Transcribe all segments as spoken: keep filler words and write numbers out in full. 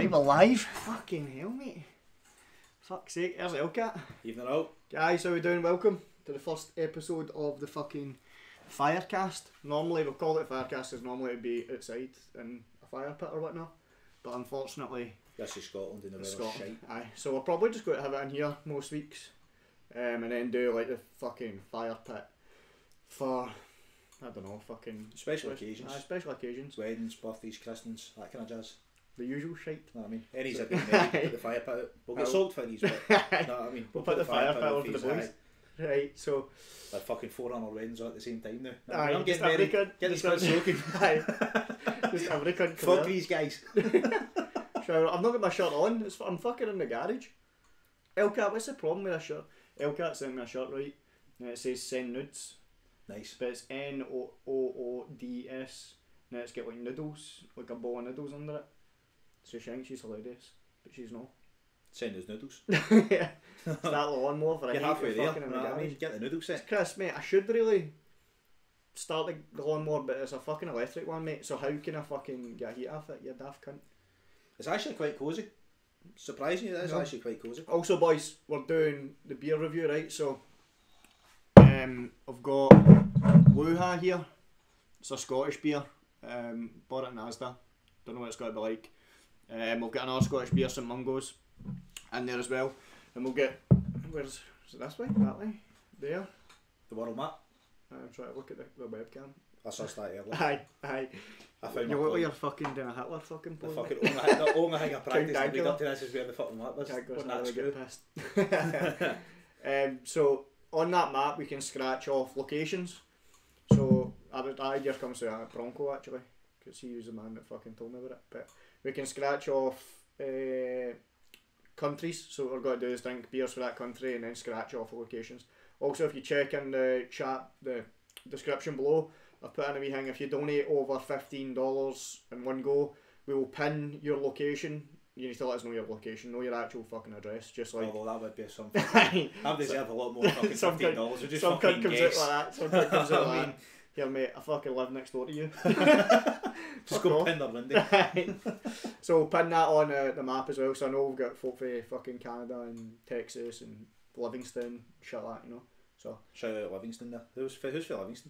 Right, we're live. Fucking hell, mate. Fuck's sake, there's Elcat. Evening out. Guys, how we doing? Welcome to the first episode of the fucking Firecast. Normally, we'll call it Firecast, because normally it'd be outside in a fire pit or whatnot. But unfortunately... This is Scotland in the Scotland. shite. Aye, so we're probably just going to have it in here most weeks. Um, and then do like the fucking fire pit for... I don't know, fucking... Special special, occasions. Aye, special occasions. Weddings, birthdays, christenings, that kind of jazz. The usual shite. Know what I mean? Any's a bit maybe put the fire pit out. We'll get sold for these, but know what I mean? We'll put the fire pit out for the boys. Aye. Right, so... They're fucking four on our weddings on at the same time now. Aye, I mean, I'm just getting every ready. cunt- Get this just cunt every- soaking. Aye. Just every cunt come Fuck there. these guys. Sure, I've not got my shirt on. It's, I'm fucking in the garage. Elcat, what's the problem with this shirt? Elcat sent me a shirt, right? And it says send nudes. Nice. But it's N O O O D S. And it's got like noodles, like a bowl of noodles under it. So she thinks she's hilarious, but she's not. Send us noodles. Yeah. It's that lawnmower for a You're hate halfway for there. fucking in the Know what I garage. mean? Get the noodles set. Chris, mate, I should really start the, the lawnmower, but it's a fucking electric one, mate. So how can I fucking get heat off it, you daft cunt? It's actually quite cosy. Surprisingly, it is No. actually quite cosy. Also, boys, we're doing the beer review, right? So, um, I've got Wuha here. It's a Scottish beer. Um, bought it in Asda. Don't know what it's got to be like. Um, we've got another Scottish beer, some Mungos, in there as well. And we'll get, where's, is it this way? That way? There? The world map. I'm trying to look at the, the webcam. I saw that earlier. Aye, aye. I found You my look like point. you're fucking doing a Hitler fucking The pose. fucking only, the only thing I practiced Count to lead Dankula. up to this is where the fucking map was. Can't go Wasn't now, that they screw? get pissed. um, so on that map we can scratch off locations. So I would that idea comes to uh, Bronco actually, because he was the man that fucking told me about it. But we can scratch off uh, countries. So what we're going to do is drink beers for that country and then scratch off the locations. Also, if you check in the chat, the description below, I've put in a wee thing. If you donate over fifteen dollars in one go, we will pin your location. You need to let us know your location, know your actual fucking address, just like... Although that would be something. I deserve a lot more fucking Some fifteen cunt- dollars. Just Some fucking cunt comes guess. out like that, some cunt comes out I like mean, that. Here mate, I fucking live next door to you. Just Fuck go off. pin their window. So we'll pin that on uh, the map as well, so I know we've got folk from fucking Canada and Texas and Livingston, shit like that, you know. So Shout out Livingston there. Who's for, who's for Livingston?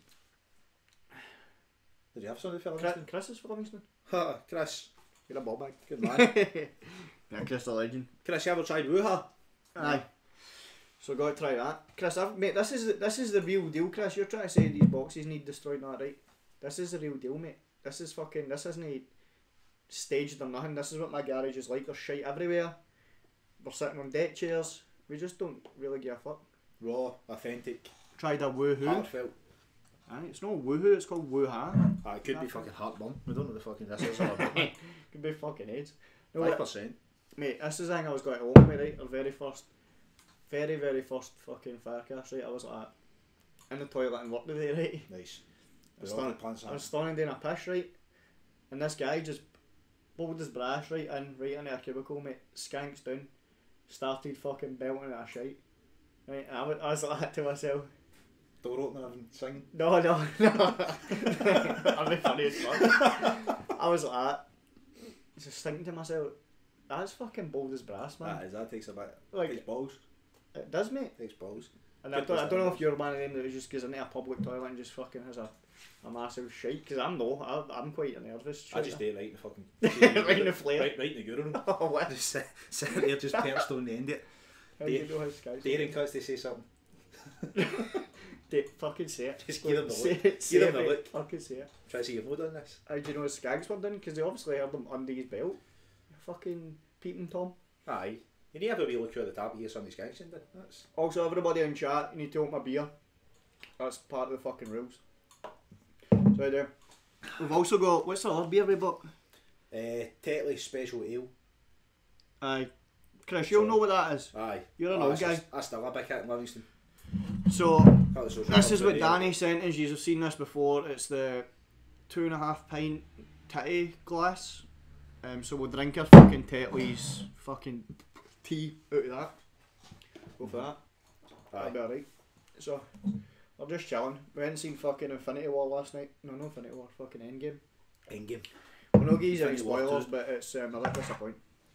Did you have somebody for Chris, Livingston? Chris is for Livingston. Ha, Chris. You're a ball bag. Good man. Yeah, Chris the legend. Chris, you ever tried Wuha? Aye. So got to try that. Chris, I've, mate, this is this is the real deal, Chris. You're trying to say these boxes need destroyed, not right? This is the real deal, mate. This is fucking, this isn't staged or nothing. This is what my garage is like. There's shite everywhere. We're sitting on deck chairs. We just don't really give a fuck. Raw, authentic, Tried a woohoo. heartfelt. Aye, it's not woohoo, it's called wooha. Ah, it could be fucking heartburn. We don't know the fucking this is all about. Could be fucking AIDS. No, Five what- percent. mate, this is the thing I was going to home with, right? Our very first, very, very first fucking Firecast, right? I was like that. In the toilet and work today, right? Nice. I was, We all stand, had plans. I was standing doing a piss, right? And this guy just pulled his brass right in, right into a cubicle, mate. Skanks down. Started fucking belting at a shite. Right? And I was, I was like that to myself. Door opener and singing. No, no, no. That'd be funny as fuck. I was like that. Just thinking to myself, that's fucking bold as brass, man. That is, that takes a bit. Like- takes balls. It does, mate. Takes balls. And I Good don't, I don't know standards. if you're one of them that just goes into a public toilet and just fucking has a, a massive shite. Because I'm no, I, I'm quite nervous. I just ate right in the fucking. Right in the flare. Right, right in the guru. Oh, what? Just sit, sit there, just perched on the end of it. How do you know how scouts? Daring cuts to say something. Da- fucking say it. Just give them the say look. it. Say Give it, them the mate. look. Fucking say it. Try to see you've not done this. How do you know his skags were done? Because they obviously had them under his belt. Fucking peeping Tom. Aye. You need to have a wee look through the tab to hear somebody's gangs in there. That's. Also, everybody in chat, you need to open my beer. That's part of the fucking rules. So I do. We've also got, what's the other beer we bought? Uh, Tetley Special Ale. Aye. Chris, you'll know what that is. Aye. You're an Oh, old that's guy. just- That's still a big hit in Livingston. So, Got the social this club is what there. Danny sent us. You've seen this before. It's the two and a half pint titty glass. Um, so we'll drink our fucking Tetley's fucking tea out of that. Go for that. That'll be alright. So, we're just chilling. We went and seen fucking Infinity War last night. No, no Infinity War, fucking Endgame. Endgame. We're not giving you any Infinity War spoilers, two. but it's um, a little disappointing.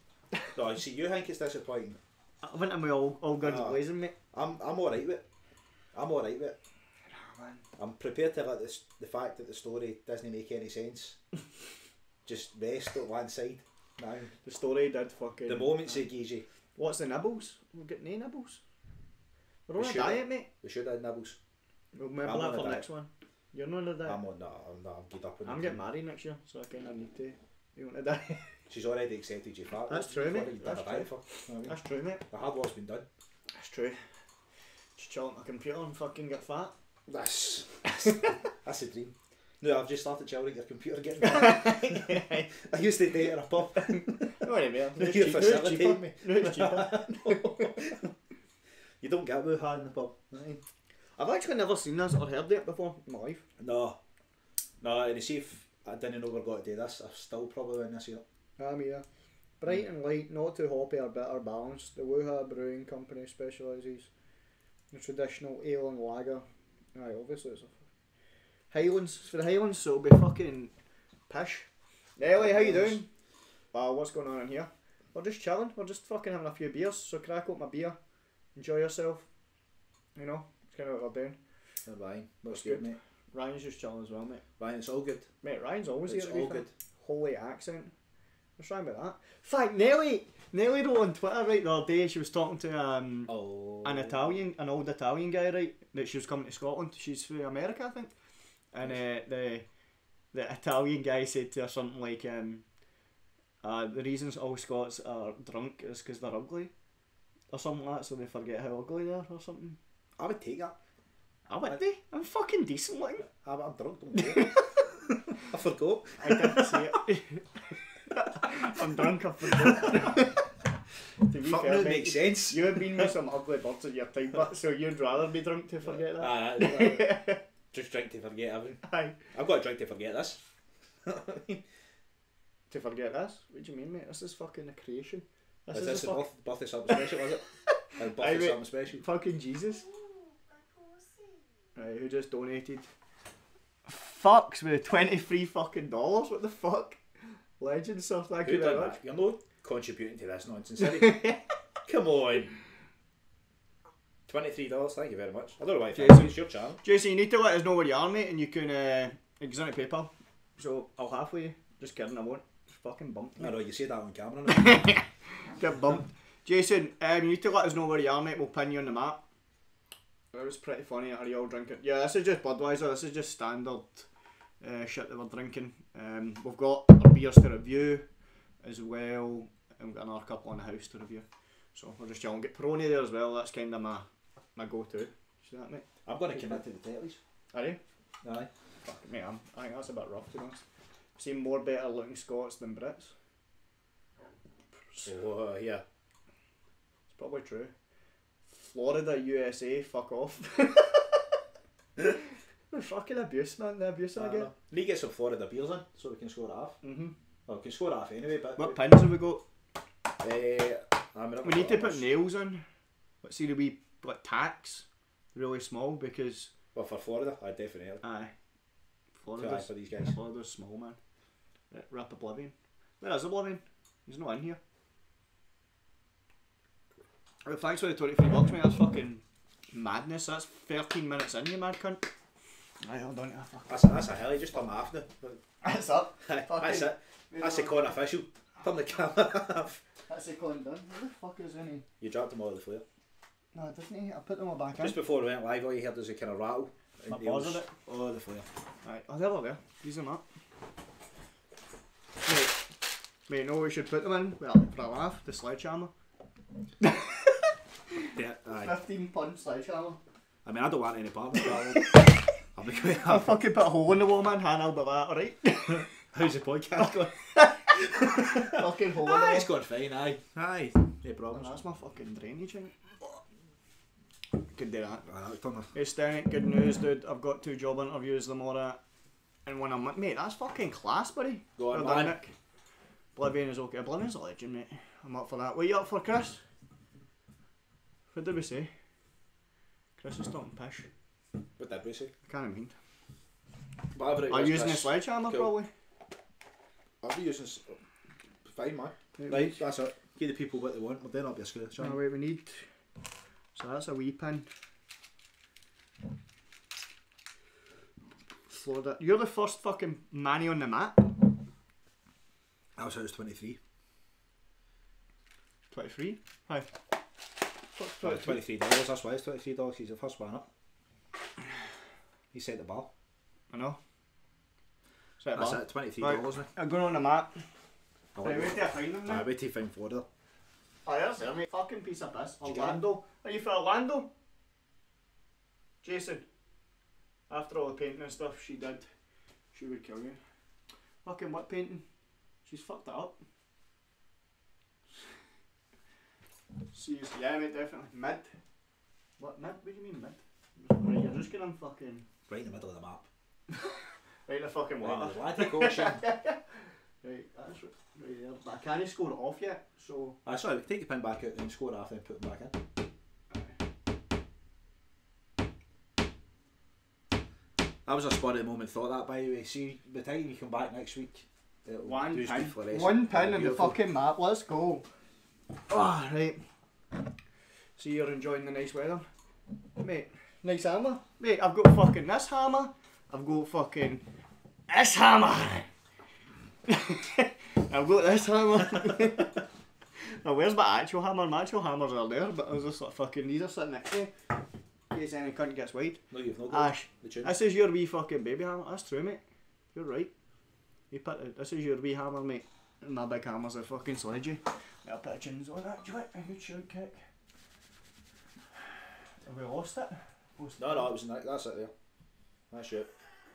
No, see, you think it's disappointing. I went in with all, all guns No. blazing, mate. I'm I'm alright with it. I'm alright with it. Oh, man. I'm prepared to let this, the fact that the story doesn't make any sense just rest at one side now. The story did fucking... The moments it gives you. What's the nibbles? We'll get no nibbles. We're on We a should diet, have- mate. We should have nibbles. We'll maybe I'm that on a for diet. next one. You're not on a diet. I'm on that. I'm not. I'm geared up on I'm it. getting married next year, so I kind of need to. You want to die? She's already accepted you fat. That's true, mate. That's true. For, you know what I mean? That's true, mate. The hard work's been done. That's true. Just chill at my computer and fucking get fat. That's that's, that's a dream. No, I've just started chilling at your computer getting fat. I used to date at a pub. No anymore. No, it's You cheap- no, it's facilitate cheaper. me. No, it's cheaper. No. You don't get Wuhan in the pub. Right? I've actually never seen this or heard it before in my life. No. No, and see if I didn't know we were going to do this, I still probably win this year. I'm here. Bright and light, not too hoppy or bitter balanced. The Wuha Brewing Company specialises in traditional ale and lager. Aye, obviously it's a Highlands. It's for the Highlands, so it'll be fucking pish. Nelly, how you doing? Wow, what's going on in here? We're just chilling. We're just fucking having a few beers. So crack up my beer. Enjoy yourself. You know, it's kind of what we're doing. Yeah, Ryan, what's That's good, good. mate? Ryan's just chilling as well, mate. Ryan, it's all good. Mate, Ryan's always It's here to be all fair. good. Holy accent. What's wrong with that? In fact, Nelly, Nelly wrote on Twitter right the other day. She was talking to um Oh. an Italian, an old Italian guy, right? That she was coming to Scotland. She's from America, I think. And uh, the the Italian guy said to her something like, um, uh, the reasons all Scots are drunk is because they're ugly, or something like that. So they forget how ugly they are, or something. I would take that. I would be. I'm fucking decent looking. I'm, I'm drunk, don't worry. I forgot. I didn't say it. I'm drunk, I forgot. To be Fuck, fair, no, it mate, makes sense. you have been with some ugly birds at your time, but so you'd rather be drunk to forget that? Ah, that- that- just drink to forget everything. Aye. I've got to drink to forget this. To forget this? What do you mean, mate? This is fucking a creation. This Is is this a the fuck- birth, birthday something special, was it? A Aye, birthday mate. something special. fucking Jesus. Right, who just donated? Fucks with twenty-three fucking dollars. What the fuck? Legend, sir. Thank Who you very done much. that? You're not contributing to this nonsense, are you? Come on. twenty-three dollars, thank you very much. I don't know why you think Jason. it's your channel. Jason, you need to let us know where you are, mate, and you can uh, it's on PayPal. So I'll halfway you. Just kidding, I won't. Just fucking bumped me. I know, you said that on camera now. Get bumped. Jason, um, you need to let us know where you are, mate. We'll pin you on the map. It was pretty funny. Are you all drinking? Yeah, this is just Budweiser. This is just standard uh, shit that we're drinking. Um, we've got our beers to review as well, and we've got another couple in the house to review. So we're just chilling. Get Peroni there as well. That's kind of my my go-to. See that, mate? I'm going to commit to the Tetley's. Are you? Aye. Fuck it, mate. I'm, I think that's a bit rough, to be honest. I've seen more better looking Scots than Brits. Oh, uh, yeah. It's probably true. Florida, U S A, fuck off. The fucking abuse, man. The abuse I I get. know. Need to get some Florida beers in so we can score it off. Mm-hmm. Well, we can score it off anyway, but... What pins have we got? Uh, I mean, We need to put nails in. Let's see the wee like tacks, really small because Well, for Florida, I definitely. aye, Too high Florida's for these guys. Florida's small, man. Right, Rip Oblivion. Where is Oblivion? He's not in here. Right, thanks for the twenty-three bucks, mate. That's fucking madness. That's thirteen minutes in, you mad cunt. Aye, hold on. Ah, fuck. That's a, that's a hell, just turn it off now. That's up. That's it. That's the con official. Turn the camera off. That's the con done. Where the fuck is any? You dropped them all to the floor. No, didn't he? I put them all back Just in. before we went live, all you heard was a kind of rattle. I and nails paused it. all the floor. Right, oh, there we go. Use them up. Mate, mate, no, we should put them in. Well, for a laugh, the sledgehammer. Yeah, aye. fifteen punch sledgehammer. I mean, I don't want any part of that. I'll be quite I happy. fucking put a hole in the wall, man. Hand over that, alright? How's the podcast going? Fucking hole in the Aye, wall. it's going fine, aye. Aye, no Oh, problems. that's my fucking drainage, ain't it? Could do that. Aye, that'll turn off. Hey, Sternick, good news, dude. I've got two job interviews tomorrow. And when I'm like, mate, that's fucking class, buddy. Go on, Well done, man. Nick. Oblivion is okay. Oblivion's a legend, mate. I'm up for that. What are you up for, Chris? What did we say? Chris is talking pish. What did we say? I can't mind. Whatever it Are was, you using a Chris. sledgehammer, Cool. probably? I'll be using... s- Fine, man. Right, Right, that's it. Give the people what they want. We'll then up your screw. Oh wait, we need. So that's a wee pin. Florida. You're the first fucking manny on the mat. I was house twenty-three. twenty-three? Hi. twenty-three dollars, that's why it's twenty-three dollars. He's the first one up. He set the bar. I know. Set the That's bar. it, twenty-three dollars. Right. I'm going on the mat. Oh, Right, wait till I find them now. Nah, wait till you find Florida. Oh, there's there, mate. Fucking piece of piss. Did you Orlando. Are you for Orlando? Jason. After all the painting and stuff she did, she would kill you. Fucking what painting? She's fucked it up. Seriously, yeah, mate, definitely. Mid. What, mid? What do you mean mid? Right, you're just getting fucking... Right in the middle of the map. Right in the fucking Right in water. the Atlantic Ocean. Right, that's right there. But I can't score it off yet, so... Ah, sorry, take the pin back out and score it after and put them back in. That was a spur of the moment thought that, by the way. See, by the time you come back next week, it'll One do pin. fluorescent. One pin It'll in be the beautiful. fucking map. Let's go. Ah, right. So you're enjoying the nice weather, mate. Nice hammer, mate. I've got fucking this hammer. I've got fucking this hammer. I've got this hammer. Now where's my actual hammer? My actual hammers are there, but I was just like fucking. These are sitting next to me. In case any cunt gets wide. No, you've not got Ash, the tune. this is your wee fucking baby hammer. That's true, mate. You're right. You put it, this is your wee hammer, mate. And my big hammer's a fucking sledgy. I'll put a chins on that, joint. A good shoot kick. Have we lost it? Lost No, no, it was in that, that's it there. That's it.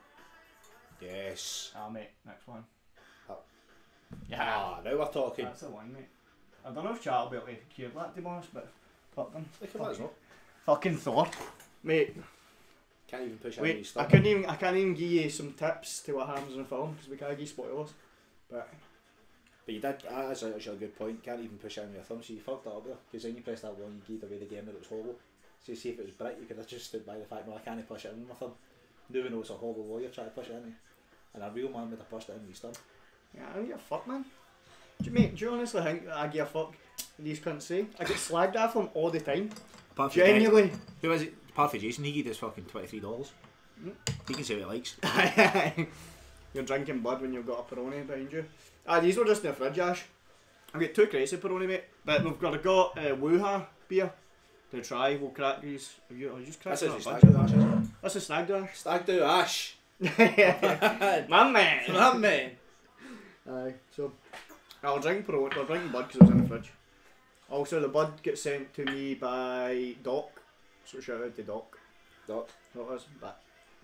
Yes. Ah, mate. Next one. Oh. Yeah. Ah, now we're talking. That's the one, mate. I don't know if chat will be able to hear that, to be honest, but fuck them. Look at that as well. Fucking Thor. Mate. Can't even push any Wait, stuff. I couldn't even, I can't even give you some tips to what happens in the film, because we can't give spoilers. But... But you did, that's actually a good point. Can't even push it in your thumb, so you fucked that up there. Because then you pressed that one, you gave away the game that it was hollow. So see if it was bright, you could have just stood by the fact, no, I can't push it in with my thumb. Knowing it was a hollow wall, you're trying to push it in. And a real man would have pushed it in with his thumb. Yeah, I don't give a fuck, man. Do you, mate, do you honestly think that I give a fuck? These cunts say? I get slagged off them all the time. Apart from Genuinely. Jason, who is it? Apart from Jason, he gave us fucking twenty-three dollars. Mm. He can say what he likes. You're drinking blood when you've got a Peroni behind you. Ah, these were just in the fridge, Ash. I've got two crates of Peroni, mate. But we've got, got uh, Wuha beer to try. We'll crack these. Have you, have you just cracked That's that a bunch stag of do ash, them? isn't it? That's a stag do, Ash. Stag do ash. My man. My man. Aye, so I'll drink Peroni. We're drinking blood because it was in the fridge. Also, the blood gets sent to me by Doc. So shout out to Doc. Doc. That was but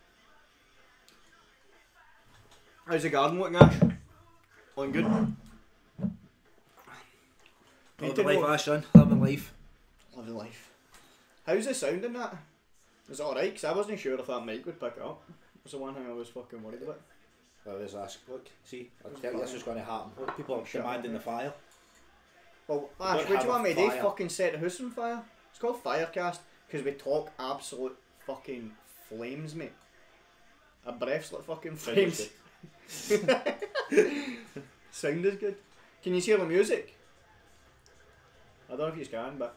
how's the garden looking, Ash? Looking good? Living life, Ash, son. Living life. Living life. How's the sound in that? Is it alright? Because I wasn't sure if that mic would pick it up. That's the one thing I was fucking worried about. I was ask, look, see, I tell you this is going to happen. Look, people are Shut demanding up, the file. Well, We Ash, don't what do have you want a me to do? fire. Fucking set the house on fire? It's called Firecast because we talk absolute fucking flames, mate. Our breath's like fucking flames. Sound is good. Can you hear the music? I don't know if you can, but.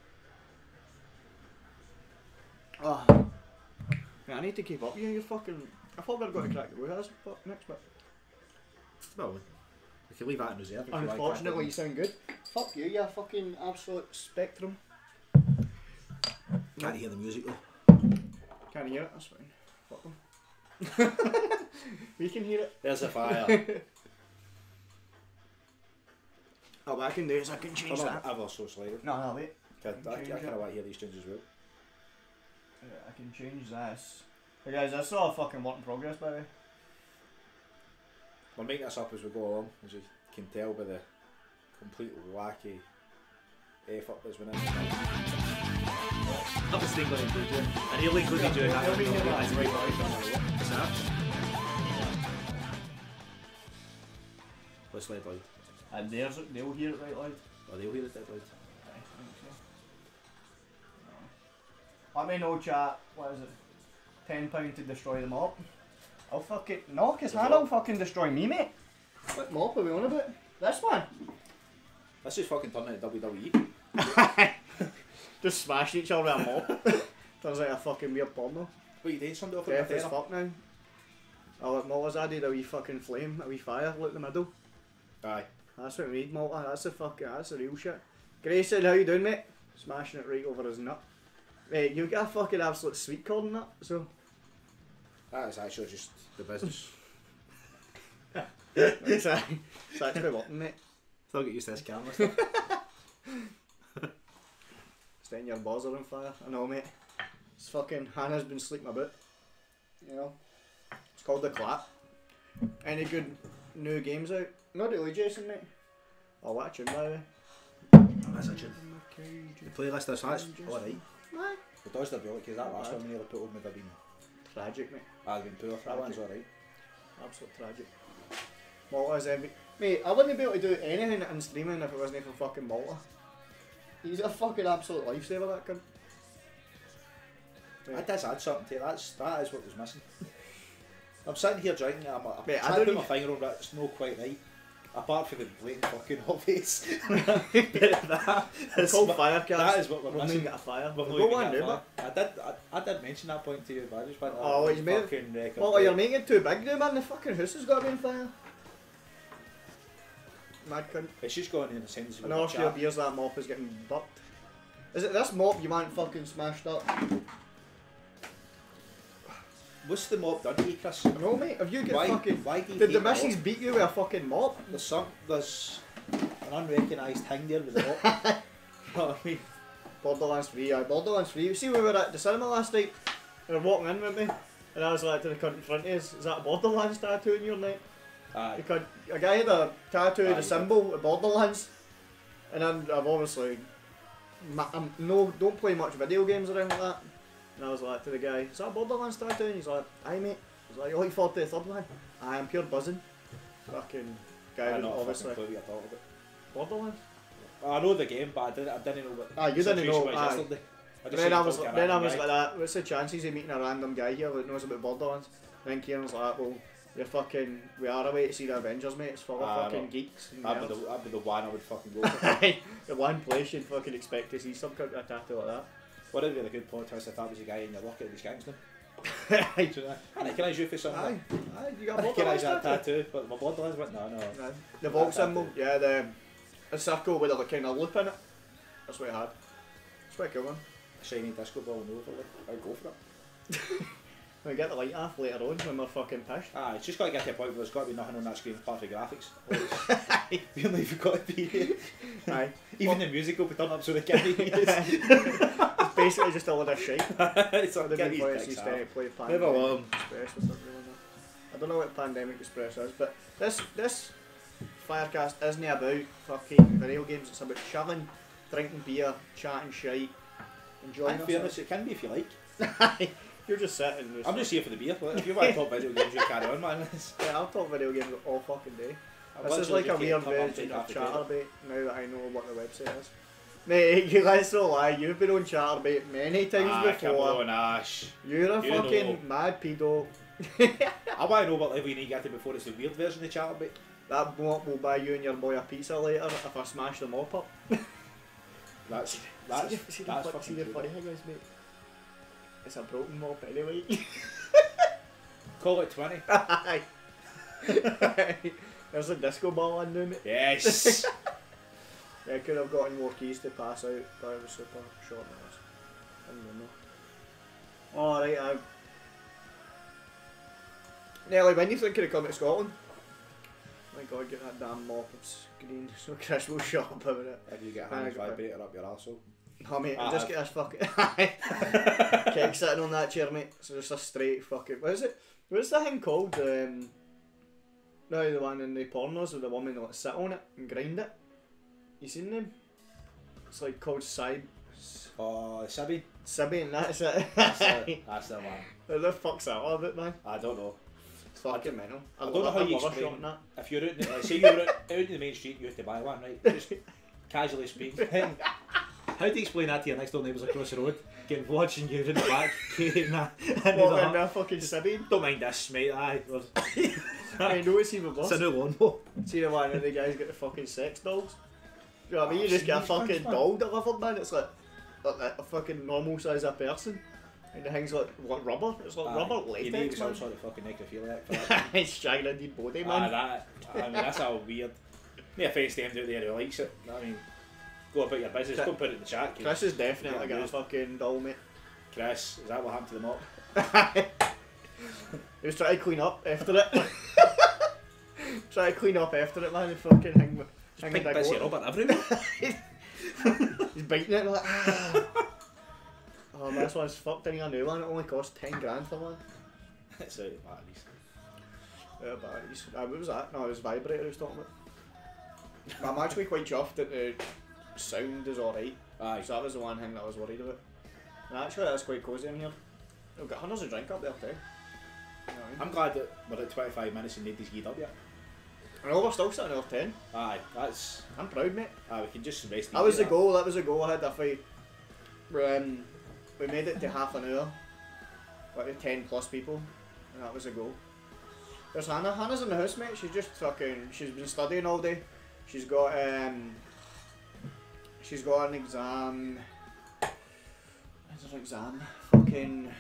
Oh. Man, I need to keep up with you. You're fucking. I thought we were going to crack the Wuhas next, but. Well, we can leave that in reserve. if you like, Unfortunately, you can't sound good. Fuck you, you fucking absolute spectrum. we? Can't hear the music though. Can't hear it, that's fine. Fuck them. We can hear it. There's a fire. Oh, what I can do is I can change I'm that. ever so slightly. No, no, wait. I, I, I Change kind it. of want to hear these tunes as well. Yeah, I can change this. Hey guys, that's all a fucking work in progress, by the way. We're making this up as we go along, as you can tell by the complete wacky effort that's went in. That was Stingler included you. And he'll include you in that. He'll be here, That's that's right. right. What's that? Let's let loud. And there's, they'll hear it right loud. Oh, they'll hear it dead loud. Let me know, chat. What is it? Ten pound to destroy the mop. I'll fuck it. No, cause Hannah'll fucking destroy me, mate. What mop are we on about? This one. This is fucking turning into W W E. Just smash each other with a mop. Turns out a fucking weird porno. What are you doing? Somebody off Death the as fuck now. Oh, look, Malta's added a wee fucking flame, a wee fire, look in the middle. Aye. That's what we need, Malta. That's the fucking, that's the real shit. Grayson, how you doing, mate? Smashing it right over his nut. Mate, you got a fucking absolute sweet corn nut, so. That is actually just the business. it's, uh, it's actually working, mate. Still get used to this camera stuff. Setting your balls are on fire. I know, mate. It's fucking Hannah's been sleeping about. You know. It's called The Clap. Any good new games out? Not really, Jason, mate. Oh, what a tune, by the way. That's a tune. The playlist is that's alright. Aye. It does the bill because that last one we nearly put on would have been. Tragic, mate. I've been poor. That one's alright. Absolute tragic. Malta's every. Mate, I wouldn't be able to do anything in streaming if it wasn't for fucking Malta. He's a fucking absolute lifesaver, that cunt. That does add something to it. That's, that is what was missing. I'm sitting here drinking it, I'm, I'm Mate, I trying to don't put my finger on it, it's not quite right. Apart from the blatant fucking obvious. that, it's called fire cast. That is what we're We'll missing. get a fire. We've We'll not go even on, got do a it. fire. I did, I, I did mention that point to you, but I just went, Oh, he's made fucking record. Well, you're making it too big now, man. The fucking house has got to be on fire. Mad cunt. It's just going in the sense of And after your beers, that mop is getting bucked. Is it this mop you want fucking smashed up? What's the mob done to you, Chris? I know, mate. Have you got Why, fucking... why do you Did the hate missus mob? beat you with a fucking mop? There's some, there's an unrecognised thing there with the mob. You know what I mean? Borderlands three, aye. Borderlands three. You see, we were at the cinema last night, and we were walking in with me, and I was like to the cunt in front of us, is that a Borderlands tattoo in your neck? Aye. The cunt, a guy had a tattoo of Aye, the symbol of Borderlands, and then I've obviously, ma- I'm, no, don't play much video games around like that. And I was like to the guy, is that a Borderlands tattoo? And he's like, aye mate. I was like, you like forward to the third one? Aye, I'm pure buzzing. Fucking guy I was know obviously. what you're talking about. Borderlands? I know the game, but I didn't, I didn't know what Ah, you didn't situation know, was aye. yesterday. I just Then seen I you was, talking then I random was guy. like that, what's the chances of meeting a random guy here that knows about Borderlands? And then Kieran's like, well, you're fucking, we are away to see the Avengers, mate, it's full of Ah, fucking no. geeks. And That'd be, nerds." the, that'd be the one I would fucking go for. The one place you'd fucking expect to see some kind of tattoo like that. Would it be a good podcast if that was a guy in your locker at his gangs now? Aye, Do you know? I recognise you for something. aye, aye, you got I a recognise Borderlands that tattoo? tattoo, but my Borderlands went, no, no. Aye. The Volk That symbol, tattoo. yeah, the, a circle with a kind of loop in it. That's what it had. It's quite cool, man. A shiny disco ball in the overlay. I'd go for it. We get the light off later on when we're fucking pissed. Ah, it's just got to get to a point where there's got to be nothing on that screen apart from graphics. We only have got to be here. Aye. Even the music will be turned up so they can't hear us. It's basically just a lot of shit. It's So like, they've get been these playing dicks since out. they play Leave Pandemic alone. Express or something like that. I don't know what Pandemic Express is, but this this Firecast isn't about fucking video games, it's about chilling, drinking beer, chatting shite, enjoying In fairness, it can be if you like. ourselves. You're just sitting. I'm just here for the beer. If you want to talk video games, you carry on, man. Yeah, I'll talk video games all fucking day. I'm This is literally like a just weird getting version come up of and take half the Chatterbait now that I know what the website is. Mate, you guys don't lie, you've been on Chatterbait many times Ah, come before. on, Ash. You're a You fucking know. mad pedo. I want to know what level you need to get to before it's the weird version of Chatterbait. That mop will buy you and your boy a pizza later if I smash the mop up. That's that's see the, see the, that's fu- fucking see the true. funny thing is, mate. It's a broken mop anyway. Call it twenty. Aye. There's a disco ball in there, mate. Yes. Yeah, I could have gotten more keys to pass out, but it was super short notice. I don't know. Alright, I. Nelly, when you think of coming to Scotland? My god, get that damn mop of screen so Chris will shut up about it. If you get a Aye, hand got vibrator up your arsehole. No, mate, Ah, just I've- get this fucking. Keg sitting on that chair, mate. So just a straight fucking. What is it? What's the thing called? Um, no, the one in the pornos where the woman will like, sit on it and grind it. You seen them? It's like called Sib. Oh, Sibby. Sibby, and that's it. That's the, that's the one. Who the fuck's that all about, man? I don't know. It's fucking mental. I don't know how you love a explain- shot in that. If you're out in the, like, say you're out, out in the main street, you have to buy one, right? Just casually speaking. How do you explain that to your next door neighbours across the road? Getting watching you in the back, carrying that. What, in a fucking Sibby? Don't mind this, mate. Aye. I know it's even worse. It's a new lawnmower. See the one where the guy's got the fucking sex dolls? You know what I mean? Oh, You just get a sneeze punch, fucking man. doll delivered, man. It's like, like a fucking normal size of person. And the thing's like, what, rubber? It's like Aye, rubber you need latex, some man. sort of fucking necrophiliac for that. It's dragging a dead body, Ah, man. that, I mean, that's all weird. No offence to him out there who likes it. I mean, go about your business, go put it in the chat. Chris is definitely Yeah, got a good. fucking doll, mate. Chris, is that what happened to the mop? He was trying to clean up after it. Trying to clean up after it, man. He fucking hang, hang Big the busy goat. Robert everywhere. He's biting it like, ah. Oh, man, this one's fucked. I need a new one. It only cost ten grand for one. It's out of batteries. Yeah, batteries. Uh, what was that? No, it was vibrator I was talking about. But I'm actually quite chuffed that the sound is alright. Aye. So that was the one thing that I was worried about. And actually, that's quite cosy in here. We've got hundreds of drink up there too. You know what I mean? I'm glad that we're at twenty-five minutes and nobody's geared up yet. I know we're still sitting over ten. Aye, that's. I'm proud, mate. Aye, we can just rest. That was easy the goal. That was the goal I had. If we, um, we made it to half an hour, like with ten plus people, and that was the goal. There's Hannah. Hannah's in the house, mate. She's just fucking. She's been studying all day. She's got um. She's got an exam. When's her exam? Fucking.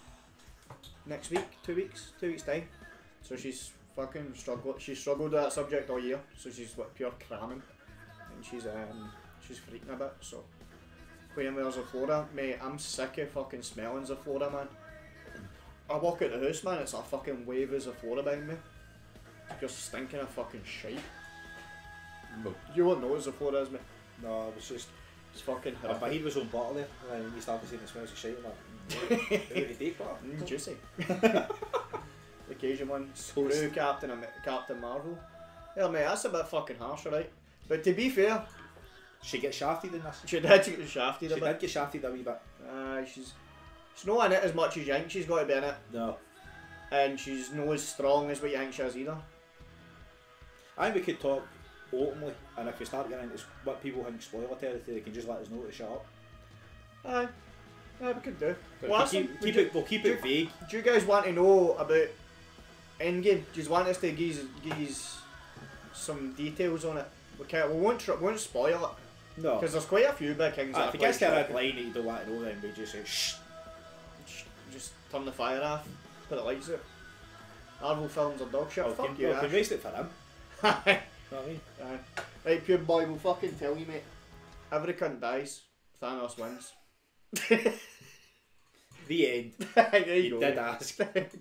Next week, two weeks, two weeks time. So she's fucking struggled. She's struggled with that subject all year. So she's like pure cramming, and she's um she's freaking a bit. So Queen wears Zaflora, mate. I'm sick of fucking smelling Zaflora, man. I walk out the house, man. It's a fucking wave of Zaflora behind me. Just stinking of fucking shite. No. You won't know what Zaflora is, mate. No, it was just. It's fucking I horrific. he was on bottle there, and then he started saying it smells of shit. I'm like, who did he take bottle? Mm, juicy. Occasion one. Screw Captain Am- Captain Marvel. Yeah, mate, that's a bit fucking harsh, right? But to be fair, She gets shafted in this. she did get shafted a She bit. did get shafted a wee bit. Uh, she's she's not in it as much as you think she's got to be in it, No. and she's not as strong as what you think she is either. I think we could talk openly, and if we start getting into what people think spoiler territory, they can just let us know to shut up. Aye, yeah, we could do. But Well, if we listen, keep, would keep you- it, we'll keep do it vague. Do you guys want to know about Endgame? Do you want us to give give some details on it? We can't. We won't. Tr- we won't spoil it No. because there's quite a few big things. Ah, that if are it gets quite to a red shocking. line that you don't want to know, then we just say shh. Just turn the fire off. Put the lights out. Marvel films are dog shit. Well, Fuck can, you, well, can Ash. waste it for him. Aye. You know what I mean? Aye. Right, pure boy, we'll fucking tell you, mate. Every cunt dies. Thanos wins. The end. There you, You go. did ask.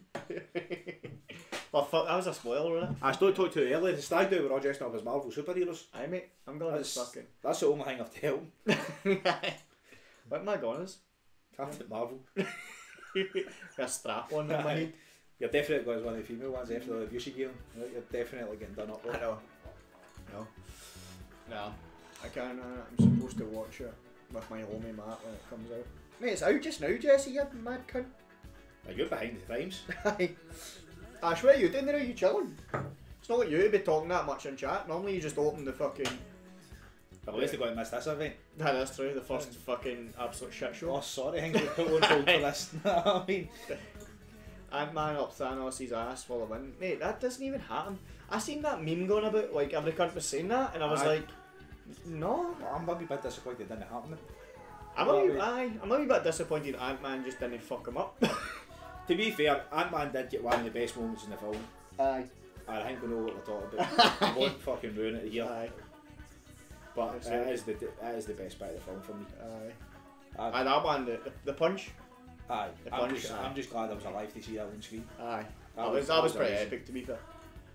Well, fuck, that was a spoiler, wasn't I still talked to you earlier. The stag do, we're all dressed up as Marvel superheroes. it? Aye, mate. I'm glad it's That's, fucking. that's the only thing I've told him. What am I going as? Captain Marvel. Got a strap on in my head. You're definitely going as one of the female ones after the review she gave him. You're definitely getting done up I with. know. No. No. I can't. Uh, I'm supposed to watch it with my homie Matt when it comes out. Mate, it's out just now, Jesse, you mad cunt. Now, you're behind the times. Aye. Ash, what are you doing there? Are you chilling? It's not like you to be talking that much in chat. Normally you just open the fucking... But at least they got to miss this event. That is true, the first fucking absolute shit show. Oh, sorry, Hank, we put on hold for this. I mean, Ant-Man up Thanos' ass while I win. Mate, that doesn't even happen. I seen that meme going about, like every cunt was saying that, and I was Aye. like, no. I'm a wee bit disappointed it didn't happen. I'm a wee, aye, I'm a wee bit disappointed Ant-Man just didn't fuck him up. To be fair, Ant-Man did get one of the best moments in the film. Aye. And I think we know what we're talking about. I won't fucking ruin it here. Aye. But That's it it. is, the, it is the best part of the film for me. Aye. Aye. Aye, that one, the, the, the punch. Aye. The I'm, punch, just, aye. I'm just glad I was alive to see that on screen. Aye. That That was- was, that that was was pretty amazing. epic to be fair.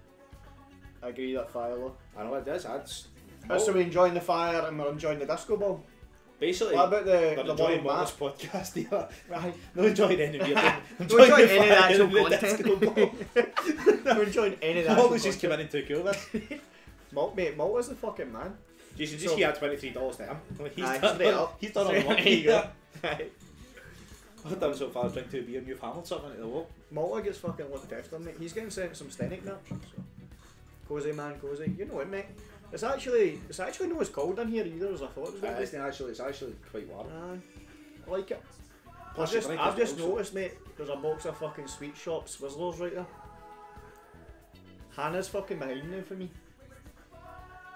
I agree that fire though. I know it is. That's That's so we're enjoying the fire and we're enjoying the disco ball. basically. What about the, They're the enjoying one this map? podcast here. Aye. Not enjoying any of your Not enjoying enjoying the any of the fire actual and the disco ball. content. Not enjoying any of that. What was just coming into cool this? Malt, mate, Malt is the fucking man. Jason, just So- he had twenty-three dollars to him. Like, he's, Aye, done, straight up. he's done all the There work you here. go. What I've done so far is drink two beer and you've hammered something into the wall. Malta gets fucking looked after, mate. He's getting sent some Stenic nuts. So. Cozy man, cozy. You know it, mate. It's actually, it's actually not as cold in here either as I thought it was Uh, going to it's be. actually, it's actually quite warm. Aye. I like it. Plus I've just, you drink I've as just well, so- noticed, mate, there's a box of fucking sweet shop Swizzlers right there. Hannah's fucking behind now for me.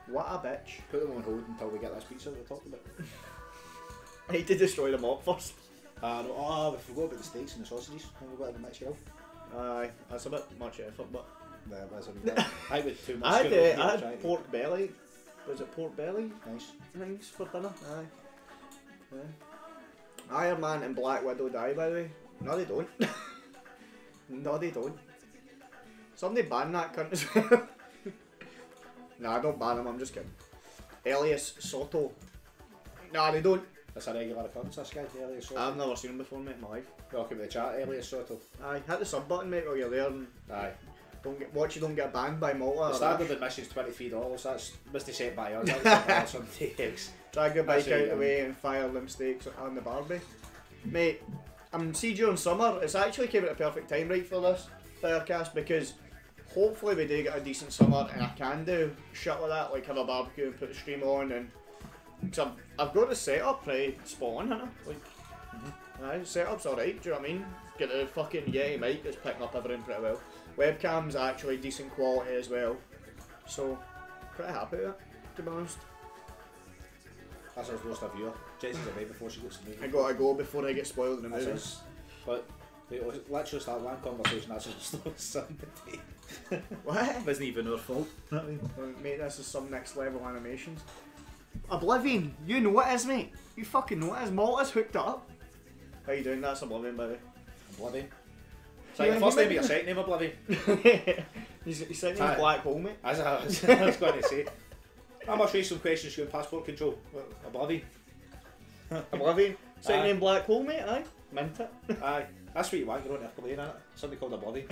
What a bitch. Put them on hold until we get this pizza that we talked about. I need to destroy them all first. Uh, no, oh, we forgot about the steaks and the sausages when we got to the next show. Aye, that's a bit much effort, but... Yeah, that's a bit. I with too much. I had, sugar, uh, I trying had to- pork belly. Was it pork belly? Nice. Things for dinner? Aye. Yeah. Iron Man and Black Widow die, by the way. No, they don't. No, they don't. Somebody ban that cunt as well. Nah, don't ban him, I'm just kidding. Elias Soto. Nah, they don't. That's a regular occurrence, this guy, Elias Soto. I've never seen him before, mate, in my life. Welcome to the chat, Elias Soto. Aye, hit the sub button, mate, while you're there, and Aye. don't get watch you don't get banned by Malta. The or standard Ash. admission's twenty-three dollars, that's must be set by us. That's somebody else. Drag your bike That's right, out the way and fire them steaks on the Barbie. Mate, I'm see during summer, it's actually came at a perfect time right for this Firecast because hopefully we do get a decent summer and I can do shit like that, like have a barbecue and put the stream on and cause I've, I've got the setup pretty spot on, haven't I? Like, mm-hmm. Aye, setup's alright, do you know what I mean? Get the fucking Yeti mic that's picking up everything pretty well. Webcam's actually decent quality as well. So, pretty happy with it, to be honest. That's our first viewer. Jesse's away before she gets to meet I gotta go before I get spoiled in the That's movies. us. But we- let's just start one conversation. That's just somebody. What? Wasn't even our fault. Well, mate, this is some next level animations. Oblivion, you know what it is, mate. You fucking know what it is. Malta's hooked up. How you doing? That's Oblivion, by the way. Oblivion. It's like Yeah, the first you name of your might- second name, Oblivion. he's he's sitting in Aye. a black hole, mate. As I was, I was going to say. I must raise some questions to passport control. Oblivion. Oblivion, sitting Aye. in black hole, mate. Aye, mint it. Aye. That's what you want, you're on F P one, innit? Somebody called Oblivion.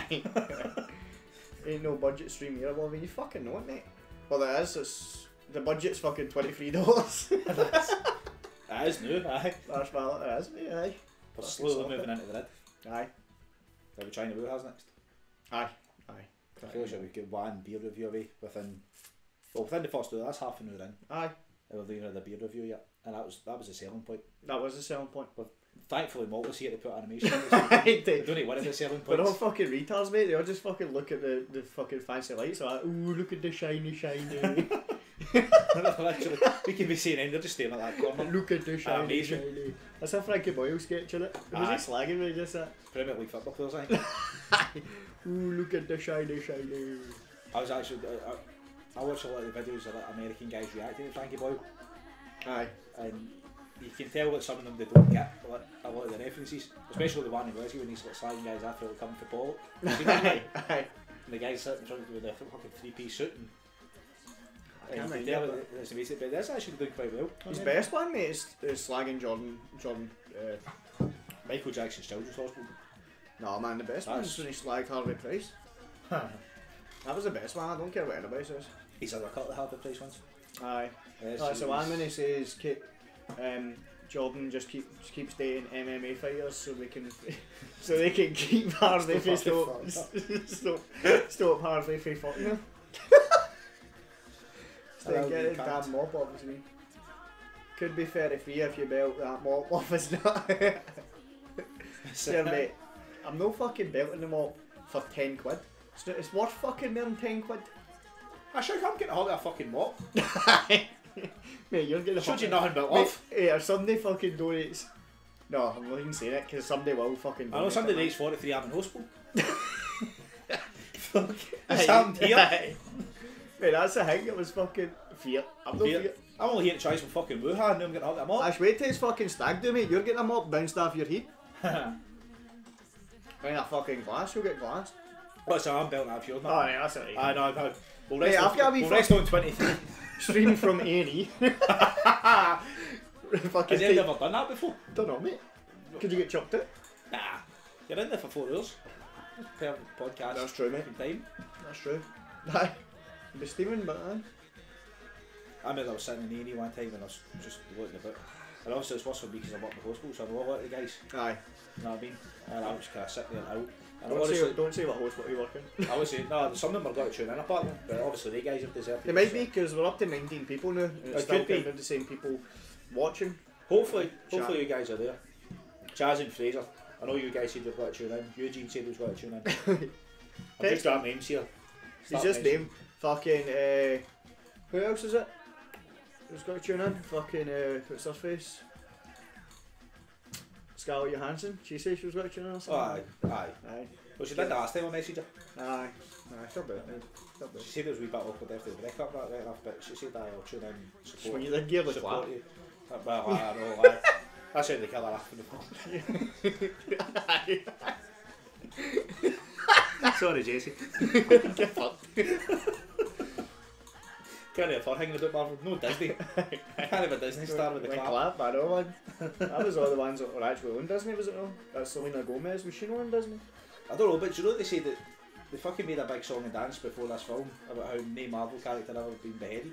Ain't no budget stream here, Oblivion. You fucking know it, mate. Well, it is. It's the budget's fucking twenty three dollars. That's, that is new, aye. That's well, it is, mate. Aye. We're Fucking slowly sort moving it. into the red. Aye. Are we trying to who has next? Aye. Aye. I feel like we could one beer review away within, well, within the first two, that's half an hour in. Aye. And we've even had the beer review yet. And that was that was the selling point. That was a selling point. Thankfully, Malta's here to put animation on Aye, it. they- We don't need one of the selling They're all points. fucking retards, mate. They all just fucking look at the, the fucking fancy lights. They're like, ooh, look at the shiny, shiny. Literally, we can be saying, they're just staring at that corner. Look at the shiny, Amazing. shiny. That's a Frankie Boyle sketch, isn't it? Was Aye. he slagging me just that? Premier League football players, I think. Ooh, look at the shiny, shiny. I was actually, I, I, I watched a lot of the videos of like, American guys reacting to Frankie Boyle, Aye. and you can tell that some of them they don't get like, a lot of the references, especially the one in Leslie when he's like slagging guys after they come for Paul. Aye. Aye. And the guy's sitting in front of with a fucking three-piece suit, and, I and can't you can remember. tell that it's amazing, but that's actually doing quite well. His best one, mate, is, is slagging Jordan. Jordan. Uh, Michael Jackson's Children's Hospital. no, man, the best one is That's- when he slagged Harvey Price. That was the best one. I don't care what anybody says. He's had a cut the Harvey Price once. Aye. Yes, Oh, it's the he one was- when he says keep, um, Jordan just keep just keeps dating M M A fighters so they can so they can keep Harvey from Stop stop fucking stop stop Harvey from fucking him. Well, Stay get you his can't. damn mop obviously. Could be thirty-three if you belt that mop off his nut. There, mate. I'm no fucking belting the mop for ten quid. It's, it's worth fucking more than ten quid. I should come get a hold of a fucking mop. Mate, you're getting Showed you fucking... nothing but Mate, love. hey, if somebody fucking donates... No, I'm not even saying it, because somebody will fucking I know donate somebody it, rates forty-three I'm in hospital. Fuck. man. It's happened here. Mate, that's the thing, it was fucking fear. I'm not Fear. fear. I'm only here to try some fucking Wuhan and I'm getting a hold of a mop. Ash, wait till it's fucking stag do, mate. You're getting a mop bounced off your head. In a fucking glass, you'll get glass. What's that? I'm belting out yours Oh, now. yeah, that's it. I know, no. We'll Hey, rest, I've on, got a wee we'll rest on twenty-three. Stream from A and E. Fucking Has anyone ever done that before? don't know, mate. Could you get chopped out? Nah. You're in there for four hours. Per podcast. That's true, mate. Time. That's true. Aye. You'd be steaming, but aye. I remember I was sitting in A and E one time and I was just looking about. And obviously it's worse for me because I work in the hospital, so I know a lot of the guys. Aye. You know what I mean? And I was kind of sitting there and out. And Don't honestly, say, don't say what hospital you work in. I would say, no, some of them are going to tune in apart, but obviously they guys have deserved It might be because we're up to nineteen people now. And it's It still could be. kind of the same people watching. Hopefully, Chat. hopefully you guys are there. Chaz and Fraser, I know you guys said you've got to tune in. Eugene said he's got to tune in. I'm just got names here. He's Start just mentioning. named fucking uh, Who else is it? Who's got to tune in? Fucking, uh, what's her face? Scarlett Johansson. She says she was got to tune in or Oh, something. aye, aye. Aye. Well, she did that last time I messaged her. Aye. Aye, fair bit, mate. Fair bit. She said it was a wee bit awkward after the break up that right enough, but she said that I'll tune in, support, When you did gear the support clap. you. Uh, Well, I know, aye. That's how they kill her laughing the phone. Sorry, Jesse. Get fucked. Can't have her hanging about Marvel. No Disney. Can't have a Disney star with the With clap. clap, I know, man. That was all the ones that were actually on Disney, was it not? That's Selena Gomez, was she not on Disney? I don't know, but do you know they say that they fucking made a big song and dance before this film about how no Marvel character ever been beheaded.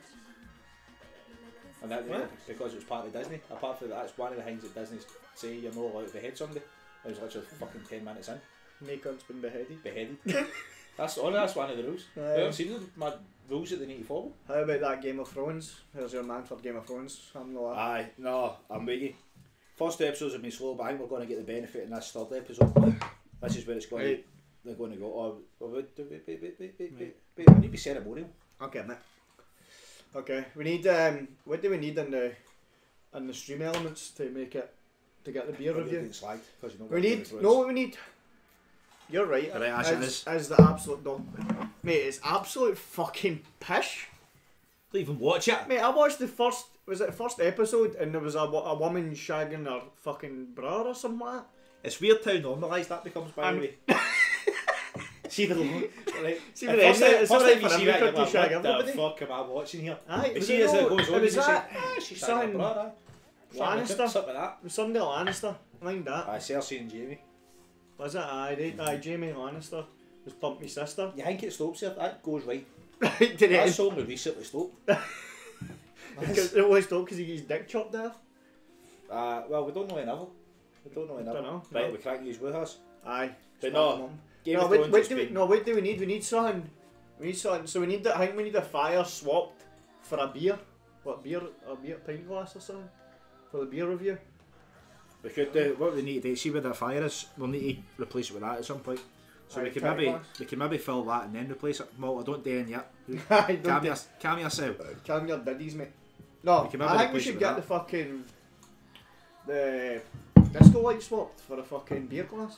And that What? because it was part of Disney. Apart from that, that's one of the things that Disney say you're not allowed to behead somebody. It was literally fucking ten minutes in. Makeup's been beheaded. Beheaded. That's only that's one of the rules. Aye. You haven't seen the mad rules that they need to follow. How about that Game of Thrones? How's your man for Game of Thrones? I'm not. Aye, no, I'm with you. First two episodes have been slow, but I think we're going to get the benefit in this third episode. This is where it's going. Right. To, they're going to go. Oh, oh wait, wait, wait, wait, wait, wait, wait, wait. We need to be ceremonial. Okay, mate. Okay, we need. Um, what do we need in the in the stream elements to make it to get the beer We're review? getting slagged 'cause you know We what need. Game of Thrones. No, we need. You're right. Right, as it as, is. as the absolute dog, mate. It's absolute fucking pish. Don't even watch it. Mate, I watched the first. Was it the first episode? And there was a, wo- a woman shagging her fucking bra or something like that. It's weird how normalised that becomes, by Um, the way. See the right. See, At but first then time- it's first alright time you for see that, everybody you're to shag like, what the everybody. fuck am I watching here? Aye, You was see it as it no- goes it on, you was say, that ah, she's son- shagging a bra, aye. Lannister. Something like that. Somebody Lannister. Mind that. Aye, Cersei and Jamie. Was it? Aye, right. Aye, Jamie Lannister was pumped my sister. You think it stops here? That goes right. Right to the That end. song was recently stopped. Because it always stopped because he gets his dick chopped off. Uh, well, we don't know enough. We don't know enough. Don't know, Right, no. we can't use with us. Aye. But Spot no, them on. Game No, of wait, Thrones wait, has do we, been... no, what do we need? We need something. We need something. So we need. The, I think we need a fire swapped for a beer. What beer? A beer pint glass or something for the beer review. We could do, what we need to do, see where the fire is, we'll need to replace it with that at some point. So Aye, we can pint maybe glass. we can maybe fill that and then replace it. Malta, don't do anything yet. Aye, don't Calm, do- your, calm yourself. Calm your diddies, mate. No, We can maybe I think we replace it should with get that. the fucking the disco light swapped for a fucking beer glass.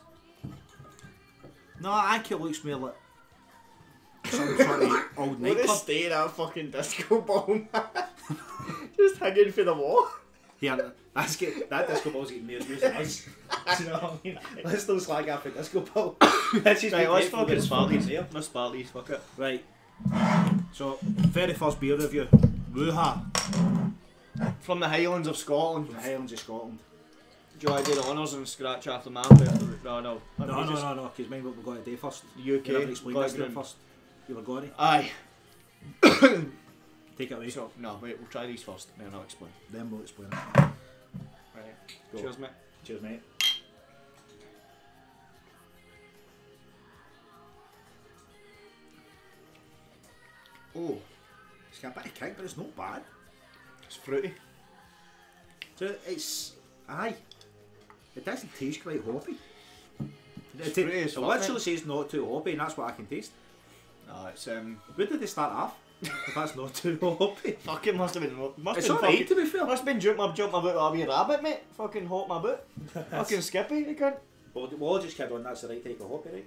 No, I think it looks more like some sort of old What a nightclub. stay that fucking disco ball, man. Just hanging for the wall. Yeah, that's get, that disco ball's getting more use than us. Do you know what I mean? Let's still slag off a disco ball. Let's just Right, be let's grateful fucking that it's start fucking these. there. Let's start these, fuck it. Right. So, very first beer review. Woo-ha. From the Highlands of Scotland. From the Highlands of Scotland. Do you want to do the honours and scratch after map? No, no. No, We no, just- no, no, because mind what we've got to do first. U K. You never explained this to them Glasgow. first. You were going Aye. to. Take it away. So, no, wait, we'll try these first, then I'll explain. Then we'll explain it. Right. Go. Cheers, mate. Cheers, mate. Oh, it's got a bit of kick, but it's not bad. It's fruity. So it's aye. It doesn't taste quite hoppy. It's It, fruity it, as it fuck, literally mate. says not too hoppy, and that's what I can taste. No, it's um. Where did they start off? If that's not too hoppy. Fucking must have been. Must It's have been alright fucking. to be fair. Must have been jumping up, jumping about a wee rabbit, mate. Fucking hot my boot. Fucking Skippy, you cunt. Well, we'll just kid on that's the right type of hoppy,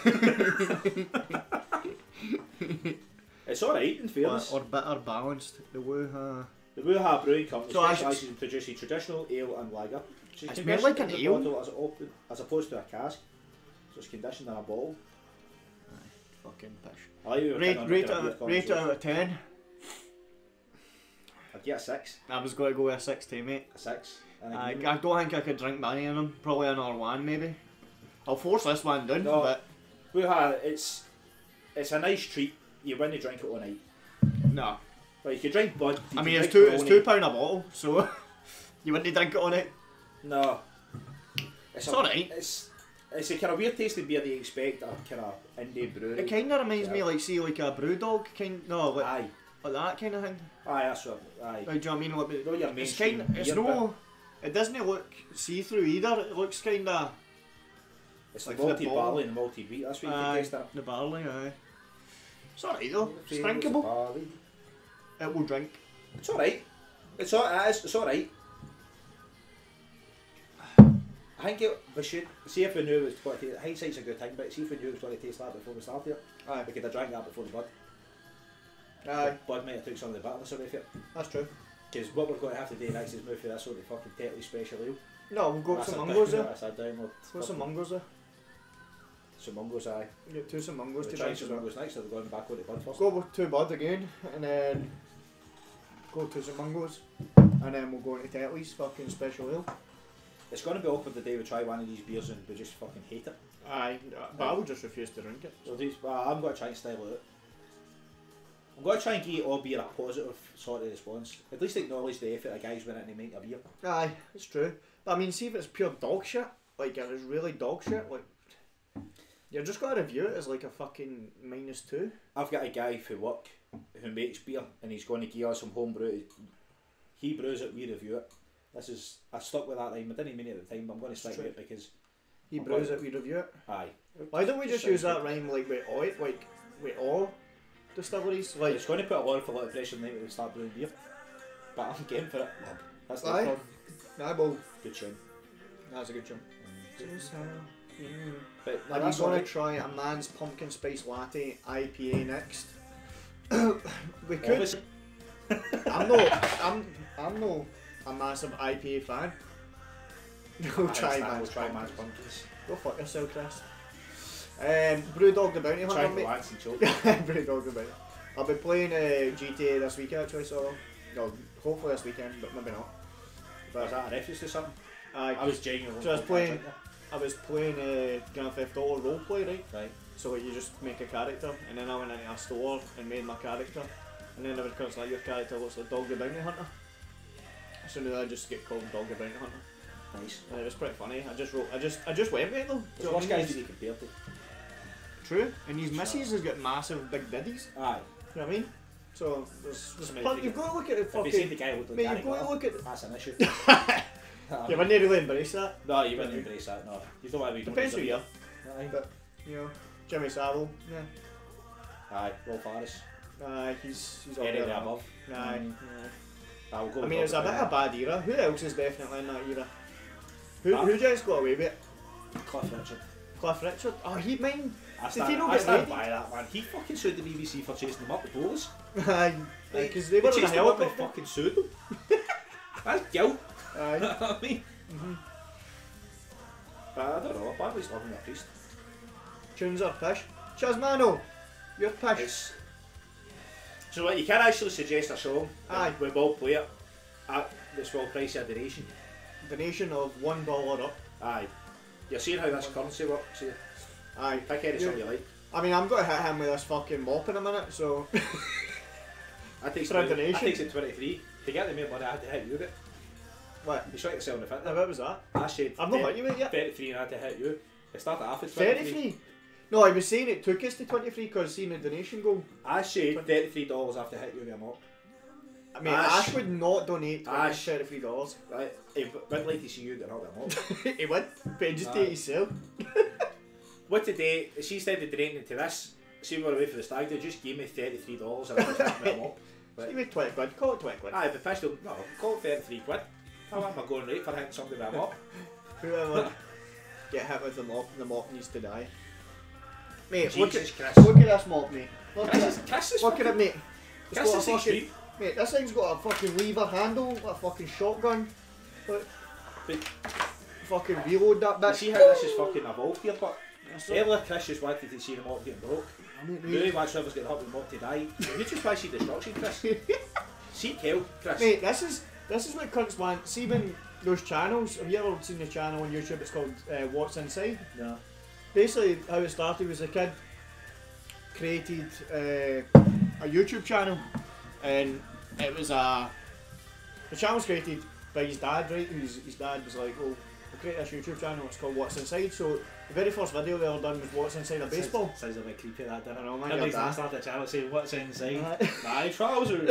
right? It's alright in Or, fairness. or bitter balanced. The woo ha. The Woo-Ha Brewing Company So I specialises in producing traditional ale and lager. So It's conditioned made like an in a ale. bottle as, open, as opposed to a cask. So it's conditioned in a bottle. Fucking pish. I like you were Rate, kinda rate, making a it, weird rate it conversation. out of ten. I'd get a six. I was going to go with a six too, mate. A six. And I, agree. I don't think I could drink many of them. Probably another one, maybe. I'll force this one down, No. but Woo-Ha, it's it's a nice treat. You win to drink it all night. no. Well, you could drink Bud. you I could mean, it's drink two, Peroni. it's two pound a bottle, so you wouldn't drink it on it. No. It's a- alright. It's it's a kind of weird tasting beer that you expect a kind of indie brewery. It kind of reminds me Yeah. like, see, like a brewdog kind. No, like, Aye. like that kind of thing. Aye, that's what. Aye. Like, do you know what I mean? Like, No, your it's mainstream kind. It's beer, no. It doesn't look see through either. It looks kind of. It's like the for the malted bottle. barley and the malted wheat. That's what you can Aye, taste that. the barley, aye. It's alright though. It's Favourites of drinkable. barley. It will drink. It's alright. It's alright. It is. It's alright. I think it, we should see if we knew it was what it tastes. Hindsight's a good thing, but see if we knew it was going to taste like before we started it. Aye. We could have drank that before the bud. Aye. Bud might have took some of the bitterness away from it. That's true. Because what we're going to have to do next is move for this sort of fucking Tetley special ale. No, we've got That's some a mungos down- there. That's a downward. What's some mungos there? Some mungos, aye. Get two some mungos We'll to try drink some as well. mungos next, so we're going back with the bud first. Go with two bud again, and then go to some mungos, and then we'll go into Tetley's fucking special ale. It's going to be awkward the day we try one of these beers and we just fucking hate it. Aye, but I will just refuse to drink it. So these, well, I'm going to try and style it out. I'm going to try and give all beer a positive sort of response. At least acknowledge the effort a guy's went in to make a beer. Aye, it's true. But I mean, see if it's pure dog shit, like if it's really dog shit, like you're just going to review it as like a fucking minus two. I've got a guy for work who makes beer and he's going to give us some home brew. He brews it, we review it. This is, I stuck with that line. I didn't mean it at the time, but I'm going to stick with it because He I'm brews going- it, we review it. aye. Why don't we just Sounds use that good. rhyme like with all, like with all distilleries? Like, It's going to put a lot of a lot of pressure on them when we start brewing beer. But I'm game for it. That's the Aye. problem. nah, well, Good tune. that's a good jump. But no, Are you that's going alright. to try a man's pumpkin spice latte I P A next? we could. Obviously. I'm no. I'm. I'm no. A massive I P A fan. We'll try We'll man's try pumpkins. man's pumpkins. Go fuck yourself, Chris. Um, Brewdog the Bounty Hunter, Try mate. relax and chill. Brewdog the Bounty. I'll be playing uh, G T A this week actually, so no, hopefully this weekend, but maybe not. Was that a reference to something? I, I was genuinely. So I was playing- I was playing uh, Grand Theft Auto roleplay, right? Right. So like, you just make a character, and then I went into a store and made my character, and then it was like your character looks like Dog the Bounty Hunter. So now I just get called Dog the Bounty Hunter, Nice. and it was pretty funny. I just wrote, I just, I just went with it though. Do you There's know what worse I mean? guys to be compared to. True, and these misses has got massive big diddies. Aye. You know what I mean? So there's, there's I mean, plenty- if you've got to look at the If you see fucking. the guy with the Mate, Gary you've got to Glitter, look at. that's an issue. You wouldn't really embrace that. No, you wouldn't embrace that, no. You don't want to be Depends who you are. Aye. But you know, Jimmy Savile, yeah. Aye, Will Farris. Aye, he's he's up Any there. of the above. Aye. Mm. aye. I will go I with mean, it's a Dog bit the of a bad era. Who else is definitely in that era? Who Ah. who just got away with it? Bounty. Cliff Richard. Cliff Richard. Oh, he mind. I Did stand, he not I get stand raided? by that, man. He fucking sued the B B C for chasing them up with bowlers. Aye, because they were in a chased them up and helicopter. fucking sued them. That's guilt. Aye. You know what I mean? Mhm. But I don't know, Barnley's loving their priest. Tunes are pish. Chasmano, you're pish. It's, so what, you can actually suggest a song. Aye. We will play it at the small price of donation. Donation of one dollar up. Aye. You're seeing how this currency works here. Aye. Pick any You- song you like. I mean, I'm gonna hit him with this fucking mop in a minute, so. That takes, For a twenty, that donation? takes it twenty-three. To get the mere money, I had to hit you with it. What? You shot yourself in the foot Now, there. what was that? I said I've not hit you with it yet. thirty-three and I had to hit you. It started off at twenty-three. thirty-three? No, I was saying it took us to twenty-three because seeing the donation go. I said thirty-three dollars after hit you with a mop. I mean, Ash. Ash would not donate Ash. thirty-three dollars. Right? I would like to see you get hit with a mop. He would, but he just Aye. did it himself. What today, she started donating to this, see we were away for the stag, they just gave me thirty-three dollars and I was hitting with a mop. Right. Give me twenty quid, call it twenty quid. Aye, but pistol, no, call it thirty-three quid. I want my going rate for hitting somebody with a mop. Whoever get hit with the mop, the mop needs to die. Mate, look at, Jesus Christ. look at this mop, mate. Look at Kiss it. this, kiss this Look at it, mate. It's Kiss got a this fucking, extreme. mate, this thing's got a fucking lever handle, a fucking shotgun. Look, But fucking reload that you bitch. see how this is fucking evolved here, but That's it. earlier Chris just wanted to see the mop getting broke. I mean, Now mate, he wants whoever's getting hit with the mop to die. You just want to see destruction, Chris. Seek hell, Chris. mate, this is this is what cunts want. See when those channels, have you ever seen the channel on YouTube? It's called uh, What's Inside. No. Basically, how it started was a kid created uh, a YouTube channel, and it was a the channel was created by his dad, right? His, his dad was like, "Well, we'll create this YouTube channel. It's called What's Inside." So the very first video they ever done was What's Inside a baseball. Sounds, sounds a bit creepy that, doesn't I it? know, man. That You're makes me dad. start the channel saying what's inside. Uh, My trousers.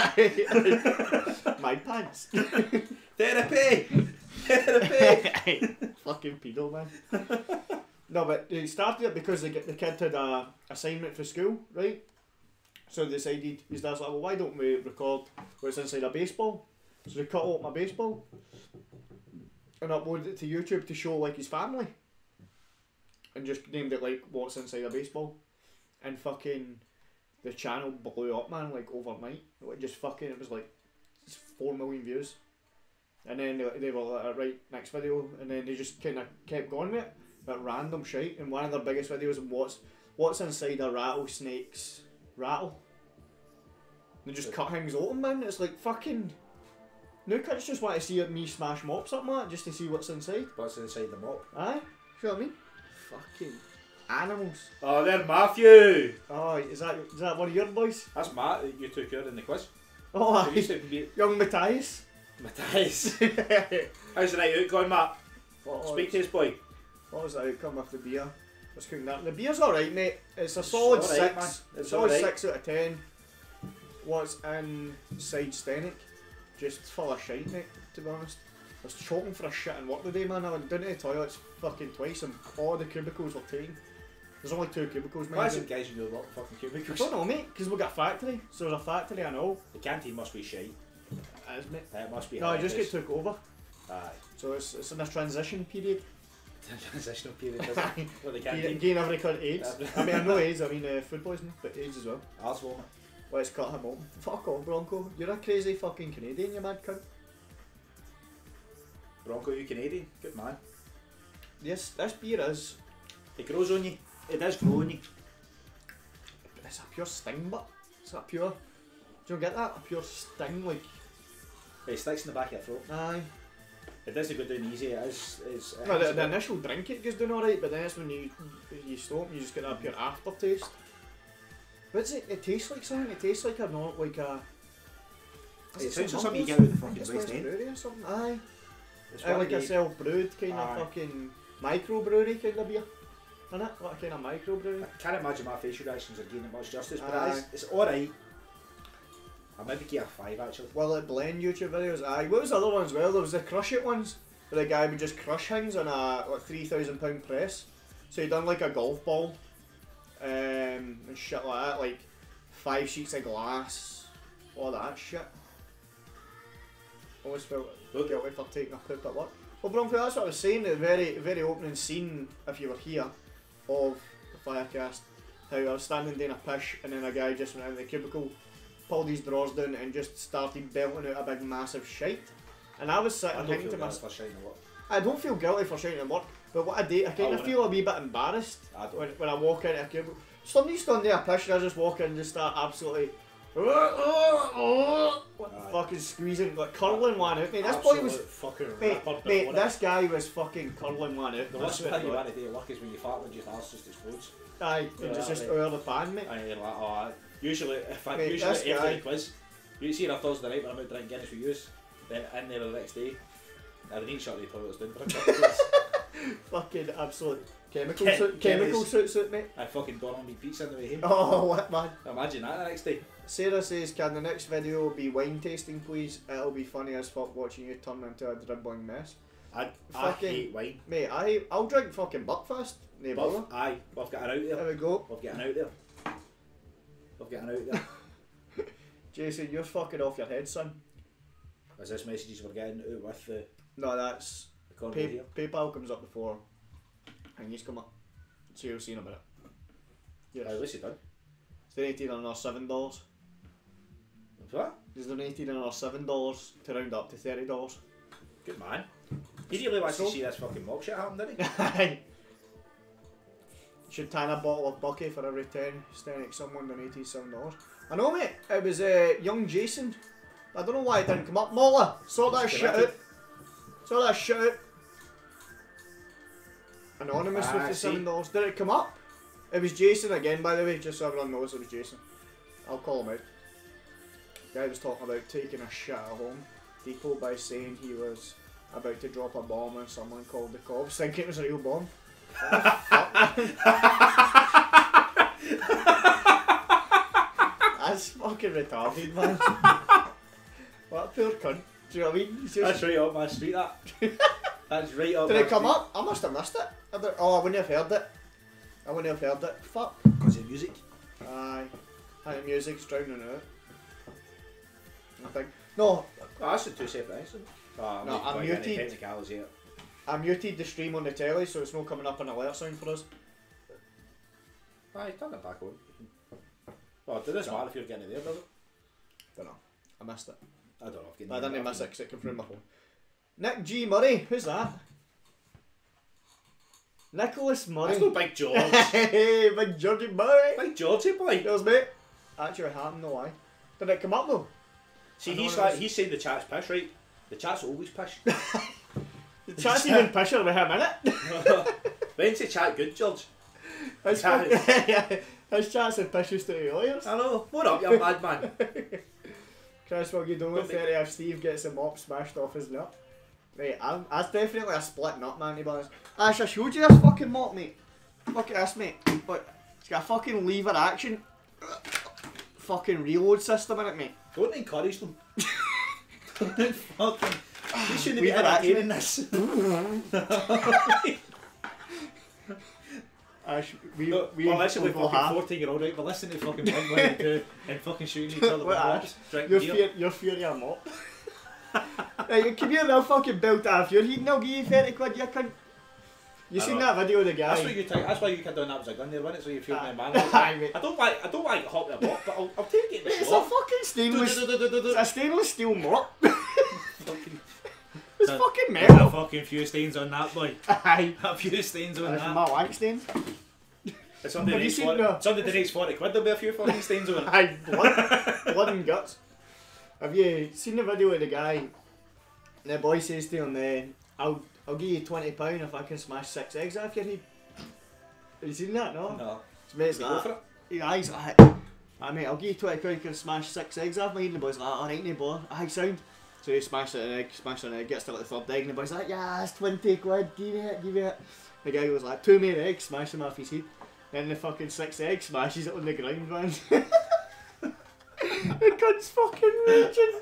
My pants. Therapy. Therapy. Fucking pedo, man. No, but they started it because the, the kid had a assignment for school, right? So they decided, his dad's like, well, why don't we record what's inside a baseball? So they cut out my baseball and uploaded it to YouTube to show like his family. And just named it like what's inside a baseball. And fucking the channel blew up, man, like overnight. Like just fucking, it was like four million views. And then they, they were like, right, next video, and then they just kind of kept going with it, at random shit. And one of their biggest videos was what's what's inside a rattlesnake's rattle. They just cut things open, man. It's like fucking. Now kids just want to see me smash mops up, man, just to see what's inside. What's inside the mop? Aye, see what I mean? Fucking animals. Oh, they're Matthew! Oh, is that is that one of your boys? That's Matt that you took out in the quiz. Oh, They used aye. to be Young Matthias. Matthias. How's the night out going, Matt? What Speak was, to his boy. what was the outcome of the beer? Let's cooking that. The beer's alright, mate. It's a solid It's alright, six. man. It's solid alright. six out of ten. What's inside Stenic? Just full of shite, mate, to be honest. I was choking for a shit and work today, man. I went down to the toilets fucking twice and all the cubicles were taken. There's only two cubicles, Why is mate. it guys in your lot fucking I cubicles? don't know, mate, because we've got a factory. So there's a factory and all. The canteen must be shite. It is, mate. It must be No, I just get horrendous. took over. Aye. So it's, it's in a transition period. Transitional period, isn't it? For the Gain, canteen. gain every cut AIDS. I mean, I know AIDS, I mean uh, food poisoning, but AIDS as well. Arse vomit. Let's cut him open. Fuck off, Bronco. You're a crazy fucking Canadian, you mad cunt. Bronco, you Canadian? Good man. Yes, this beer is. It grows on you. It does grow on you. It's a pure sting, but it's a pure. Do you get that? A pure sting, like. It sticks in the back of your throat. Aye. It doesn't go down easy. It is. It's, it No, has the, a the bit- initial drink it goes down alright, but then it's when you you stop and you just get that pure aftertaste. What's it? It tastes like something. It tastes like a not like a. is It sounds St like something you Humble's? get out of the I fucking think it's West West End. Brewery or something. Aye. It's Uh, one like of a the- self brewed kind Aye. of fucking micro brewery kind of beer. Isn't it? What a kind of micro brewery? I can't imagine my facial reactions are giving it much justice, but Aye. it's, it's alright. I maybe give it a five actually. Well, it blend YouTube videos. Aye. What was the other one as well? There was the Crush It ones, where the guy would just crush things on a like three thousand pound press. So he done like a golf ball, um, and shit like that, like five sheets of glass, all that shit. Always felt Look. guilty for taking a poop at work. Well, Bronco, that's what I was saying. The very, very opening scene, if you were here, of the Firecast, how I was standing doing a pish, and then a guy just went out in the cubicle, pulled his drawers down, and just started belting out a big massive shite. And I was I sitting don't thinking feel to bad myself, for shouting a lot. I don't feel guilty for shouting at work, but what I do, I kind I of wouldn't. feel a wee bit embarrassed I don't. when, when I walk into a cubicle. Somebody's done there a pish, and I just walk in and just start absolutely. Aye. Fucking squeezing, like curling one out. Mate, this boy Absolute was. fucking Mate, ripper, but mate what this guy was fucking curling one out. The I worst swear thing to you God. want to do at work is when you fart and just arse just explodes. Aye, Yeah, it's just right. over the pan, mate. And you're like, oh, usually, in fact, Mate, usually this after guy- the quiz, you see on a Thursday night when I'm out drinking Guinness with yous, then in there the next day, I didn't shut the toilets down for a couple of days. Fucking absolute chemical Ken- suit, Ken chemical is- suit suit, mate. I fucking don't on me pizza on the way home. Oh, what man? Imagine that the next day. Sarah says, can the next video be wine tasting, please? It'll be funny as fuck watching you turn into a dribbling mess. I, I Fucking- hate wine. Mate, I, I'll drink fucking Buckfast. No bother. Buff, aye, we've got an out There there. we go. We've got an out there. We've got an out there. Jason, you're fucking off your head, son. Is this messages we're getting out with the, No, that's... the convo Pay, here? PayPal comes up before. And he's come up. So you'll see in a minute. Yes. Aye, what's he done? He's donated another seven dollars. What? He's donated another seven dollars to round up to thirty dollars. Good man. He really wants So- to see this fucking mob shit happen, didn't he? Aye. Should tan a bottle of Bucky for every ten Stenic someone donated seven dollars. I know, mate. It was uh, young Jason. I don't know why it didn't come up. Malta, sort that shit out. Sort that shit out. Anonymous Ah, with I the see. seven dollars. Did it come up? It was Jason again, by the way, just so everyone knows it was Jason. I'll call him out. Guy was talking about taking a shit at home depot by saying he was about to drop a bomb and someone called the cops thinking it was a real bomb. What the fuck, man? That's fucking retarded, man. What a poor cunt. Do you know what I mean? He's just- That's right up my street, that. That's right up Did my it come street. up? I must have missed it. I don't- oh, I wouldn't have heard it. I wouldn't have heard it. Fuck. Because of music. Aye. And the music's drowning out. I think. No, Oh, that's the two separate things. Oh, No, I'm I'm muted. Any technicalities here. I muted the stream on the telly so it's not coming up an alert sound for us. Aye, turn it back on. Well, it doesn't matter if you're getting it there, does it? Don't know. I missed it. I don't know. If I didn't miss it because it came through my phone. Nick G. Murray, who's that? Nicholas Murray. That's no Big George. Hey, Big Georgie boy. Big Georgie boy. There's mate. Actually happened, no why. Did it come up though? See, I he's know like, it he's saying the chat's pish, right? The chat's always pish. The chat's even pisser with him in it. When's the chat good, George? His, Chat fuck- his chat's the pishest to the lawyers. I know. What up, you madman? Chris, what you doing with thirty if Steve gets a mop smashed off his nut? Right, I'm, that's definitely a split nut, man, to be honest. Ash, I showed you this fucking mop, mate. Look at this, mate. Look, it's got a fucking lever action. Fucking reload system in it, mate. Don't encourage them. Don't fucking... We shouldn't be Lever action. entertaining this. Ash, we, Look, we, we're listening we to go fucking half. fourteen year old, right? We're listening to fucking one way two and fucking shooting each other with What, Ash? mops, drinking Your beer. fear, your fear of your mop. Right, come here, they'll fucking belt off your heat and I'll give you thirty quid, you cunt. You I seen know. that video of the guy? That's what you take. That's why you could done that was a gun there, wasn't it? So you feel Aye. my man. Aye, mate. I don't like. I don't like hot with a mop, but I'll, I'll take it in the It's a shop. fucking stainless, it's a stainless steel mop. Fucking- It's So- fucking There's a metal. fucking few stains on that boy. Aye. A few stains on That's that. my wank stain. If somebody Have you rates seen forty, the- somebody rates forty quid, there'll be a few fucking stains on it. Aye, blood, blood and guts. Have you seen the video of the guy? The boy says to him, uh, "I'll I'll give you twenty pound if I can smash six eggs off your head." Have you seen that? No. No. His mate's Go like, for it. yeah, he's like, "I mate, I'll give you twenty pound if you can smash six eggs off my head." And the boy's like, "Alright, no bother." Aye, sound. So he smashed an egg, smashed an egg, gets to like the third egg, and the boy's like, "Yeah, it's twenty quid. Give me it, give me it." The guy goes like, "Two more eggs, smash them off his head." Then the fucking sixth egg smashes it on the ground, man. The cunt's fucking raging.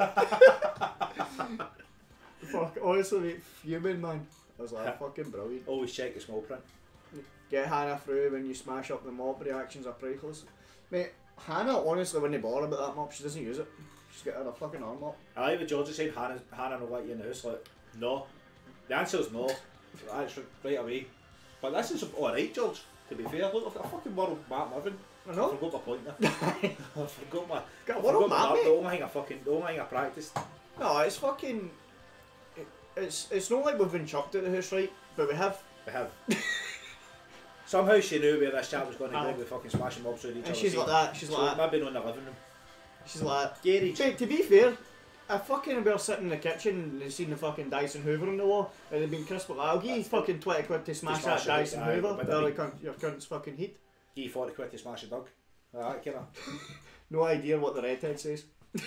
Fuck, honestly, mate, fuming, man. I was like, fucking brilliant. Always check the small print. Get Hannah through when you smash up the mop, reactions are priceless. Mate, Hannah honestly wouldn't bother about that mop, she doesn't use it. She's got her a fucking arm mop. I like what George said. Hannah, Hannah will let you in the house. Like, no. The answer is no. That's right away. But this is alright, George. To be fair, look, I've got a fucking world map, Marvin. I I know. forgot my point there. I forgot my. Got a I world forgot my map, mate. The only thing I fucking, the only thing I practiced. No, it's fucking. It, it's it's not like we've been chucked at the house, right? But we have. We have. Somehow she knew where this chat was going to Aye. go with fucking smashing mobs through each And other. she's like that, she's like that. Maybe not in the living room. She's like, Gary. mate, to be fair, I fucking were sitting in the kitchen and seen the fucking Dyson Hoover on the wall, and they'd been crisp like, "I'll give you fucking twenty quid to smash smash that it, Dyson aye, Hoover." but They're I like, "Cunt, your cunt's fucking heat." Give you forty quid to smash a dog. Alright, kinda. No idea what the redhead says.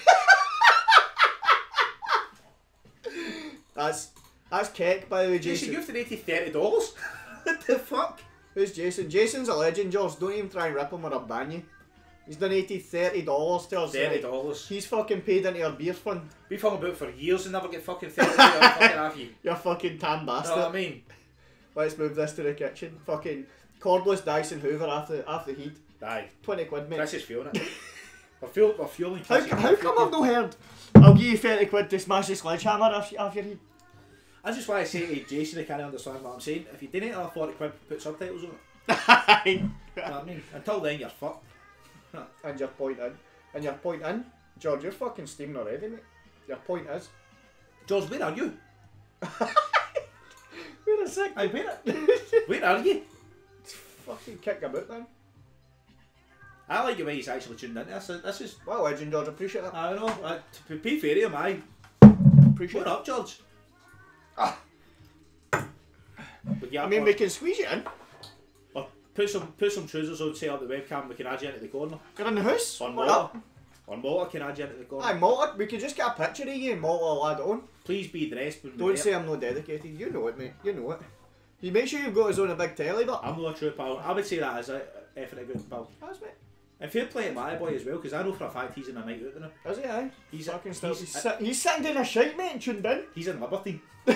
that's that's cake, by the way, Jason, Jason. you have to eighty thirty dollars. What the fuck? Who's Jason? Jason's a legend, George. Don't even try and rip him or I'll ban you. He's done eighty thirty dollars to us. Thirty right? dollars. He's fucking paid into our beer fund. We've hung about for years and never get fucking thirty dollars fucking off you. You fucking tan You bastard. know what I mean? Let's move this to the kitchen. Fucking cordless Dyson Hoover after after heat. Aye. twenty quid, mate. Chris is feeling it. We're, fuel, we're fueling How, Chris. how come I've not heard? I'll give you thirty quid to smash the sledgehammer off, off your head. That's just why I say to Jason, I can't understand what I'm saying. If you didn't have forty quid, put subtitles on it. You know what I mean? Until then, you're fucked. And your point in. And your point in. George, you're fucking steaming already, mate. Your point is. George, where are you? Wait a sec. I where, where are you? Fucking kick about then. I like the way he's actually tuned in. This is, this is Well, legend, George. Appreciate that. I don't know. Uh, to be fair to him, I. Appreciate What that. up, George? Ah. But yeah, I mean, or, we can squeeze you in. or put some put some trousers on, set up the webcam. We can add you into the corner. You're in the house. On What Malta. up? On Malta, can add you into the corner. Aye, Malta. We could just get a picture of you and Malta will add it on. Please be dressed when Don't we're say there. I'm not dedicated. You know it, mate. You know it. You make sure you've got his own a big telly, but. I'm not a true pal. I would say that as a effing a good pal. That's mate. And fair play to my boy as well, because I know for a fact he's in a night out now. Is he, aye? He's Fucking he's, still. He's, he's, sit, he's sitting down a shite, mate, and tuned in. he's in Liberty.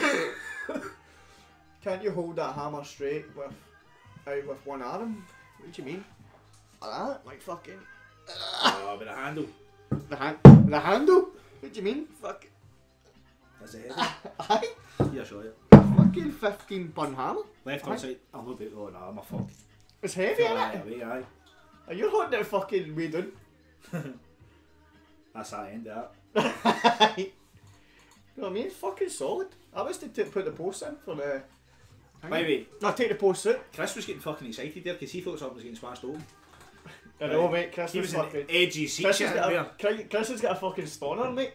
Can't you hold that hammer straight with out with one arm? What do you mean? Like that? Like fucking. Oh, but the handle. The hand, the handle? What do you mean? Fuck. Is it heavy? Aye. Here, I'll show you. Fucking fifteen pun hammer. Left Aye. hand side. I'm not bit. Oh no, I'm a fuck. It's heavy, Feel innit? that away, aye. Are you holding it fucking way down? That's that end of that. You know what I mean? It's fucking solid. I was to t- put the post in for the. By the way, I'll take the post out. Chris was getting fucking excited there because he thought something was getting smashed open. I know, mate. Chris He was was in fucking. edgy seat Chris has, shit got there. a, Chris- Chris has got a fucking stoner, mate.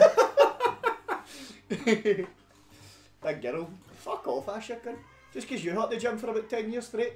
That girl. Fuck off, ass shit, cunt. Just because you hit the gym for about ten years straight.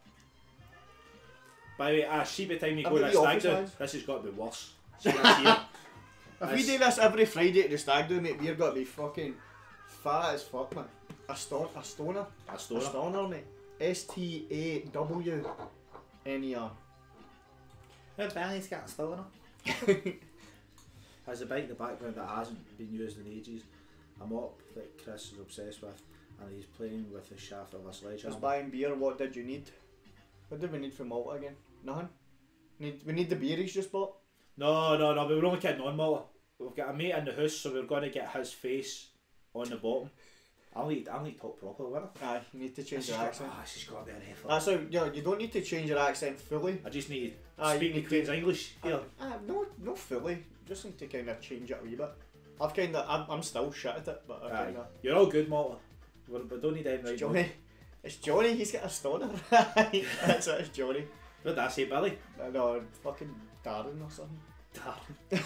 By the way, ah, see by the time you I've go to got the the stag office do, lines. this has got to be worse. See that's here. If we That's- do this every Friday at the stag do, mate, we're got to be fucking fat as fuck, man. A, sto- a stoner. A A stoner. stoner, mate. S T A W N E R. Her belly's got a stoner. Has a bike in the background that hasn't been used in ages. A mop that Chris is obsessed with, and he's playing with the shaft of a Just sledgehammer. buying beer, what did you need? What did we need for Malta again? Nothing? Need, we need the beer he's just bought? No, no, no, we were only kidding on Malta. We've got a mate in the house, so we're going to get his face on the bottom. I'll need, I'll need talk proper with her. Aye, you need to change This your has accent. got, ah, she's got to be an effort. That's how, you know, you don't need to change your accent fully. I just need to Aye, speak you the need Queen's English here. Ah, no, not fully. Just need to kind of change it a wee bit. I've kind of, I'm, I'm still shit at it, but I Aye. kind of. You're all good, Malta. We're, we don't need anything right now. Johnny, it's Johnny. He's got a stoner. That's it. It's Johnny. What did I say, Billy? Uh, no, fucking Darren or something. Darren.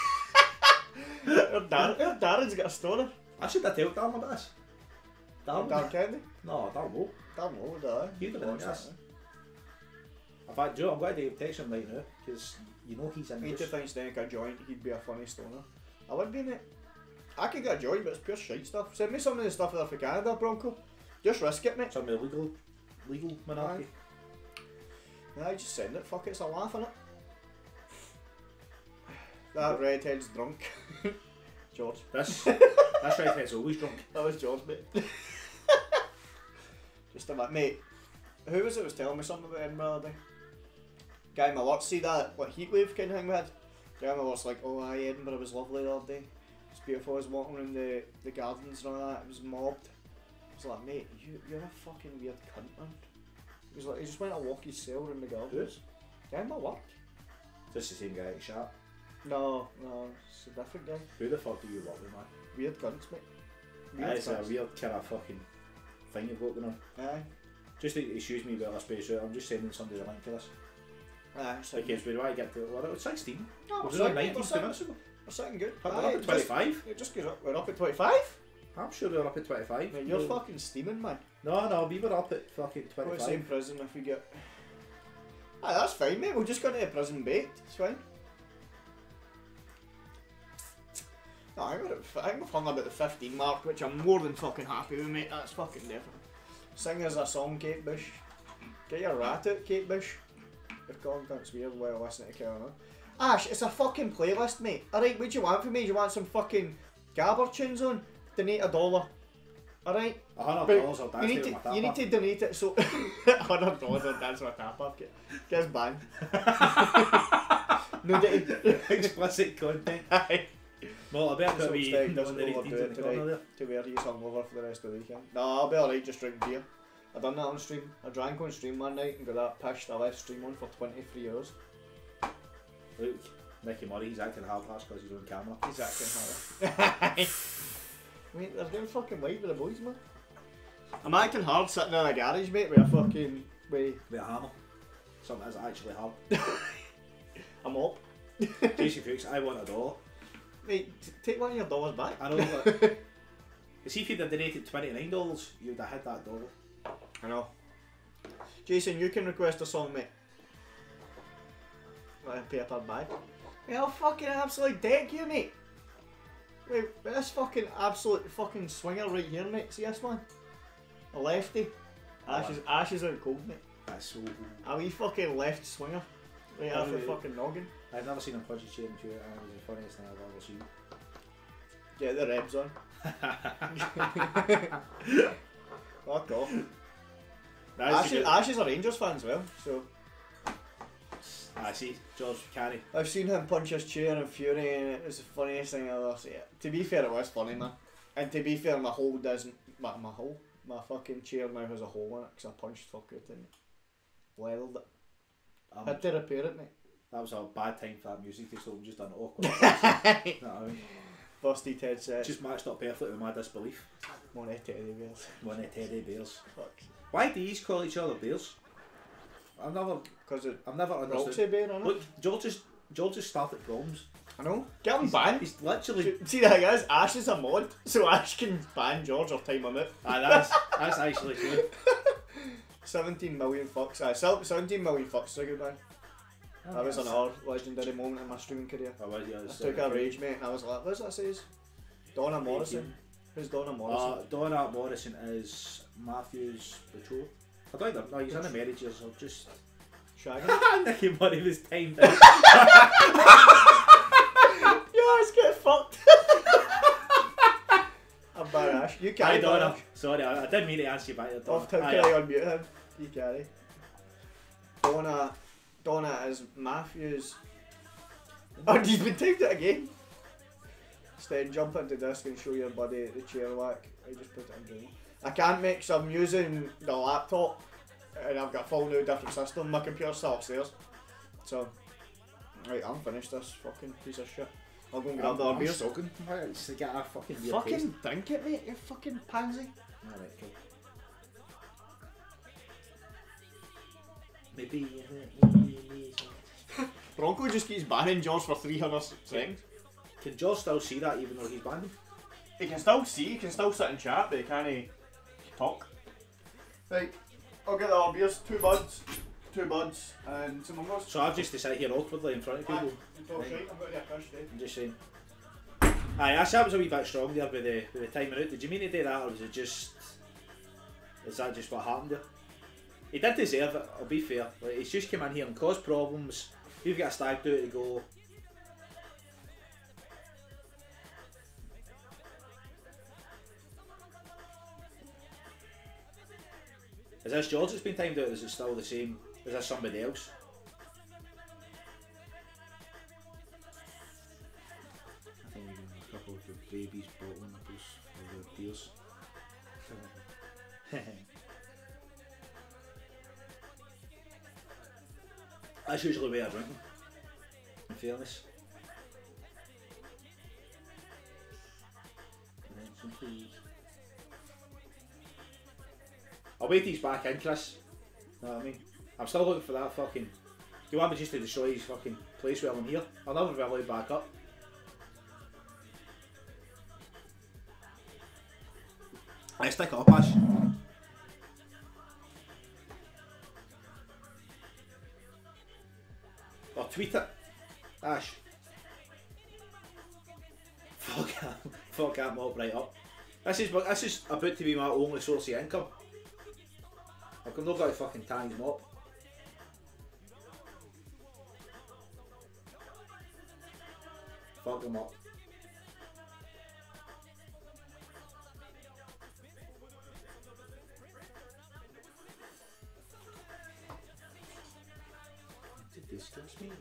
Or Darren, or Darren's got a stoner. I should have told Darren about this. Darren? Darren Kennedy. No, Darren won't. Darren Lowe, da. He'd have been in this. In fact, Joe, I'm glad to text him right now, because you know he's in Me this. to think Snake a joint, he'd be a funny stoner. I would be, mate. I could get a joint, but it's pure shite stuff. Send me some of the stuff there for Canada, Bronco. Just risk it, mate. Some of the legal, legal monarchy. Aye, just send it. Fuck it, it's a laugh on it. That redhead's drunk. George. This, this redhead's always drunk. That was George, mate. Just a minute, mate. Who was it was telling me something about Edinburgh the other day? Guy in my work, see that like heat wave kind of thing we had? Guy in my work's like, oh aye, Edinburgh was lovely the other day. It's beautiful. I was walking around the, the gardens and all that. It was mobbed. I was like, mate, you, you're a fucking weird cunt, man. He was like, he just went to walk his cell in the gardens. Guy in my work? This is the same guy at shop. No, no, it's a different guy. Who the fuck do you work with, man? Weird cunts, mate. That is a cunts. weird kind of fucking thing you've got going on. Aye. Just to excuse me about this space out, I'm just sending somebody the link to this. Aye, so Like, where do I get to it? Well, it was sixteen. no, It we're was on sitting, we're, nineteen sitting, minutes ago. we're sitting good. We're Aye, up it at just- twenty-five. It just goes up. We're up at twenty-five? I'm sure we're up at twenty-five. Mate, you're no, fucking steaming, man. no, no, we were up at fucking What's in twenty-five. prison if we get... Aye, that's fine, mate. We'll just go to prison bait. It's fine. No, I think, we're at, I think we've hung about the fifteen mark, which I'm more than fucking happy with, mate. That's fucking different. Sing us a song, Kate Bush. Get your rat out, Kate Bush. Your content's weird while listening to Karen. Ash, it's a fucking playlist, mate. Alright, what do you want from me? Do you want some fucking Gabber tunes on? Donate a dollar. Alright? A hundred But dollars or you dance need to to, my you need tap. to donate it so one hundred dollars on dance with a tap off. Get, get us banned. Nudity. Explicit content. Aye. Well, I better Just put me upstairs, on doesn't the overdo eighteens in it the corner today. there. To wear you hungover for the rest of the weekend. No, I'll be alright just drinking beer. I done that on stream. I drank on stream one night and got that pissed. I left stream on for twenty-three hours. Look, Nicky Murray, he's acting hard-ass because he's on camera. He's acting hard. Mate, they're getting fucking white with the boys, man. I'm acting hard sitting in a garage, mate, with a fucking... with With a hammer. Something that's actually hard. a mop. Jason Fuchs, I want a dollar. Mate, t- take one of your dollars back. I know, but... See, if you'd have donated twenty-nine dollars, you'd have had that dollar. I know. Jason, you can request a song, mate. I'll pay up bag. Mate, I'll fucking absolutely deck you, mate. Wait, this fucking absolute fucking swinger right here, mate. See this one? A lefty. Ashes, ashes out cold, mate. That's so cool. A wee fucking left swinger. Right off the Hey. fucking noggin. I've never seen him punch a chair in two, and it was the funniest thing I've ever seen. Get the rebs on. Fuck off. That's Ashes, Ashes are Rangers fans, well, so. I see, George Carey. I've seen him punch his chair in fury and it was the funniest thing I've ever seen. To be fair, it was funny, man. And to be fair, my hole doesn't, my, my hole, my fucking chair now has a hole in it because I punched fuck it and leveled it. Um, Had to repair it, mate. That was a bad time for that music to stop, just done awkward. You know what I mean? Busted headset. Just matched up perfectly with my disbelief. Money teddy bears. One of teddy bears. Fuck. Why do you call each other bears? I've never, Because it I've never Roxy understood. bear, innit? Look, George just, George just started problems. I know. Get him banned. He's literally. See, the thing is, Ash is a mod, so Ash can ban George or time him out. Ah, that's that's actually true. seventeen million fucks. Aye, se- seventeen million fucks is a good ban. That was Yes. another legendary moment in my streaming career. I was, yeah, I it's, took uh, a rage, mate, and I was like, what's that says? Donna Morrison. Who's Donna Morrison? Uh, Donna Morrison is Matthew's betrothed. I don't know. No, he's in a marriage years. I'll just. Shagging? Nicky Money was timed out. Yeah, let's get fucked. I'm bad, Ash. You Hi carry Donna. Donna. Sorry, I, I didn't mean to answer you back there. Donna. Off time, Aye, can aye. I unmute him? You carry. Donna. Donna is Matthew's. Oh, he's been typed it again. Instead, jump into disc and show your buddy the chair whack. I just put it in game. I can't make, so I'm using the laptop and I've got a full new different system. My computer's still upstairs. So, right, I'm finished this fucking piece of shit. I'll go and grab I'm, the I'm other beers. soaking. It's to get a fucking weird Fucking taste. drink it, mate, you fucking pansy. Alright, cool. Maybe. Bronco just keeps banning George for three hundred seconds. Can George still see that even though he's banned him? He can still see, he can still sit and chat, but he can't talk. Right, I'll get the other beers, two buds, two buds, and some mongos. So I've just to sit here awkwardly in front of people. Right. I've got your fish, Dave. I'm just saying. Aye, I said it was a wee bit strong there with the with the timing out. Did you mean to do that, or was it just? Is that just what happened there? He did deserve it. I'll be fair. Like, he's just come in here and caused problems. We've got a stag do to go. Is this George that's been timed out, or is it still the same? Is this somebody else? I think we have a couple of the babies bottling nipples for their beers. That's usually the way I drink them, in fairness. I'll wait till he's back in, Chris. Know what I mean? I'm still looking for that fucking. Do you want me just to destroy his fucking place while I'm here? I'll never be allowed back up. I stick it up, Ash. Or tweet it, Ash. Fuck that, fuck that mop right up. This is this is about to be my only source of income. I've not got a fucking Tangs mop. Fuck them up. To discuss me.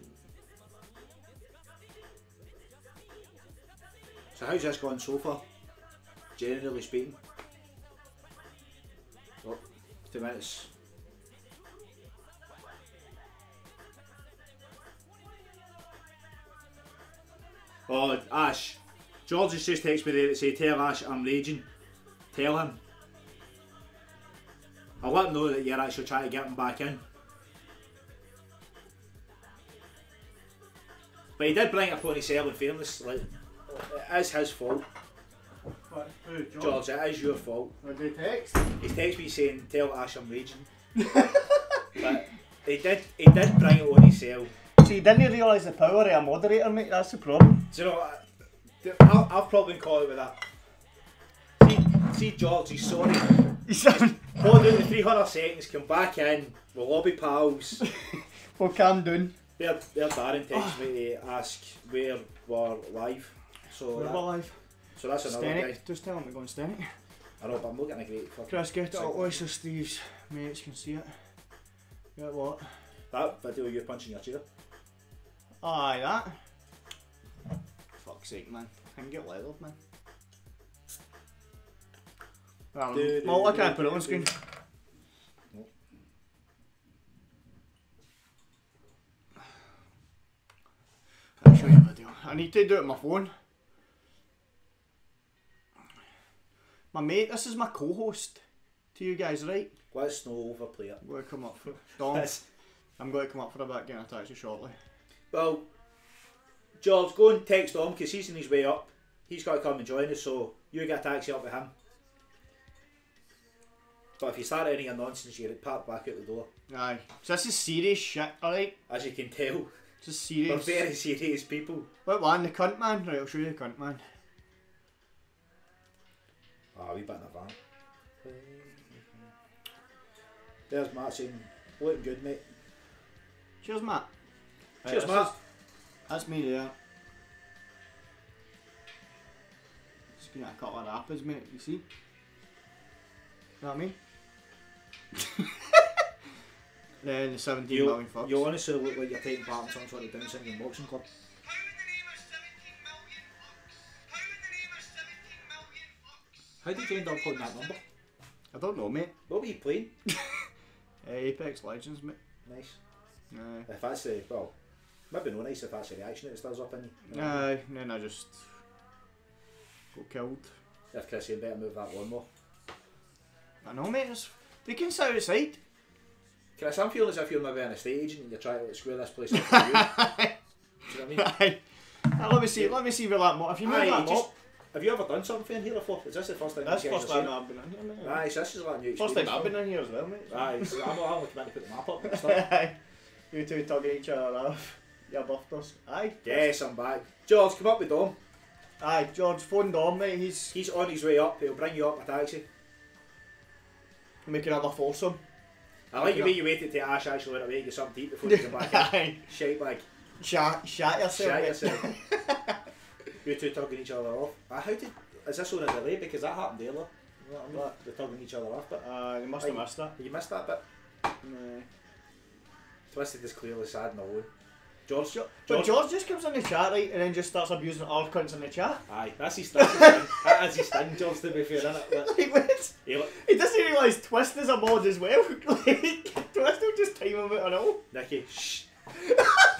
So how's this going so far? Generally speaking. Oh, two minutes. Oh, Ash. George has just texted me there to say, tell Ash I'm raging. Tell him. I'll let him know that you're actually trying to get him back in. But he did bring it upon himself, in fairness. Like, it is his fault. What? Who, George? George, it is your fault. What did he text? He's texted me saying, tell Ash I'm raging. But he did, he did bring it on himself. See, he didn't realise the power of a moderator, mate, that's the problem. Do you know what? I'll, I'll probably call it with that. See, see George, he's sorry. He's saying, Hold out the three hundred seconds, come back in, we'll all be pals. well, calm down. Their, their Darren texted me to ask where we're live. So, We're that, live. so that's another guy. Stenic, just tell him we're going Stenic. I know, but I'm not getting a great fucking. Chris, get it signal. out, Oyster Steve's mates can see it. Get what? That video of you punching your chair. Aye, that. Fuck's sake, man. I can get leathered, man. Um, Do, do, well, I do, can't put it do, on screen. do. I'll show you a video. I need to do it on my phone. My mate, this is my co-host to you guys, right? Let's no overplay it. I'm going to come up for Dom. I'm going to come up for a bit, getting a taxi shortly. Well, George, go and text Dom because he's on his way up. He's got to come and join us, so you get a taxi up with him. But if you start any of nonsense, you get parked back out the door. Aye. So this is serious shit, alright? As you can tell, This is serious. we're very serious people. What one? The cunt man? Right, I'll show you the cunt man. Ah, oh, we bit in a van. There's Matt saying, looking good, mate. Cheers, Matt. Right, Cheers, this Matt. is- That's me there. Just gonna get a couple of rappers, mate, you see? You know what I mean? Then the seventeen You, million fucks. you honestly look like you're taking part in some sort of Down syndrome boxing club. How did you end up on that number? I don't know, mate. What were you playing? Uh, Apex Legends, mate. Nice. Aye. If that's the, well, maybe no nice if that's the reaction it stirs up in you. Aye, and then I just got killed. If Chris, you better move that lawnmower. I know, mate. It's, they can sit outside. Chris, I'm feeling as if you're maybe an estate agent and you're trying to like, square this place up for you. Do you know what I mean? Aye. Now, let me see. Let me see where that mop. If you move Aye, that you just- mop, have you ever done something in here before? Is this the first time that's the you guys first have time seen I've been in here, it? mate. Aye, so this is like a new First time experience I've for been in here as well, mate. Aye, so I'm, I'm looking to put the map up and stuff. Aye. You two tugging each other off. Your buffers. Aye. Yes, I'm back. George, come up with Dom. Aye, George, phone Dom, mate. He's He's on his way up. He'll bring you up in a taxi. making another foursome. I like the way you waited till Ash actually went away to get something to eat before you come back in. Aye. Shite bag. Shat, shat yourself. Shat mate. yourself. You two tugging each other off. Uh, how did... Is this on a delay? Because that happened earlier. You know what I mean? What? The tugging each other off bit. Aye, you must have Aye. missed that. You missed that bit. Aye. Twisted is clearly sad and alone. George, Jo- George, But George just comes in the chat, right, and then just starts abusing all cunts in the chat. aye, that's his thing. That is his thing, George, to be fair, innit? Like, Like, what? he, look, He doesn't realise Twist is a mod as well. Like, Twist will just time him out and all. Nicky, shh. He's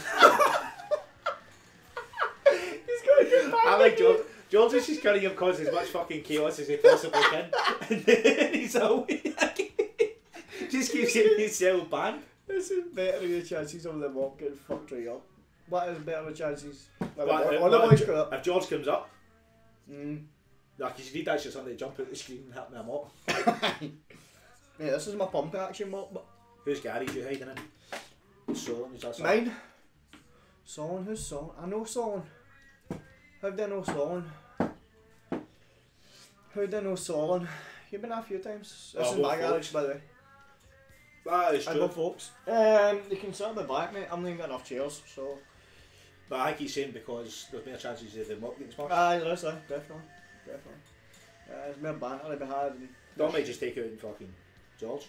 got to get back. I like George. George is just trying to cause as much fucking chaos as he possibly can. And then he's away. Just keeps getting himself banned. This is better than the chances of the mob getting fucked right up. What is better the chances? Well, But, the uh, boy- other but boys if, got up. if George comes up, Mm. like, you need actually somebody to jump out the screen and hit me a mop. Yeah, this is my pump action mop. But Whose garage you hiding in? Solon, is that mine. Solon, who's Solon? I know Solon. How do I know Solon? How do I know Solon? You've been there a few times. This Oh, is my what garage, folks? by the way. That is I true. go folks. Um, they can sit at the back, mate. I'm not even got enough chairs, so. But I keep saying because there's more chances of the mop getting smashed. Aye, there is, aye, definitely. Definitely. Uh, there's more banter to be had. And Dom might just take out and fucking George.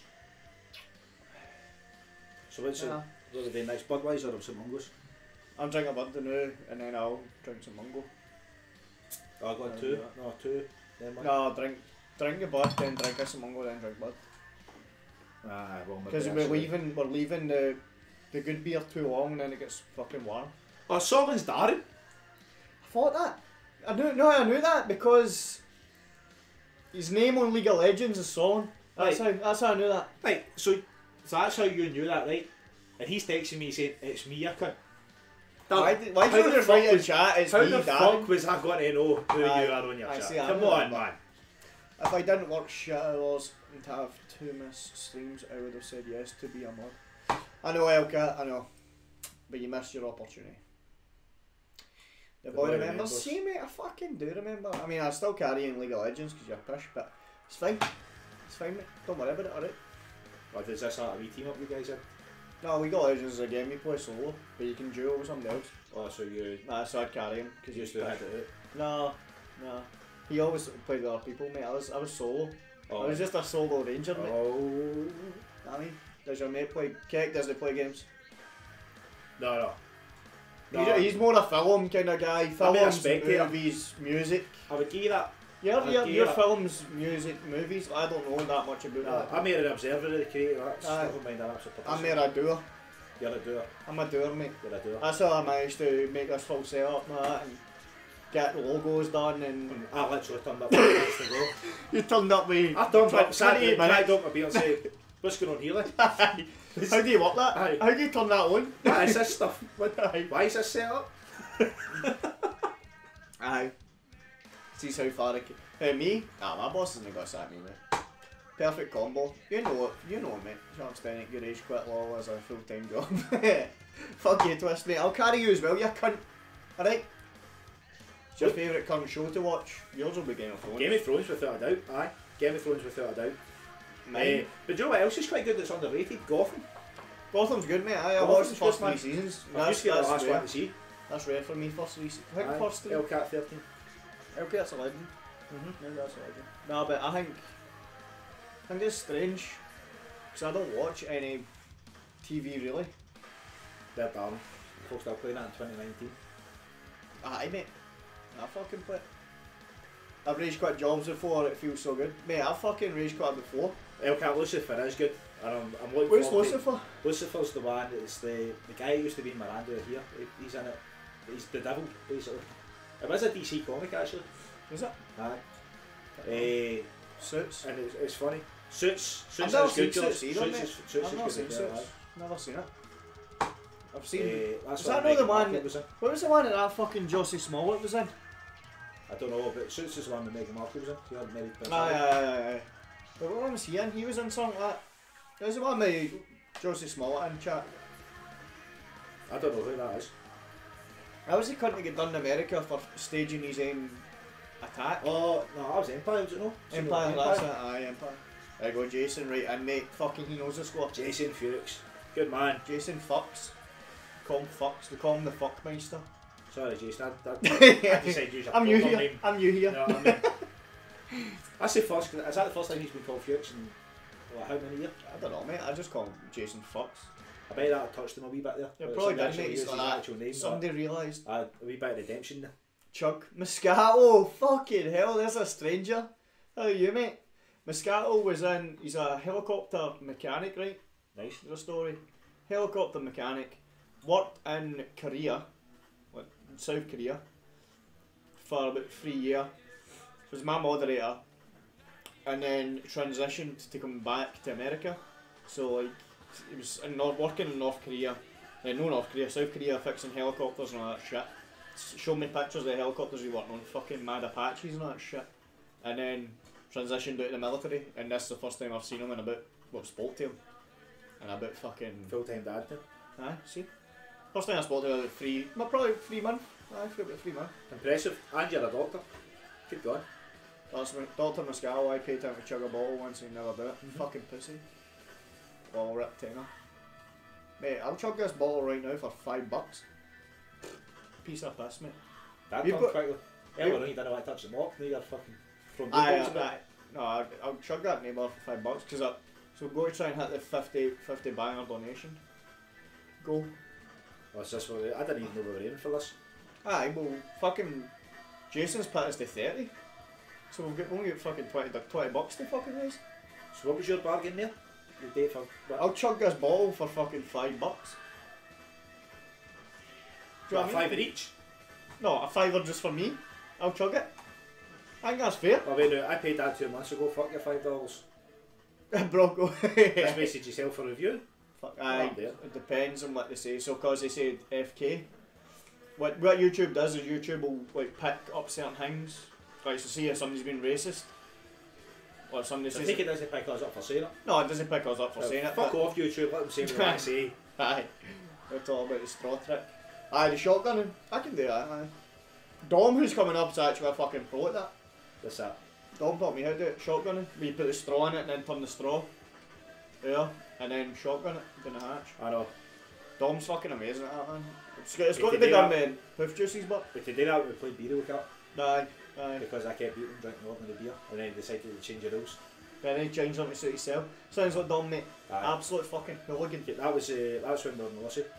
So what's Yeah. the, what are they next? Budweiser or some Mungos? I'm drinking a Bud now, and then I'll drink some Mungo. Oh, I got Yeah, two. yeah. No, two. Then one. No, drink drink your Bud, then drink some Mungo, then drink Bud. Ah, well, maybe Because we're actually- leaving, we're leaving the the good beer too long, and then it gets fucking warm. Oh, Solon's Darren. I thought that. I knew, no, I knew that because his name on League of Legends is Solon. That's Right. how. That's how I knew that. Right, so, so that's how you knew that, right? And he's texting me saying, it's me, I cunt. Why, did- why how did you the just fuck write in was- chat? It's How me, the Darren. fuck was I going to know who Aye, you are on your I chat? see, I Come know on, that. man. If I didn't work shit hours and to have two missed streams, I would have said yes to be a mod. I know, Elka, I know. But you missed your opportunity. The, The boy, boy remembers. remembers. See, mate, I fucking do remember. I mean, I still carry in League of Legends because you're a pish, but it's fine. It's fine, mate. Don't worry about it, alright? Or does this have a wee team up you guys in? No, League of Legends is a game you play solo, but you can duo with somebody else. Oh, so you Nah, so I'd carry him because used he's to pish. have it No, no. He always played with other people, mate. I was, I was solo. out? I was just a solo ranger, mate. Oh. I mean, does your mate play Keck? Does he play games? No, no. He's, no. he's more a film kind of guy. I'm a Films, spectator. movies, music. I would give you that. Your, I'd your, give your that. films, music, movies, I don't know that much about No, that. I'm more an observer of the creator. That's Aye. never mind. I'm absolute I'm participant. more a doer. You're a doer. I'm a doer, mate. You're a doer. That's how I managed to make this full setup and that, and get the logos done, and I literally turned up five minutes to go. you turned up with I turned up, twenty-eight sat down, minutes. dragged up my beer and said, what's going on here, like? How do you work that? Aye. How do you turn that on? What is this stuff? What, Aye. why is this set up? Aye. See how far I can. Hey, me? Nah, my boss hasn't got to sack me, mate. Perfect combo. You know it, you know it, mate. John Stein at your age quit law as a full time job. Fuck you, Twist, mate. I'll carry you as well, you cunt. Alright? What's your favourite current show to watch? Yours will be Game of Thrones. Game of Thrones without a doubt, aye. Game of Thrones without a doubt. Mine. Uh, but do you know what else is quite good that's underrated? Gotham. Gotham's good, mate. Aye, I Gotham's watched the first good, three man. seasons. I That's, used to get the that's last rare. one to see. That's rare for me, first three seasons. I think Aye. first three. L Cat thirteen. Okay, that's a legend. Mm-hmm. Maybe that's a legend. No, but I think I think it's strange because I don't watch any T V really. Dead darling. Folks still playing that in twenty nineteen. Aye, mate. I fucking play. I've rage quit jobs before. It feels so good, mate. I fucking rage quit before. L Cat Lucifer is good. And I'm, I'm looking Where's forward to- Lucifer? Lucifer's the one, it's the the guy who used to be in Miranda here. He, he's in it. He's the devil, basically. It was a D C comic, actually. Is it? Aye. Uh, Suits. and it's, it's funny. Suits. I've Suits never is seen good. Suits Suits, either, Suits, mate. is, Suits I've is never good. seen yeah, Suits. aye. Never seen it. I've seen. Uh, that's Is what that not the Meghan one- Markle was in. What was the one that that fucking Josie Smollett was in? I don't know, but Suits is the one that Meghan Markle was in. She hadn't married Prince Aye, Harry. aye, aye, aye. But what one was he in? He was in something like that. There's the one with Josie Smollett in chat. I don't know who that is. How was he couldn't get done in America for staging his own attack? Oh, no, I was Empire, do you know? Do you know Empire, that's it, aye, Empire. There you go, Jason, right in, mate. Fucking he knows the score. Jason Fuchs. Good man. Jason fucks. Call him fucks. We call him the fuckmeister. Sorry, Jason. I, I, I decided to use a I'm new proper here. name. I'm new here. You know what I mean? That's the first. Is that the first time he's been called Fuchs in what, how many years? I don't know, mate. I just call him Jason fucks. I bet that touched him a wee bit there. Yeah, But probably somebody did, mate. actually He's used like his that. actual name. Somebody realised. but, uh, a wee bit of redemption there. Chug. Moscato. Fucking hell, there's a stranger. How are you, mate? Moscato was in, he's a helicopter mechanic, right? Nice. There's a story. Helicopter mechanic. Worked in Korea, like South Korea, for about three years. Was my moderator. And then transitioned to come back to America. So like, he was in North, working in North Korea. Uh, no North Korea, South Korea, fixing helicopters and all that shit. Show me pictures of the helicopters he worked on, fucking mad Apaches and all that shit. And then transitioned out to the military, and this is the first time I've seen him in about, well, spoke to him. And about fucking, Full time dad now. aye, see? First time I spoke to him about three, well, probably three months. Aye, for about three months. Impressive. And you're a doctor. Good God. That's my, Doctor Moscato, I paid him to chug a bottle once and he never do it. Mhm. Fucking pussy. All ripped tenner. Mate, I'll chug this bottle right now for five bucks. Piece of piss, mate. That We've comes got- quickly. Earlier on you didn't want to touch the mop, now you're fucking from Aye, boobs a bit. aye. No, I, I'll chug that neighbour for five bucks because I. So go to try and hit the fifty, fifty banger donation. Go. What's this? What we- I didn't even know we were aiming for this. Aye, well, fucking. Jason's put us to thirty. So we've got, we'll get fucking twenty, du- twenty bucks to fucking raise. So what was your bargain there? The date for what? I'll chug this bottle for fucking five bucks. Do you know What, what I mean? five each? No, a fiver just for me. I'll chug it. I think that's fair. Well, wait, no, I paid that two months ago. Fuck your five dollars. Bronco. This message yourself for review. Fuck, aye, Not there. it depends on what they say. So, cause they said F K, what what YouTube does is YouTube will like pick up certain things. Right, so see if somebody's been racist, or somebody So says take it doesn't pick us up for saying it. no, it doesn't pick us up for Uh, saying it. Fuck but- off YouTube. Let them say what they say. Aye, we're talking about the straw trick. Aye, the shotgunning. I can do that. Aye. Dom, who's coming up, is actually a fucking pro at that. What's that? Dom taught me how to do it. Shotgunning. Where you put the straw in it and then turn the straw. Yeah, and then shotgun it down the hatch. I know. Dom's fucking amazing at that, man. It's got, it's If got to you be do done that- with poof juices, but But today that we played beer with Cup aye, aye. because I kept beating drinking ordinary beer and then decided to change the rules. Then he changed them to suit himself. Sounds like Dom, mate. Aye. Absolute fucking hooligan. That was uh, that's when we were in Melissa.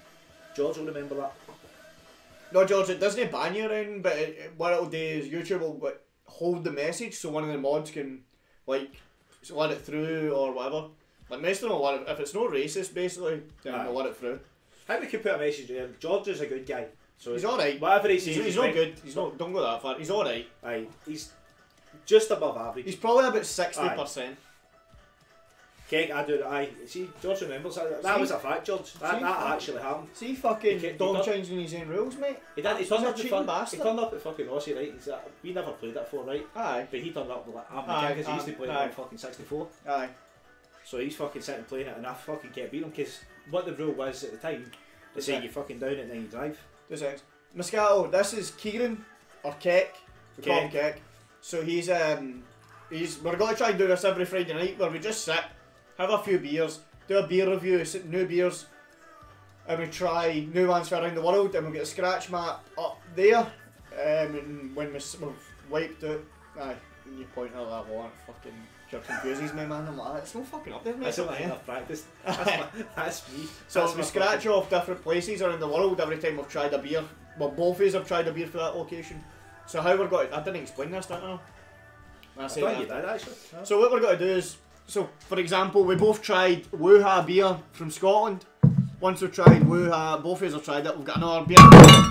George will remember that. No, George, it doesn't ban you around, but it, it, what it'll do is YouTube will like, hold the message so one of the mods can like let it through or whatever. Like most of them will let it, if it's not racist basically, then Aye. they'll let it through. How we could put a message in? George is a good guy. So He's alright. Whatever he says, He's, he's not good. He's not. Don't go that far. He's alright. Aye, he's just above average. He's probably about sixty percent. Keg, I do. Aye, see, George remembers that. That See? was a fact, George. That, See? that actually happened. See, fucking He- he Dom got- changing his own rules, mate. He did. He He's turned a up. He, cheating fun, bastard. he turned up at fucking Rossi, right? He's like, we never played that before, right? Aye, But he turned up with like, I'm the Aye, king because he used to aye, play it aye. on fucking sixty-four. aye. So he's fucking sitting playing it, and I fucking kept beating him because what the rule was at the time is saying you fucking down it and then you drive. Two seconds. Moscato, this is Kieran or Keck. We call him Keck. So he's um he's we're gonna try and do this every Friday night where we just sit, have a few beers, do a beer review, sit- new beers, and we try new ones from around the world, and we'll get a scratch map up there. Um, and when we s- we've wiped out, aye, you point out that one, fucking sure confuses me, man. I'm like, it's not fucking up there, mate. That's It's not up there. enough practice. That's, my, that's me. So That's we my scratch fucking- off different places around the world every time we've tried a beer. Well, both of us have tried a beer for that location. So how we're going to, I didn't explain this, didn't I? When I I said thought you that. did actually. So what we're going to do is, so for example, we both tried Wuha beer from Scotland. Once we've tried Wuha, both of us have tried it, we've got another beer.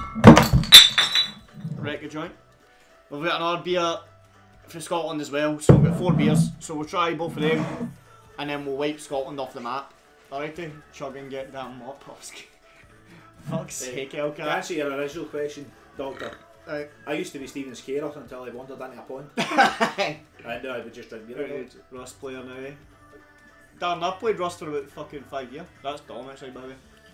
Wreck a joint. We've got another beer from Scotland as well, so we've got four beers. So we'll try both of them, and then we'll wipe Scotland off the map. Alrighty, chug and get damn mop. Fuck's sake, To Elka. answer your original question, Doctor, Right. I used to be Stephen Scarer until I wandered into a pond. And now I would just drink beer. Right, Rust player now, eh? Darn, I've played Rust for about fucking five years. That's Dom actually, by the way.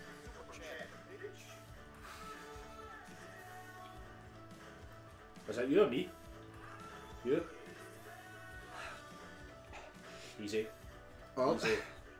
Was that you or me? You? Easy. Oh. Easy.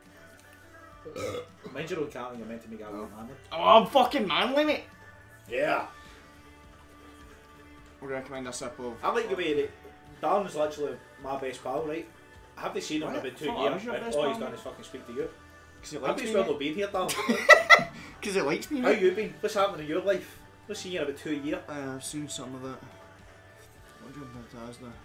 Mind your own cat when you're meant to make out with a man. Oh, I'm fucking manly, mate. Yeah. Would recommend a sip of. I like the way that Darren's literally my best pal, right? I haven't seen him in What? about two Fuck, years. who's your And best all pal, he's done mate? is fucking speak to you. Because it I've likes been me. well Because being here, Darren. it likes me, How mate. you been? What's happening in your life? What's seen you in about two years? Uh, I've seen some of it. What do you want to ask now?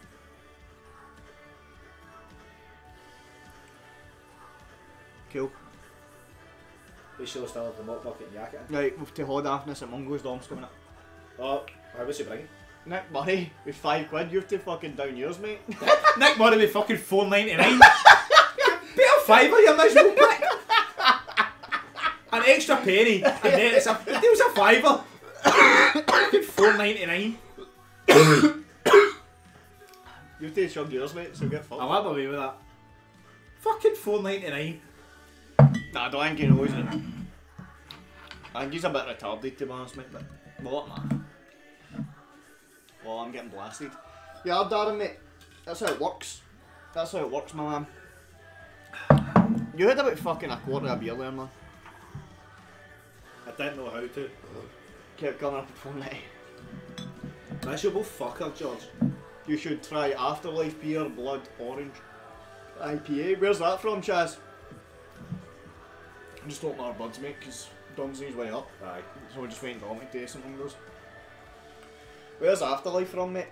Cool. We still still have the mop bucket and jacket in. Right, we've to hold afness at Mungo's Dom's coming up. Oh, why was he bringing? Nick Murray with five quid, you have to fucking down yours, mate. Nick Murray with fucking four ninety nine. Better fiver, you miserable prick. An extra penny, and then it's a it was a fiver. Fucking four ninety nine. You have to chug yours, mate, so get fucked. I'll have away with that. Fucking four ninety nine. Nah, I don't think he knows it. I think he's a bit retarded, to be honest, mate, but what, man? Well, I'm getting blasted. Yeah, Darren, mate. That's how it works. That's how it works, my man. You had about fucking a quarter of beer there, man. I didn't know how to. Kept coming up with phone ninety. Miserable fucker, George. You should try Afterlife Beer Blood Orange I P A. Where's that from, Chaz? I'm just opening our buds, mate, because Dom's his way up. Aye. So we're just waiting Dom to taste some of those. Where's Afterlife from, mate?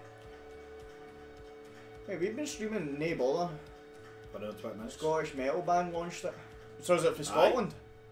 Hey, we've been streaming nae bother. For another twenty minutes. Scottish metal band launched it. So is it for Scotland?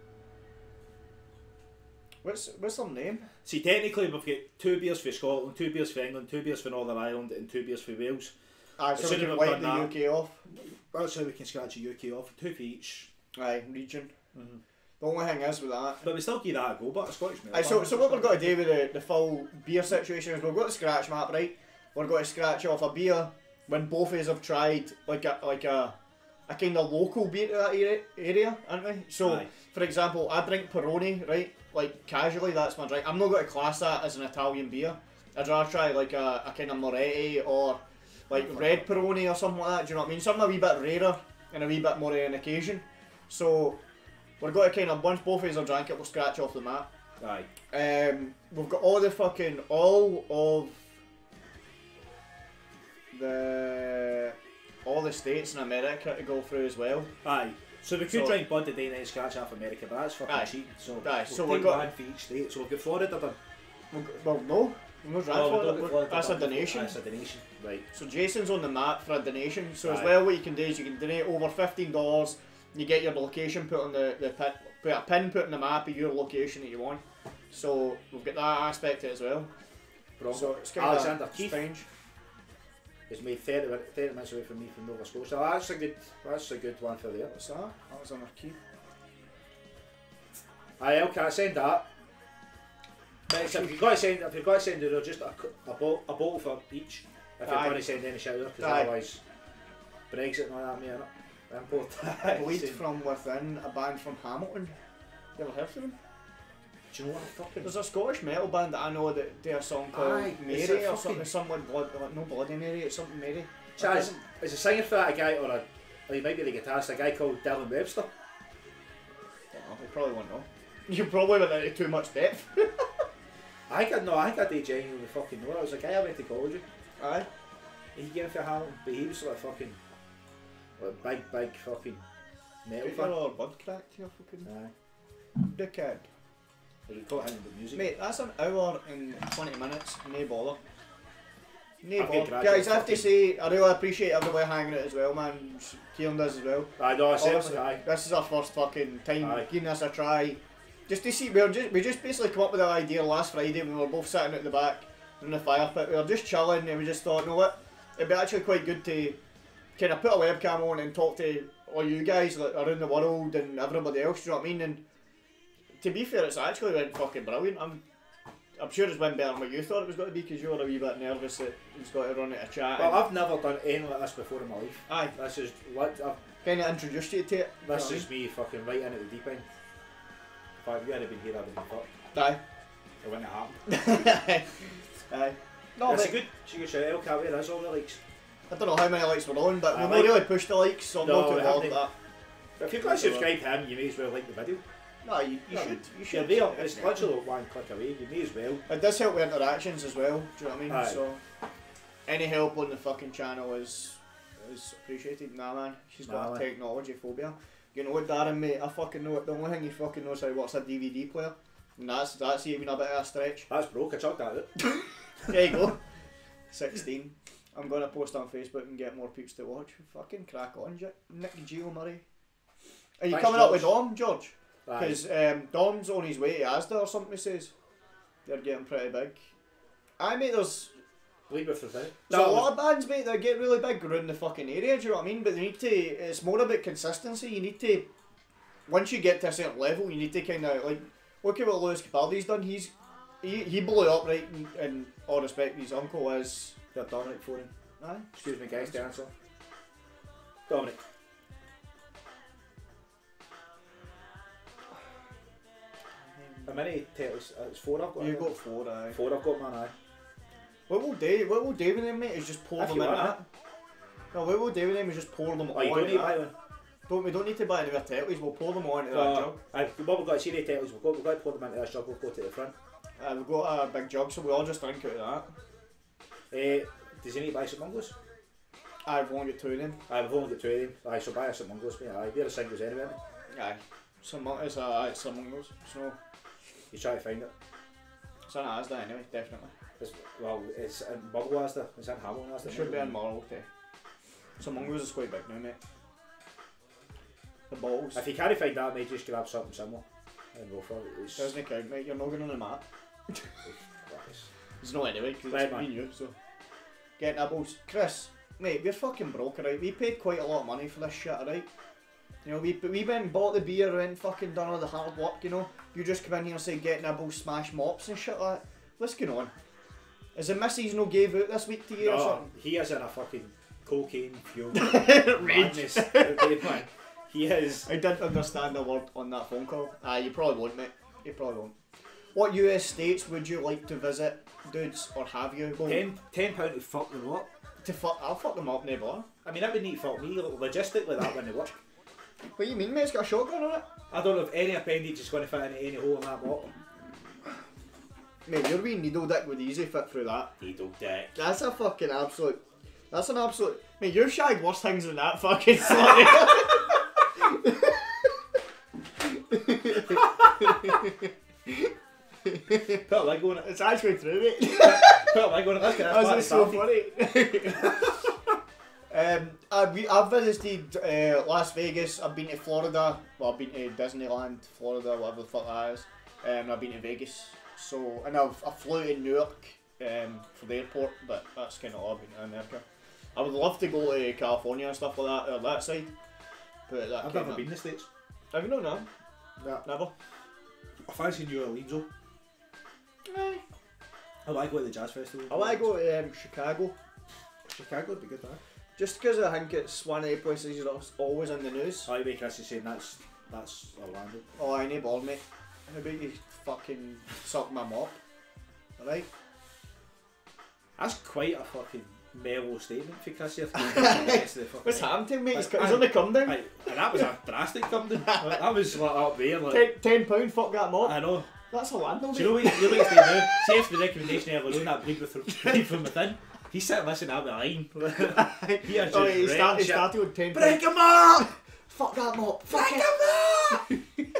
What's what's their name? See, technically we've got two beers for Scotland, two beers for England, two beers for Northern Ireland, and two beers for Wales. Aye, so As we soon can as we've wipe done the that- U K off. That's how we can scratch the U K off, two for each. Aye, region. Mm-hmm. The only thing is with that. But we still give that a go, but a Scottish metal. Aye, so band so is what we're Scotland. going to do with the, the full beer situation is we've got the scratch map, right? We're going to scratch off a beer when both of us have tried like a like a a kind of local beer to that area, area aren't we? So, Aye. for example, I drink Peroni, right? Like casually, that's my drink. I'm not going to class that as an Italian beer. I'd rather try like a, a kind of Moretti or like red Peroni or something like that. Do you know what I mean? Something a wee bit rarer and a wee bit more of an occasion. So we're going to kind of once both of us have drank it, we'll scratch off the map. Aye. Um, we've got all the fucking all of the all the states in America to go through as well. Aye. So we could So- try and bond the day night scratch half America, but that's fucking Aye. cheating. So, Aye, we'll so take we've got- one for each state. So we've got Florida done. We'll go- Well, no. We're not Oh, we Florida. don't get Florida That's a done. donation. That's a donation. Right. So Jason's on the map for a donation. So as Aye. well, what you can do is you can donate over fifteen dollars. You get your location put on the the pin, put a pin put on the map of your location that you want. So we've got that aspect to it as well. Bronco. So it's kind Alexander of Keith strange. is made thirty, min- thirty minutes away from me from Nova Scotia. That's a good. That's a good one for there. What's that? That was on our key. Aye, okay, send that. But it's- if you've got to send, if you've got to send it, just a, cu- a, bo a bottle for each. If you're Aye. going to send any shout out, because Aye. otherwise Brexit and all that, mate, innit? Import. Bleed from Within, a band from Hamilton. You ever heard of them? Do you know what I fucking? There's a Scottish metal band that I know that do a song called Aye, Mary it's a or fucking- something. Someone blood, like, no Bloody Mary. It's something Mary. Chaz, is a singer for that a guy or a? Or he might be the guitarist, a guy called Dylan Webster. Don't know. You probably won't know. You probably went into too much depth. I think I no, I think I did genuinely fucking know. It was a guy I went to college with. Aye. He came for Hamilton, but he was like fucking, like big, big fucking metal Get your fan. other bud cracked here, fucking Aye. dickhead. Like, he taught him the music. Mate, that's an hour and twenty minutes. No bother. No I'll get bother. graduate Guys, I have to fucking- say, I really appreciate everybody hanging out as well, man. Kieran does as well. I know, I said Honestly, aye. this is our first fucking time Aye. giving this a try. Just to see, we were just we just basically come up with the idea last Friday when we were both sitting at the back in the fire pit. We were just chilling and we just thought, you know what, it'd be actually quite good to kind of put a webcam on and talk to all you guys like, around the world and everybody else. Do you know what I mean? And to be fair, it's actually went fucking brilliant. I'm I'm sure it's went better than what you thought it was going to be because you were a wee bit nervous that it was going to run out of chat. Well, I've never done anything like this before in my life. Aye, This is what I've, kind of introduced you to it. this you know is me fucking right in at the deep end. If I- if you hadn't been here, I'd have been fucked. what I mean? It wouldn't have happened. Aye. Aye. No, That's but a good, it's a good shout. El Cabe, that's all the likes. I don't know how many likes we're on, but I we've like- not really pushed the likes, so I'm No, not too we bothered with haven't. that. If you've got to subscribe to him, you may as well like the video. No, you, you No, should. You You're should. there, it's literally one click away, you may as well. It does help with interactions as well. Do you know what I mean? Aye. So, any help on the fucking channel is is appreciated. Nah, man, she's got Nah, a man. technology phobia. You know what, Darren, mate? I fucking know it. The only thing he fucking knows how to works a D V D player, and that's that's even a bit of a stretch. That's broke, I chucked that out. There you go. Sixteen. I'm gonna post on Facebook and get more peeps to watch. Fucking crack on, J- Nick Gio Murray. Are you Thanks, coming up with George. Dom, George? Aye. Because um, Dom's on his way to Asda or something, he says. They're getting pretty big. I mate, there's, Believe it for the there's a lot of bands, mate, that get really big around the fucking area, do you know what I mean? But they need to, it's more about consistency. You need to, once you get to a certain level, you need to kind of, like, look at what Lewis Capaldi's done. He's, he, he blew up, right, in, in all respect. His uncle is, They're Dominic phoning. aye. Excuse me guys, to answer. Dominic. How many titles? Uh, it's four I've got. You I think. got four, aye. Four I've got, man, aye. What we'll do, what we'll do with them, mate, is just pour If them you in want that. No, what we'll do with them is just pour them Oh, on you don't need to that. buy one? Don't, we don't need to buy any more tetties, we'll pour them on into that Uh, jug. aye, what we've got, see the titles, we've got, we've got to pour them into this jug, we'll go to the front. Uh, we've got a big jug, so we all just drink out of that. Uh, does he need to buy some mungos? I've only got two of them. Aye, we've only got two of them. Aye, so buy us some mungos, mate. Aye, they're the singles anyway. Aye. Some, it's, a, it's among those. So, You try to find it. it's an Asda anyway, definitely. It's, well, it's in Bubble Asda, it's in Hamilton Asda. It should be in Marl too. So among those is quite big now, mate. The bottles. If you can't find that, mate, just grab something similar and go for it. It's, Doesn't count, mate. You're not going on the map. Christ. It's not anyway, because Right, it's man. been you, so. Get nibbles. Chris, mate, we're fucking broke, right? We paid quite a lot of money for this shit, right? You know, we we went and bought the beer, went and fucking done all the hard work, you know? You just come in here and say, get nibbles, smash mops and shit like that. What's going on? Is the missus no gave out this week to you or No, something? he is in a fucking cocaine fueled Rage. madness. Okay, man. He is. I didn't understand a word on that phone call. Ah, you probably won't, mate. You probably won't. What U S states would you like to visit, dudes, or have you? Well, Ten, ten pound to fuck them up. to fuck, I'll fuck them up, never. I mean, that would need to fuck me. Logistically, that wouldn't work. What do you mean, mate? It's got a shotgun on it. I don't know if any appendage is going to fit into any hole in that bottle. Mate, your wee needle dick would easy fit through that. Needle dick. That's a fucking absolute. That's an absolute. Mate, you've shagged worse things than that fucking slut. Put a wig on it. It's actually true, mate. Put a wig on it. Let's get this That's party so started. funny. um, I, we, I've visited uh, Las Vegas. I've been to Florida. Well, I've been to Disneyland, Florida, whatever the fuck that is. Um, I've been to Vegas. So, and I've I flew to Newark um, for the airport, but that's kind of all I've been to America. I would love to go to California and stuff like that, or that side. But that I've never been to the States. Have you not? No. Yeah. Never. I fancy New Orleans though. Aye. I like to go to the jazz festival. I want to go to um, Chicago. Chicago would be good, huh? Just because I think it's one of the places that's always in the news. I wait, Chris is saying that's that's Orlando. Oh, I ain't bored, mate. How about you fucking suck my mop? Alright? That's quite a fucking mellow statement for Chris here. What's What's happened to him, mate? He's, Aye. he's on the come down. Aye, and that was a drastic come down. That was like up there. Like, Ten, ten pound, fuck that mop. I know. That's Orlando, mate. Do you know what you're like to do now? See if the recommendation ever on that breed with breed from within. He's sitting listening out the line. He is Oh, just he, start, he shit. started with ten Break pound. him up! Fuck that mop. Break Fuck him up! it.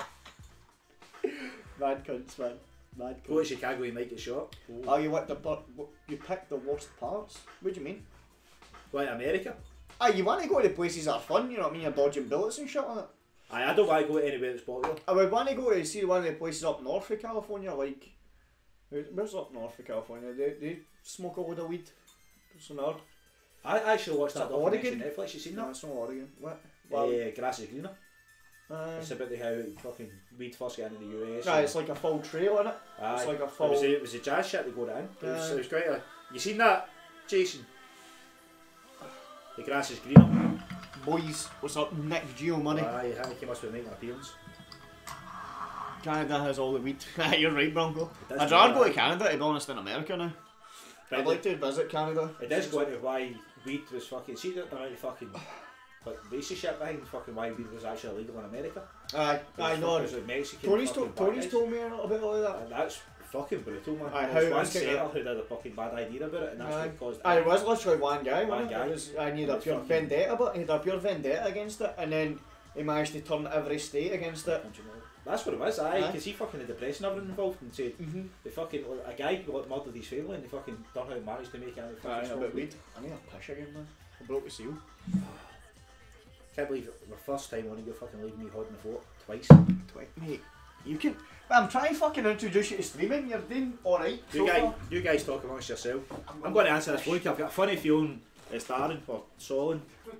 Mad cunts, man. Mad Go to cunts. Chicago and make it short. Oh, you want the bu- you picked the worst parts? What do you mean? Like America. Ah, you want to go to places that are fun, you know what I mean? You're dodging bullets and shit like that. Aye, I don't want to go to anywhere that's popular. I would want to go to see one of the places up north of California, like... Where's up north of California? They, they smoke a load of weed. It's an odd. I actually watched Is that it Oregon? documentary on Netflix. You seen No, that? it's not Oregon. What? Uh, Well, Grass is Greener. uh, It's about the how fucking weed first got into the U S. no, it's like a full trail in it. Aye. It's like a It full... was, a, it was a jazz shit to go down. It was, Aye. it was quite a... You seen that, Jason? The Grass is Greener. Boys, what's up? Nick Geo money. Aye, I think he must be making an appearance. Canada has all the weed. You're right, Bronco. It does I'd go rather go that. to Canada, to be honest, than America now. But I'd like to visit Canada. It does go into why weed was fucking... See the amount of fucking... Like racist shit behind fucking why weed was actually illegal in America. Aye, I know. It was like Mexican Tony's, fucking to- black Tony's guys. told me a little bit like that. And that's fucking brutal, man. Aye, There how was one is it senator that- who had a fucking bad idea about it, and that's Aye. what caused. Aye, it was literally one guy, One wasn't it? guy. It was, and he had a It's pure fucking- vendetta, but he had a pure vendetta against it, and then he managed to turn every state against it. That's what it was, aye, Aye. because he fucking had the press and everything involved and said Mm-hmm. the fucking a guy got murdered his family and they fucking done how he managed to make it. and they Aye, fucking a smoked bit weed. I need a piss again, man. I broke the seal. Can't believe it, the first time on you're fucking leaving me holding the fort twice. Twi- Mate, you can. I'm trying to fucking introduce you to streaming. You're doing alright. You guys, you guys talk amongst yourself. I'm going to answer this phone. I've got a funny feeling it's Darren or Solon.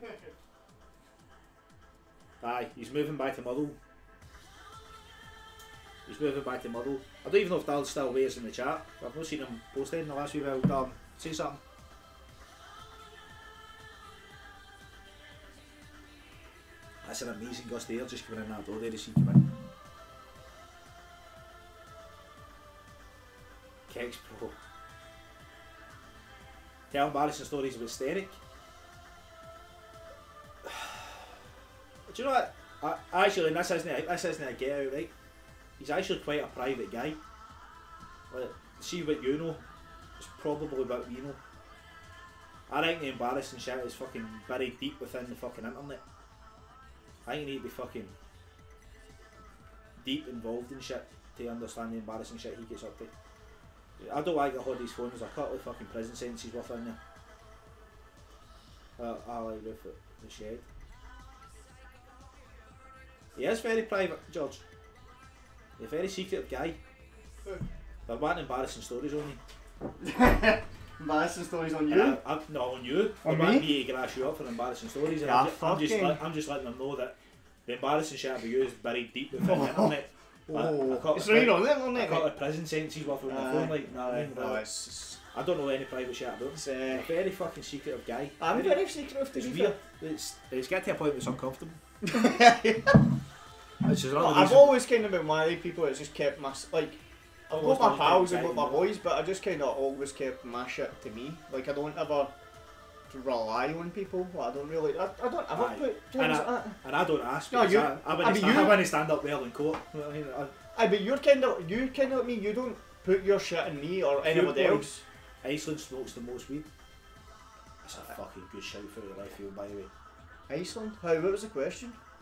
Aye, he's moving back to Muddle. He's moving back to Muddle. I don't even know if Darren's still with us in the chat. I've not seen him posting in the last wee while. Darren, say something. That's an amazing gust of air just coming in that door there to see you come in. Kex Pro. Tell embarrassing stories about Steric. Do you know what? I, actually, and this isn't, a, this isn't a get out, right? He's actually quite a private guy. Like, see what you know, it's probably what we know. I think the embarrassing shit is fucking buried deep within the fucking internet. I think you need to be fucking deep involved in shit to understand the embarrassing shit he gets up to. I don't like the hold his phone, there's a couple of fucking prison sentences worth in there. Uh, I like roof at the shed. He is very private, George. He's a very secretive guy. They're wanting embarrassing stories on you. Embarrassing stories on And you. I, I, not on you. On They're wanting me? me to grass you up for embarrassing stories. And Yeah, I'm, ju- I'm, just, fucking- let- I'm just letting them know that the embarrassing shit about you is buried deep within the internet. I, I Oh, caught it's a right pri- on there, isn't I it? got a prison sentences worth on my phone, like, nah, I mean, no, well, it's, it's, I don't know any private shit about. it's, He's uh, a very fucking secretive guy. I'm very secretive to It's be weird. It's, it's getting to a point where it's uncomfortable. fair. Which is another I've reason- always kind of been one of the people that's just kept my s- like. I've Always got my done pals things and got my right, boys, but I just kind of always kept my shit to me. Like I don't ever rely on people. Like, I don't really. I, I don't ever Aye. put And things I- like that. And I don't ask. No, because you- I, I, I wouldn't mean, sta- I you- wouldn't stand up well in court. You know what I mean? I- Aye, but you're kind of you kind of like me. You don't put your shit in me or anybody boy. else. Iceland smokes the most weed. That's a fucking good shout for the left field, by the way. Iceland? How? What was the question?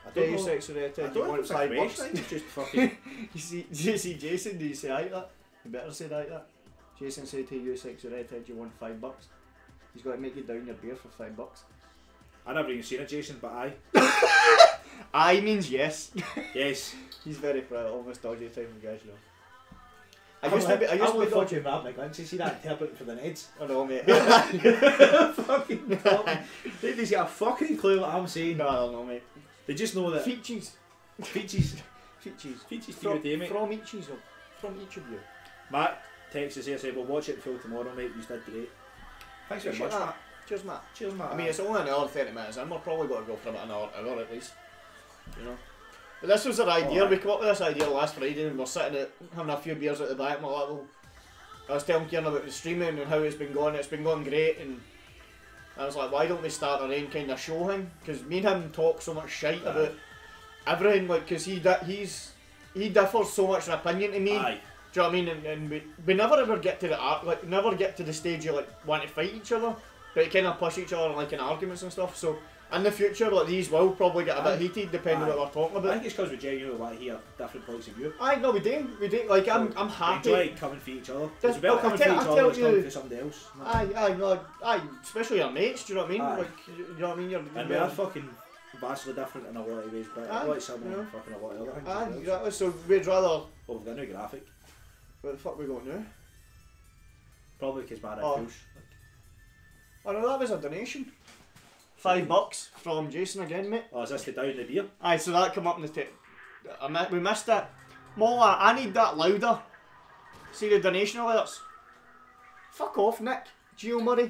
I Get don't you know. sexually I irritated, don't you know if want it's a five question, bucks. I think it's just fucking... You see, do you see Jason, do you say like that? You better say like that. Jason said to you, sexually irritated, you want five bucks. He's got to make you down your beer for five bucks. I never even seen it, Jason, but aye. Aye means yes. Yes. He's very proud, almost dodgy type of guy, you know. I I'm used to be, I like- used I'm to be like dodgy. fucking Rob McGlinchey, see that interpreting for the Neds? I know, mate. Fucking talking. They just got a fucking clue what I'm saying. No, I don't know, mate. They just know that... Features. Features. Features. Features to From, your day, mate. from each of you. From each of you. Matt texts us here, said, we'll watch it in full tomorrow, mate. You did great. Thanks very much, Matt. Cheers, Matt. Cheers, Matt. I mean, it's only an hour thirty minutes in, we're probably going to go for about an hour, hour at least. You know? But this was our idea, Oh, we came up with this idea last Friday and we're sitting at, having a few beers at the back, my little... I was telling Kieran about the streaming and how it's been going, it's been going great, and I was like, why don't we start our own kind of show him? Because me and him talk so much shite Aye. about everything, like, because he, di he's, he differs so much in opinion to me. Aye. Do you know what I mean? And, and we, we never ever get to the art, like never get to the stage you like want to fight each other, but kind of push each other like in arguments and stuff. So in the future, like these will probably get a bit Aye. heated depending Aye. on what we're talking I about. think it's because we genuinely want to hear different points of view. Aye, no, we do, we do. Like I'm, I'm We happy. enjoy coming for each other. That's- It's well I coming tell- for I each other tell as coming you- for somebody else. Aye, aye, no, aye, especially your mates. Do you know what I mean? Aye. Like, you you know what I mean? You're, And we are fucking vastly different in a lot of ways, but Aye, a lot of similar yeah. in fucking a lot of other things. Aye, as well. exactly. So we'd rather. Well, we've got a new graphic. What the fuck we got now? Probably because man Oh. feels. Oh no, that was a donation. Five bucks from Jason again, mate. Oh, is this the down the beer? Aye, so that come up in the tape. I mi we missed it. Mola, I need that louder. See the donation alerts. Fuck off, Nick. Gio Murray.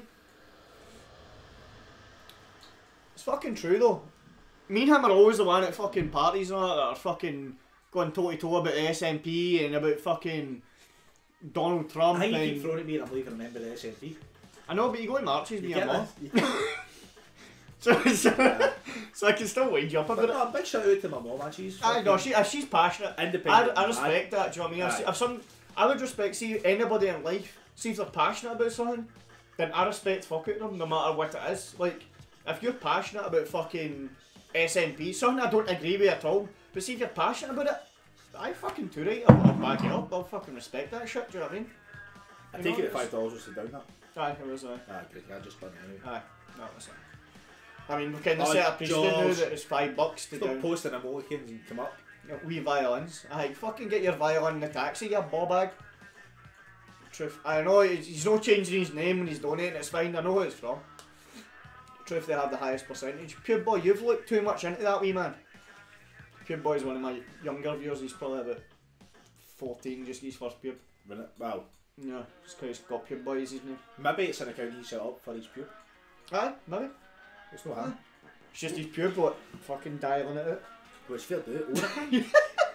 It's fucking true though. Me and him are always the one at fucking parties and all that, that are fucking going toe to toe about the S N P and about fucking Donald Trump. I think you and keep throwing at me and I'm leaving a member of the S N P. I know, but you go to marches, You me get and mum. this? You get- So, so, Yeah. so I can still wind you up a But bit. no, big shout out to my mum, man. She's I know, she, if she's passionate. I, independent. I respect that, do you know what I mean? If, Aye. if some, I would respect, see anybody in life, see if they're passionate about something, then I respect fuck out of them no matter what it is. Like, if you're passionate about fucking S N P, something I don't agree with at all, but see if you're passionate about it, I fucking too right, I'll, I'll back it up, I'll fucking respect that shit, do you know what I mean? I You take know, it at five dollars was to down that. Aye, it was, aye. Ah, good. I just done it anyway. Aye, that was it. I mean, we kind of Oh, set a precedent now George. that it's five bucks to Stop down. posting emoticons and come up. Wee violins. Aye, fucking get your violin in the taxi, you ball bag. Truth. I know he's he's not changing his name when he's donating, it's fine, I know who it's from. Truth, they have the highest percentage. Pure Boy, you've looked too much into that wee man. Pure Boy's one of my younger viewers, he's probably about fourteen, just his first pube. Minute. Well, No, just because he's got Pure Boy is his name. maybe it's an account he set up for his pube. Aye, maybe. It's not him. It's just his pure but fucking dialing it out. Well, it's fair to do it, own it.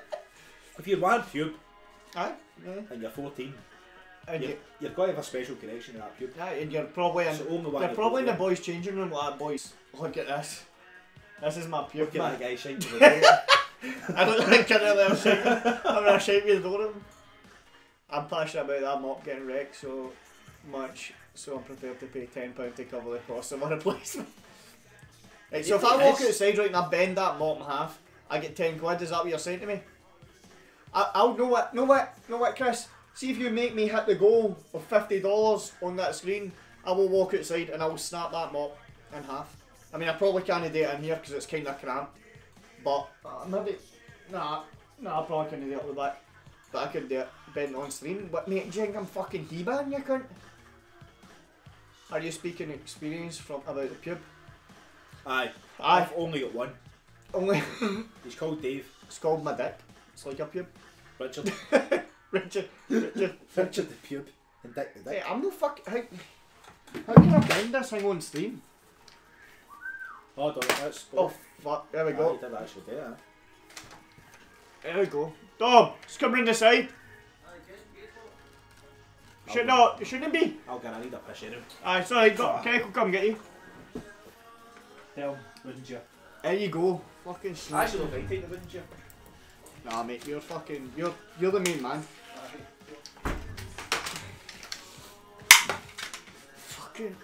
If you're one pube Aye, yeah. and you're fourteen, And, you've, you, you've got to have a special connection to that pube. aye, and you're probably in, It's the only one you're you probably in the put boys' changing room like, boys, look at this. This is my pure Look at man. that guy shining to the door. I don't think I'm really shaking. I'm gonna shake with the door of him. I'm passionate about that mop getting wrecked so much, so I'm prepared to pay ten pounds to cover the cost of a replacement. Right, so if I walk outside right and I bend that mop in half, I get ten quid, is that what you're saying to me? I, I'll know what, know what, know what Chris, see if you make me hit the goal of fifty dollars on that screen, I will walk outside and I will snap that mop in half. I mean I probably can't do it in here because it's kind of cramped, but uh, maybe, nah, nah I probably can't do it up the back. But I could do it, bend on stream. But mate, do you think I'm fucking He-Man, you cunt? Are you speaking experience from about the pube? Aye. Aye. I've only got one. Only He's called Dave. it's called my dick. It's like a pube. Richard. Richard, Richard. Richard the pube. And Dick the Hey, Dick. I'm no fuck. How, how can I bend this thing on stream? Oh, don't that's Oh fuck! There we Aye, go. he did actually do it. There we go. Dom, just come round the side. Should not. You shouldn't be. I'll get I need a piss anyway. Aye, sorry. Go, Keck will come get you. Tell him, wouldn't you? There you go. Fucking shit. I actually don't mind taking the wouldn't you? Nah, mate, you're fucking, you're, you're the main man. Fucking.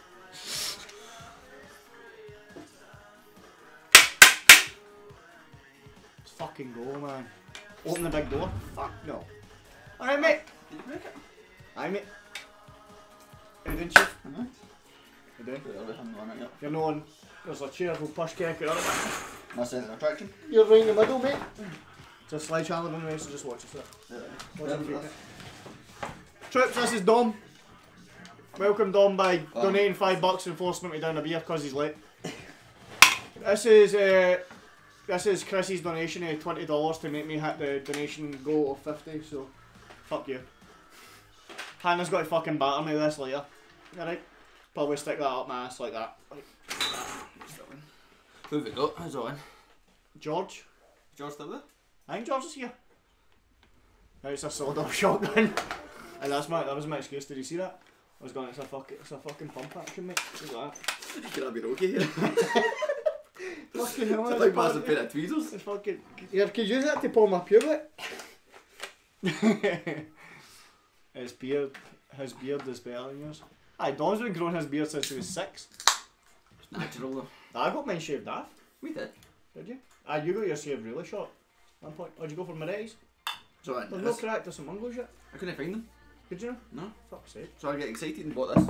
fucking go, man. Open the big door. Fuck no. Alright, mate. Did you make it? Aye, mate. How you doing, Chief? Alright. How you doing? Well, we haven't gone it yet. You're knowing there's a cheerful push kick out of it. My centre of attraction. You're right in the middle, mate. It's a sledgehammer in the way, so just watch it. Yeah. Watch it, mate. Troops, this is Dom. Welcome Dom by Oh. donating five bucks and forcing him to down a beer because he's late. This is uh, this is Chrissy's donation of twenty dollars to make me hit the donation goal of fifty. So, fuck you. Hannah's got to fucking batter me this later. Alright, probably stick that up my ass like that. Like, Who have we got? Who's on? George, George still there? I think George is here. Now it's a sawed-off shotgun, and that's my that was my excuse. Did you see that? I was going, it's a fuck, it's a fucking pump action, mate. Look at that. Can I be okay here? Fucking hell, It's a it's big massive fucking- pair of tweezers. It's fucking. Here, could you use that to pull my pubic? His beard, his beard is better than yours. Aye, Don's been growing his beard since he was six. It's natural though. I got mine shaved off. We did. Did you? Ah, you got yours shaved really short. One point. Or did you go for Moretti's? So I, There's no crack to some mungos yet. I couldn't find them. Did you know? No. Fuck's sake. So I get excited and bought this.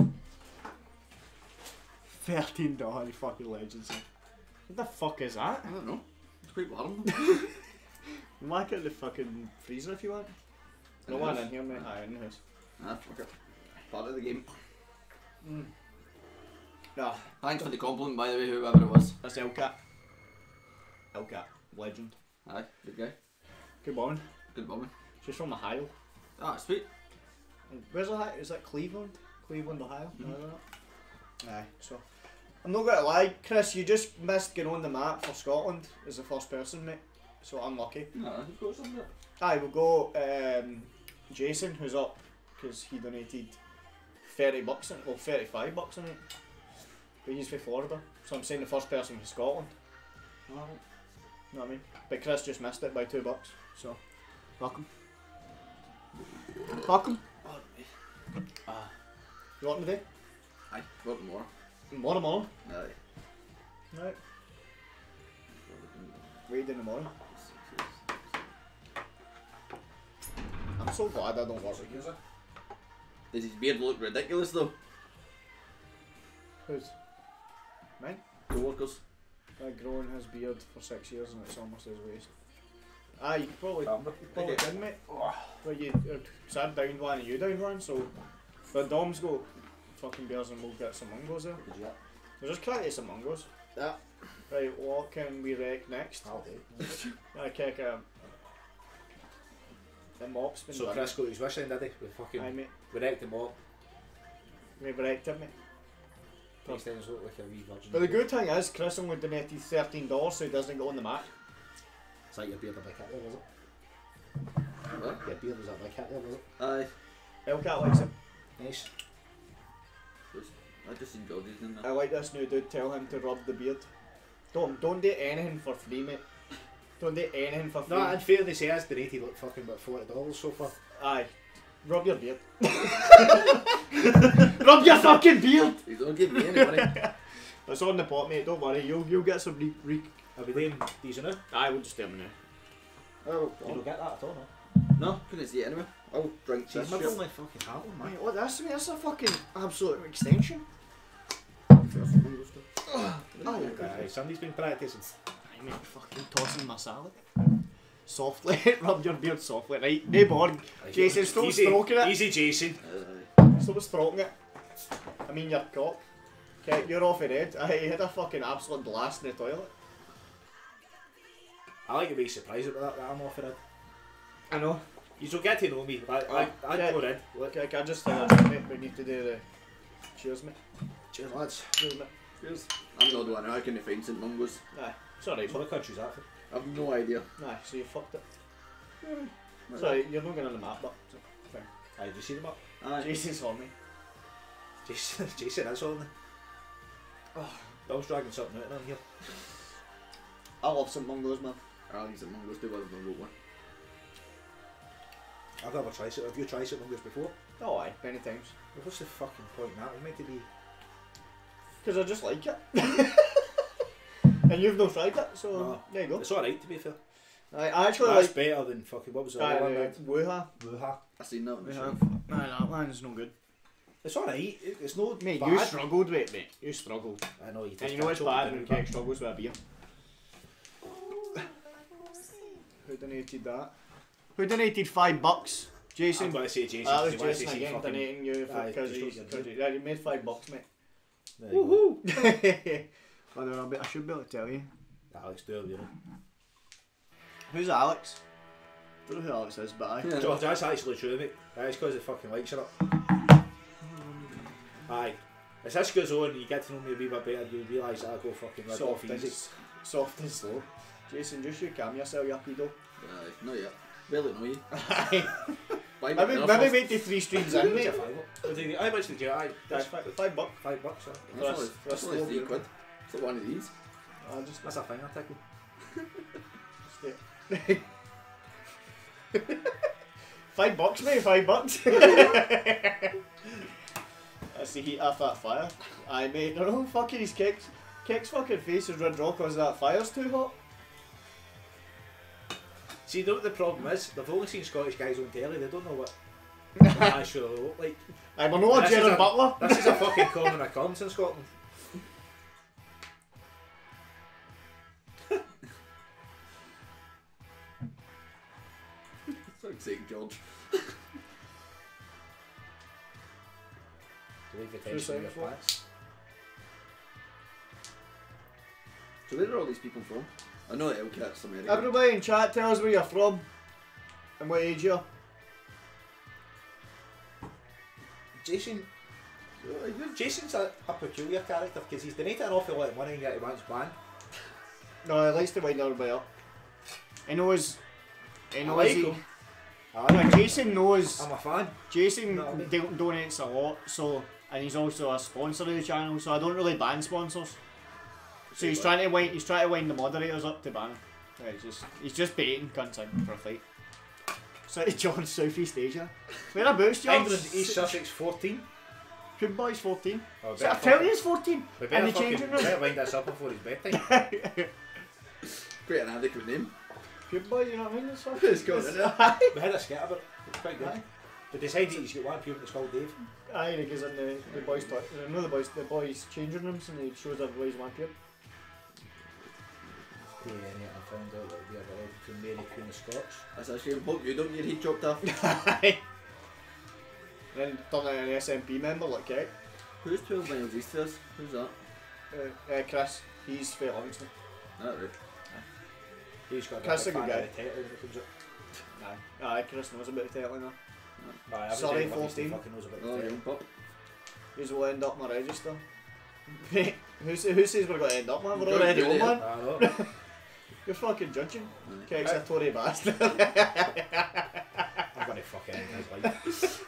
Thirteen dollars, you fucking legends. What the fuck is that? I don't know. It's quite warm. Whack it in the fucking freezer if you want. No In one the in here, mate. Aye, in the house. Ah, fuck it. Part of the game. Mm. Nah, Thanks for the compliment, by the way, whoever it was. that's Elcat. Elcat, legend. Aye, good guy. Good morning. Good woman. She's from Ohio. Ah, sweet. Where's Ohio? Is that Cleveland? Cleveland, Ohio? Mhm. No, no. Aye, so. I'm not gonna lie, Chris, you just missed getting on the map for Scotland as the first person, mate. So unlucky. No, who's got some there? Aye, we'll go um, Jason, who's up, because he donated thirty bucks, in, well, thirty-five bucks in it. But he's from Florida, so I'm saying the first person from Scotland. Alright. You know what I mean? But Chris just missed it by two bucks, so. Welcome. Welcome. Ah, You want today? aye, got more. More tomorrow. Aye. Right. Wait in the morning. I'm so glad I don't work with you. Does his beard look ridiculous though? Who's? Mine? Co-workers. I've grown his beard for six years and it's almost his waist. Ah, you could probably, Um, you probably okay. did, mate. But you, so I downed one and you downed one, so but Dom's got fucking beers and we'll get some mungos there. Did you get? We'll just crack you some mungos. Yeah. Right, what can we wreck next? I'll do. I kick um, the mop's been So done. Chris got his wish then, did he? We fucking Aye, mate. we wrecked him all. We wrecked it, mate. Next time it's look like a wee virgin. But the good thing is, Chris only donated thirteen dollars so he doesn't go on the map. It's like your beard a big hit there, was it? What? Your beard was that big hit there, was it? Aye. Hellcat likes it. Nice. I just enjoyed it in I there. like this new dude, tell him to rub the beard. Don't, don't do anything for free, mate. Don't do anything for free. No, in fairness, he has donated like fucking about forty dollars so far. Aye. Rub your beard. Rub your fucking beard! You don't give me any money. It's on the pot, mate, don't worry. You'll, you'll get some re... re Are we doing these now? Aye, we'll just do them now. Oh, You don't get that at all, no? no, couldn't see it anyway. I'll drink Jeez, this my shit. my fucking hat on, man. Mate, what this, mate? That's a fucking absolute extension. Oh, Aye, somebody's been practicing. I mate, fucking tossing my salad. Softly, rub your beard softly, right? No bored. Jason, stop Easy, stroking it. Easy, Jason. Aye. Stop stroking it. I mean your cock. Okay, you're off your head. I had a fucking absolute blast in the toilet. I like to be surprised about that, that I'm off it. I know. You don't get to know me. I, I, I Yeah. go in. Look. Okay, I just think that's it, mate. We need to do the... Cheers, mate. Cheers, lads. Cheers, mate. Cheers. I'm not the one. I couldn't find Saint Mungo's. Aye, it's alright, What but... country's that for? I've no idea. Aye, so you fucked it. Sorry, you're not getting on the map, but... Fine. Aye, did you see them up? Aye. Jason's on me. Jason, Jason is on there. Oh, Dom's dragging something out of here. I love some mungos, man. I'll use Saint Mungo's too, but I've not got one. I've never tried it. Have you tried it this before? Oh aye, many times. Well, what's the fucking point in that? It's meant to be... Because I just like it. And you've not tried it, so No. there you go. It's alright, to be fair. I I actually That's like. better than fucking, what was the Uh, other one? man? Wuha. Wuha. I seen that on the Wuha. shelf. Nah, that one's no good. It's alright, it- it's no Mate, bad. you struggled with it, mate. You struggled. I know, you And you know what's bad when Keck struggles with a beer? Who donated that? Who donated five bucks? Jason. I'm going to say Jason. That 'cause was he wants Jason to see again fucking- donating you Aye, because just he's what because you're he, yeah, you made five bucks, mate. There you go. Woohoo! I don't know, but I should be able to tell you. Alex, do it, you know. Who's Alex? I don't know who Alex is, but I. Yeah. George, that's actually true, mate. It's because the fucking likes are up. Aye. As this goes on, you get to know me a wee bit better, you realise that I go fucking right off Soft easy. and, soft and slow. Jason, just you calm yourself, you pedo. Aye, not yet. Barely know you. Aye. Buy me Maybe, dinner maybe first. make the three streams in, It's mate. a fiver. What did you- How much did you? Aye, That's that's five, five bucks. five bucks. Huh? That's That's- only, that's that's only slow three beer. quid. It's like one of these. I just That's a thing, I tickle. Five bucks, mate, five bucks. That's the heat off that fire. Aye, mate, no, no, fucking his kicks. Kick's fucking face is red raw because that fire's too hot. See, you know what the problem is? They've only seen Scottish guys on telly, they don't know what they actually look like. Aye, we're not This is Gerard a- Butler. This is a fucking common occurrence in Scotland. Fuck's sake, George. Leave attention to your plants. So where are all these people from? I know that L-Cat's American. Everybody in chat, tell us where you're from and what age you're. Jason, Jason's a, a peculiar character because he's donated an awful lot of money into one's band. No, he likes to wind everybody up. He knows. He I knows. like he, him. I no, like him. Jason knows. I'm a fan. Jason No, I mean- do- donates a lot, so and he's also a sponsor of the channel. So I don't really ban sponsors. So he's trying to wind. He's trying to wind the moderators up to ban. Yeah, he's just he's just baiting cunts in for a fight. So John, Southeast Asia. Whereabouts, John? England, East Sussex, fourteen. Good boy's fourteen. Oh, So I better tell fucking- you he's fourteen. We And better the fucking changing room. better wind this up before his bedtime. Quite an adequate name. Good boy, you know what I mean? It's fucking. It's good, isn't it? Aye. We had a skit about it. It's quite good. Aye. But decided he's got one pupil that's called Dave. Aye, and he goes in the, the boys' toilet. No, the boys, the boys' changing rooms, and he shows everybody's one here. Yeah, yeah, I found out that we had a love to Mary Queen of Scots. That's a shame. Hope you don't get your head chopped off. Aye. Then turn out an S M P member like Keck. Who's twelve miles east of us? Who's that? Uh, uh, Chris, he's for Livingston. That right. He's got Chris a a good big guy. fan of the title when it comes up. Aye. Aye, Chris knows about the telly now. Aye, I was Sorry, doing what he fourteen. fucking knows about the Oh, title. young pup. He's will end up my register. Mate, who, sa- who says we're going to end up, man? We're Good, already good, on, yeah. man. I know. You're fucking judging. Aye. Keck's a Tory bastard. I'm gonna fucking end his life.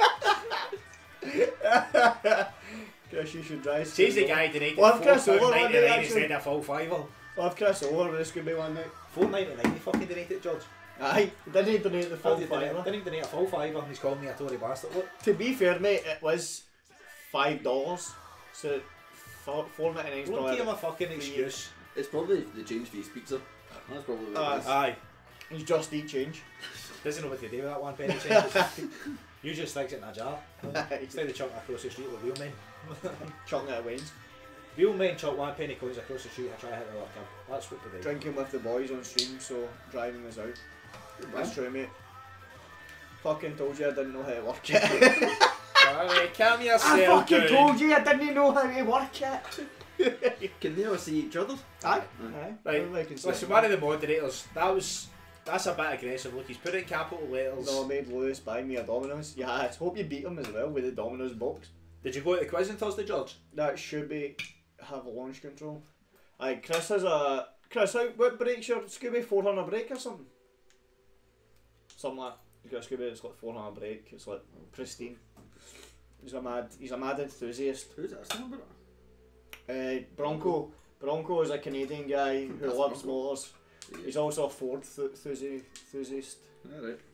Chris, you should drive. Says the guy donated Well, four Chris, pound over one day, ninety nine actually. instead of full fiver. I'll have Chris over, this could be one night. Four ninety nine. He fucking donated, George. Aye, didn't he donate the full Didn't donate, fiver? didn't donate a full fiver, and he's calling me a Tory bastard. Look, To be fair, mate, it was five dollars. So four four ninety nine is don't give him probably. a fucking excuse. It's probably the change for his pizza. That's probably what Uh, it is. Aye. He's just eat change. Doesn't know what to do with that one penny change. You just sticks it in a jar. He's Instead of chucking across the street with real men. chucking it at Wayne's. Real men chuck one penny coins across the street and try to hit the lock up. That's what they do. Drinking with the boys on stream, so driving is out. That's man. true, mate. Fucking told you I didn't know how to work it. Alright, calm I yourself fucking down. told you I didn't know how to work it. Can they all see each other? Aye. Aye. Aye. Right, Everybody can see listen, it. one of the moderators, that was, that's a bit aggressive. Look, he's put it in capital letters. No, I made Lewis buy me a Domino's. Yeah, I hope you beat him as well with the Domino's box. Did you go to the quiz on Thursday, George? That should be have a launch control. Aye, Chris has a Chris. How what breaks your Scooby four hundred break or something? Something like you got a Scooby. It's like four hundred break. It's like pristine. He's a mad. He's a mad enthusiast. Who's that? Still about Uh, Bronco. Bronco is a Canadian guy who That's loves Bronco. motors. He's also a Ford th- enthusi- enthusiast. Alright.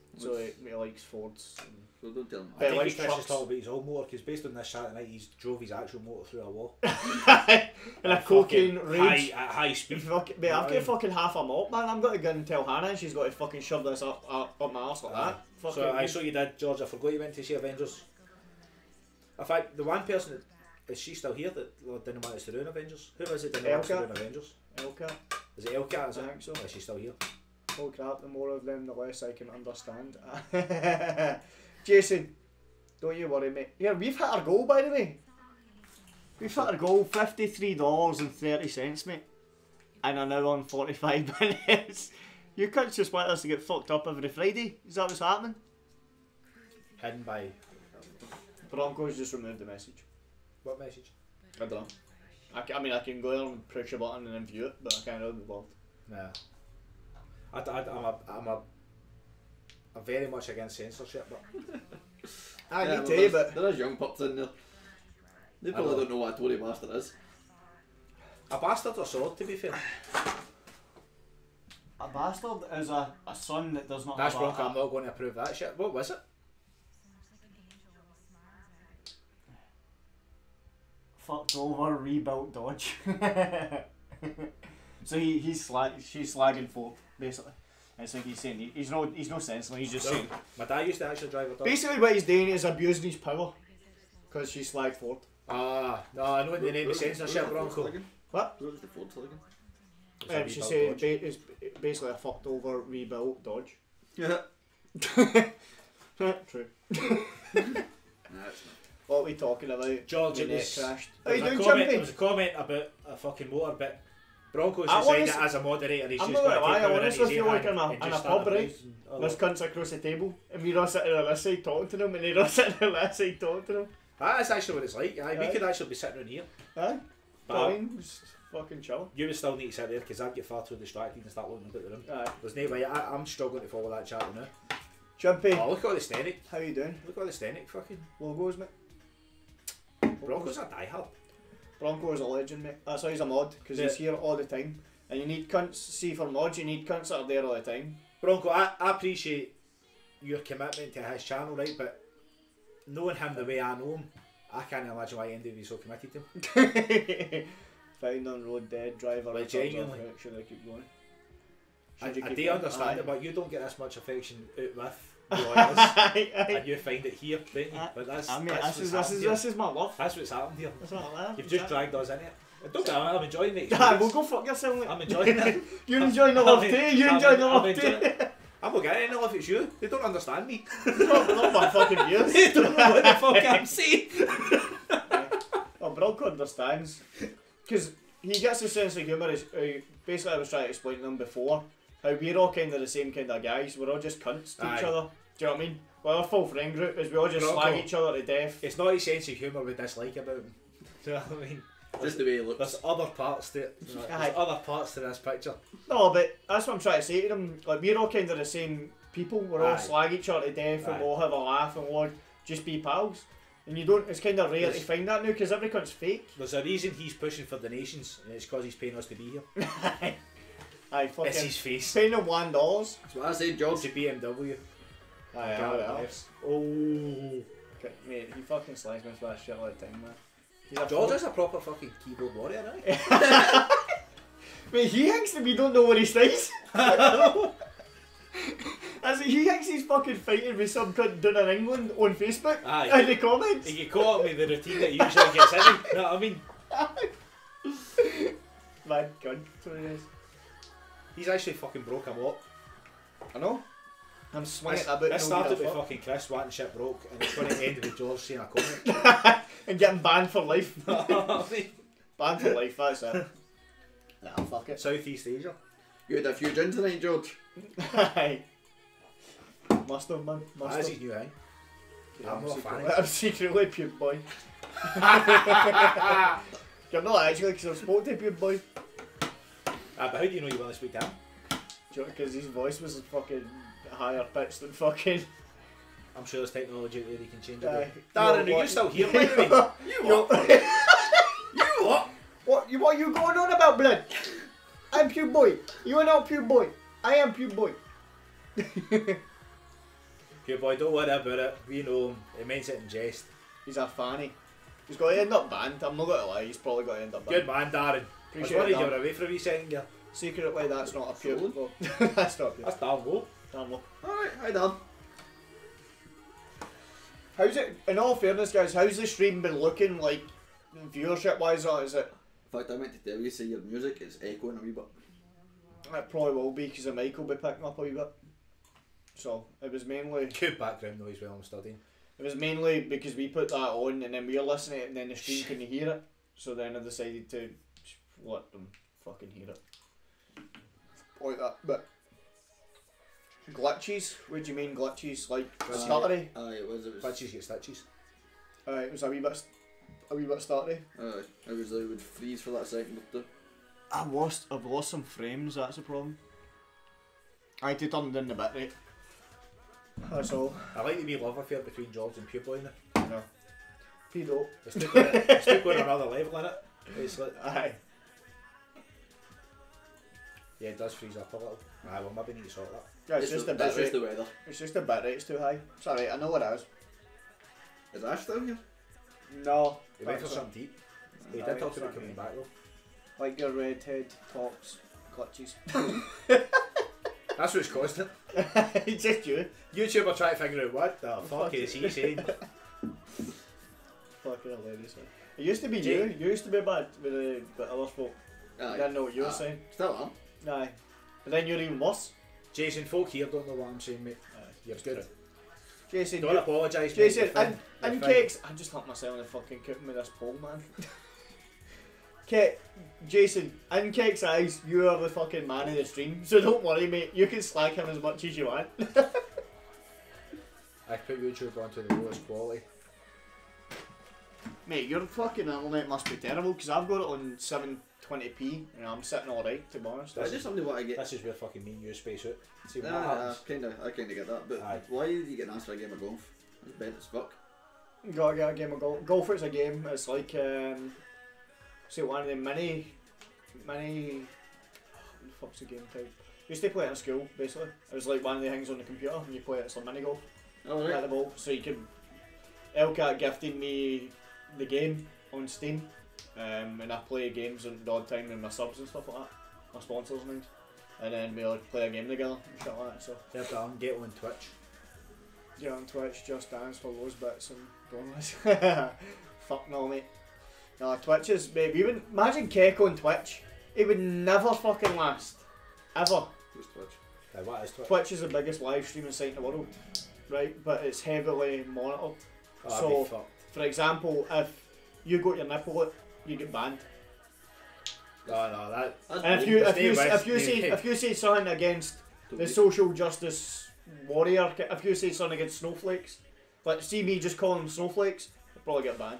So he, he likes Fords. And So don't tell him. But I think likes he's Chris trucks. is talking about his own motor because based on this Saturday night, he's drove his actual motor through a wall. and a cocaine Fucking rage. high, at high speed. Fuck, mate, I've got fucking half a mop, man. I'm going to go and tell Hannah and she's got to fucking shove this up, up, up my arse like Aye. that. Fucking So I saw you did, George. I forgot you went to see Avengers. In fact, the one person that is she still here that well, didn't want us to ruin Avengers? Who is it didn't want us to Elka. ruin Avengers? Elka. Is it Elka? Is I it? think so. Is she still here? Oh crap, the more of them, the less I can understand. Jason, don't you worry, mate. Here, we've hit our goal, by the way. We've hit our goal, fifty-three dollars and thirty cents, mate. And an hour and forty-five minutes. You can't just want us to get fucked up every Friday. Is that what's happening? Hidden by Broncos just removed the message. what message? I don't know. I, ca- I mean, I can go there and push a button and then view it, but I can't really be involved. Nah. I, I, I'm a, I'm a, I'm very much against censorship, but I Yeah, need well, to, there's, but there is young pups in there. They probably know. don't know what a Tory bastard is. a bastard or sword, to be fair. a bastard is a, a son that does not That's have Bronco. a, I'm not going to approve that shit. What was it? fucked over, rebuilt Dodge. So he he's slag she's slagging folk basically. It's like he's saying he, he's no he's no sensible. He's just So, saying my dad used to actually drive a dog. basically what he's doing is abusing his power because she slagged Ford. Ah, no, I know what the name of censorship, Bronco. What? What was the Ford Silicon? It's a Um, she rebuilt said Dodge. ba- it's basically a fucked over, rebuilt Dodge. Yeah. True. Nah, it's not. What are we talking about? George, My it neck was, crashed. How there you was a doing, comment, there Jumpy? was a comment about a fucking motor, but Bronco's I decided honest- as a moderator he's I'm just not going gonna to lie, take I over in honestly his feel own like hand I'm a- and in just a start pub, right? abusing other- There's cunts across the table, and we're all sitting on this side talking to them, and they're all sitting on that side talking to them. That's actually what it's like. Aye, we Aye. could actually be sitting around here. Aye, But fine, just fucking chill. you would still need to sit there because I'd get far too distracted and start looking about the room. Aye. There's no way. I, I'm struggling to follow that chat now. Jumpy, Oh, look at all the Stenic. how you doing? Look at all the Stenic fucking. Logos, mate. Bronco's a diehard. Bronco is a legend, mate. That's why he's a mod, because he's here all the time. And you need cunts, see for mods, you need cunts that are there all the time. Bronco, I, I appreciate your commitment to his channel, right? But knowing him the way I know him, I can't imagine why anybody is so committed to him. Found on road dead, driver, Like, returns genuinely. off, should I keep going? I, Should you I keep do going? understand Aye. it, but you don't get this much affection out with the audience, Aye, aye. and you find it here, don't you? Aye. But that's, I mean, that's this is, what's this, is, happened here. this is my love. That's what's happened here. That's what I love. You've just dragged us in it. Don't get me wrong, I'm enjoying the Aye, experience. we'll go fuck yourself, mate. I'm enjoying it. You're enjoying the love I'm- too, you're I'm- enjoying the I'm love enjoying too. it. I'm not getting any love, it's you. They don't understand me. not, not my fucking views. They don't know what the fuck I'm saying. Oh, Bronco understands. Because he gets a sense of humour. Is, uh, basically, I was trying to explain to them before how we're all kind of the same kind of guys. We're all just cunts to each Aye. other. Do you know what I mean? Well, our full friend group is we all just Bronco. slag each other to death. It's not his sense of humour we dislike about him. Do you know what I mean? Just the way he looks. There's other parts to it. There's Aye. other parts to this picture. No, but that's what I'm trying to say to them. Like, we're all kind of the same people. We're all Aye. slag each other to death and Aye. we'll have a laugh and we'll just be pals. And you don't, it's kind of rare to There's- find that now because every cunt's fake. There's a reason he's pushing for donations, and it's because he's paying us to be here. Aye, fucking. It's his face. Paying them one dollars. That's what I said, George. It's a B M W. Aye, Can't aye, believe. aye. Oh. Okay, mate, he fucking slags me for that shit all the time, man. He's a George fuck- is a proper fucking keyboard warrior, isn't he? Mate, he thinks that we don't know what he says. As in, he thinks he's fucking fighting with some cunt down in England on Facebook. Aye. In the comments. You get caught up with the routine that he usually gets in. You know what I mean? Man, cunt. That's what it is. He's actually fucking broke a lot. I know. I'm swinging This, it about this no started give a with fuck. fucking Chris wanting shit broke, and it's going to end with George saying a comment. And getting banned for life. I mean, Banned for life, that's it. Nah, fuck it. Southeast Asia. You had a few gin tonight, George. Aye. Must have, man. Must That's have. his new thing. Yeah, I'm I'm, not a secretly, fan. I'm secretly a puke boy. You're not actually, because I've spoken to a puke boy. Ah, but how do you know you want to speak to him? Because his voice was fucking higher pitched than fucking. I'm sure there's technology out there you can change it. Aye. Darren, Yo, are what- you still here, by the way? You what? You what? What you what you going on about, blood? I'm puke boy. You are not puke boy. I am puke boy. Pure boy, don't worry about it. We know him. He means it in jest. He's a fanny. He's got to end up banned. I'm not going to lie. He's probably got to end up banned. Good man, Darren. Appreciate I was worried it, you Dan. were away for a wee second, girl. Secretly, that's not a pure. Solid. Well, that's not pure. That's damn low. Damn low. Alright, hi Dan. How's it? In all fairness, guys, how's the stream been looking like viewership wise? Or is it? In fact, I meant to tell you, say your music is echoing a wee bit. It probably will be because the mic will be picking up a wee bit. So it was mainly. Good background noise while I'm studying. It was mainly because we put that on and then we were listening to it and then the stream couldn't hear it. So then I decided to let them fucking hear it. Like that. But glitches? What do you mean glitches? Like Glitches. stuttery? Aye, it was, it was. Glitches get stitches. Aye, it was a wee bit, a wee bit stuttery. Aye, it was, it would freeze for that second or two. I've lost, I've lost some frames. That's the problem. I had to turn down the bitrate. That's all. I like the wee love affair between George and Pure Boy now. No. Pedo. It's still going, it's still going another level in it. It's like, Aye. yeah, it does freeze up a little. Aye, well maybe need to sort that. Yeah, it's, just the, a bit it's just rate. the weather. It's just a bit rate. It's too high. It's alright. I know what it is. Is Ash down here? No. He went for that's something deep. He Aye, did talk it's about not coming me. back though. Like your redhead tops, glitches. That's what's caused it. It's just you. YouTuber trying to figure out what the fuck Fuck is it. he saying. Fucking hilarious. Man. It used to be Jay- you. You used to be bad with the but other folk. Aye. I didn't know what you were Aye. saying. Still am. Aye. But then you're even worse. Jason, folk here don't know what I'm saying, mate. Aye. You're good. Jason, Don't you, apologise, mate. Jason, You're fine. and, You're and fine. cakes. I just hurt myself in the fucking cooking with this pole, man. Cake, Jason, in Cake's eyes, you are the fucking man of the stream. So don't worry, mate. You can slag him as much as you want. I put YouTube onto the lowest quality. Mate, your fucking internet must be terrible because I've got it on seven twenty p and I'm sitting alright, to be honest. I just something what I get. This is where fucking me and you space out. See what Nah, nah, happens. kinda, I kinda get that. But Aye. why did you get an answer for a game of golf? It's bent as fuck. Gotta get a game of golf. Golf is a game. It's like, um, say, one of the mini, mini. What the fuck's the game type? Used to play it in school, basically. It was like one of the things on the computer, and you play it. It's like mini golf. Oh, At right. the ball, so you can. Elcat gifted me the game on Steam, um, and I play games at the odd time with my subs and stuff like that, my sponsors and things, and then we like play a game together and shit like that. So They're done. Get on Twitch. yeah, on Twitch, Just Dance for those bits and bonus. Fuck no, mate. No, Twitch is babe. Even imagine Keck on Twitch. It would never fucking last, ever. Who's Twitch? Aye, what is Twitch? Twitch is the biggest live streaming site in the world, right? But it's heavily monitored. Oh, that'd So- be fucked. For example, if you got your nipple out, you get banned. No, no, that. That's And if bold. you if Stay you with if you me. say if you say something against Don't the be- social justice warrior, if you say something against snowflakes, like see me just calling them snowflakes, I'll probably get banned.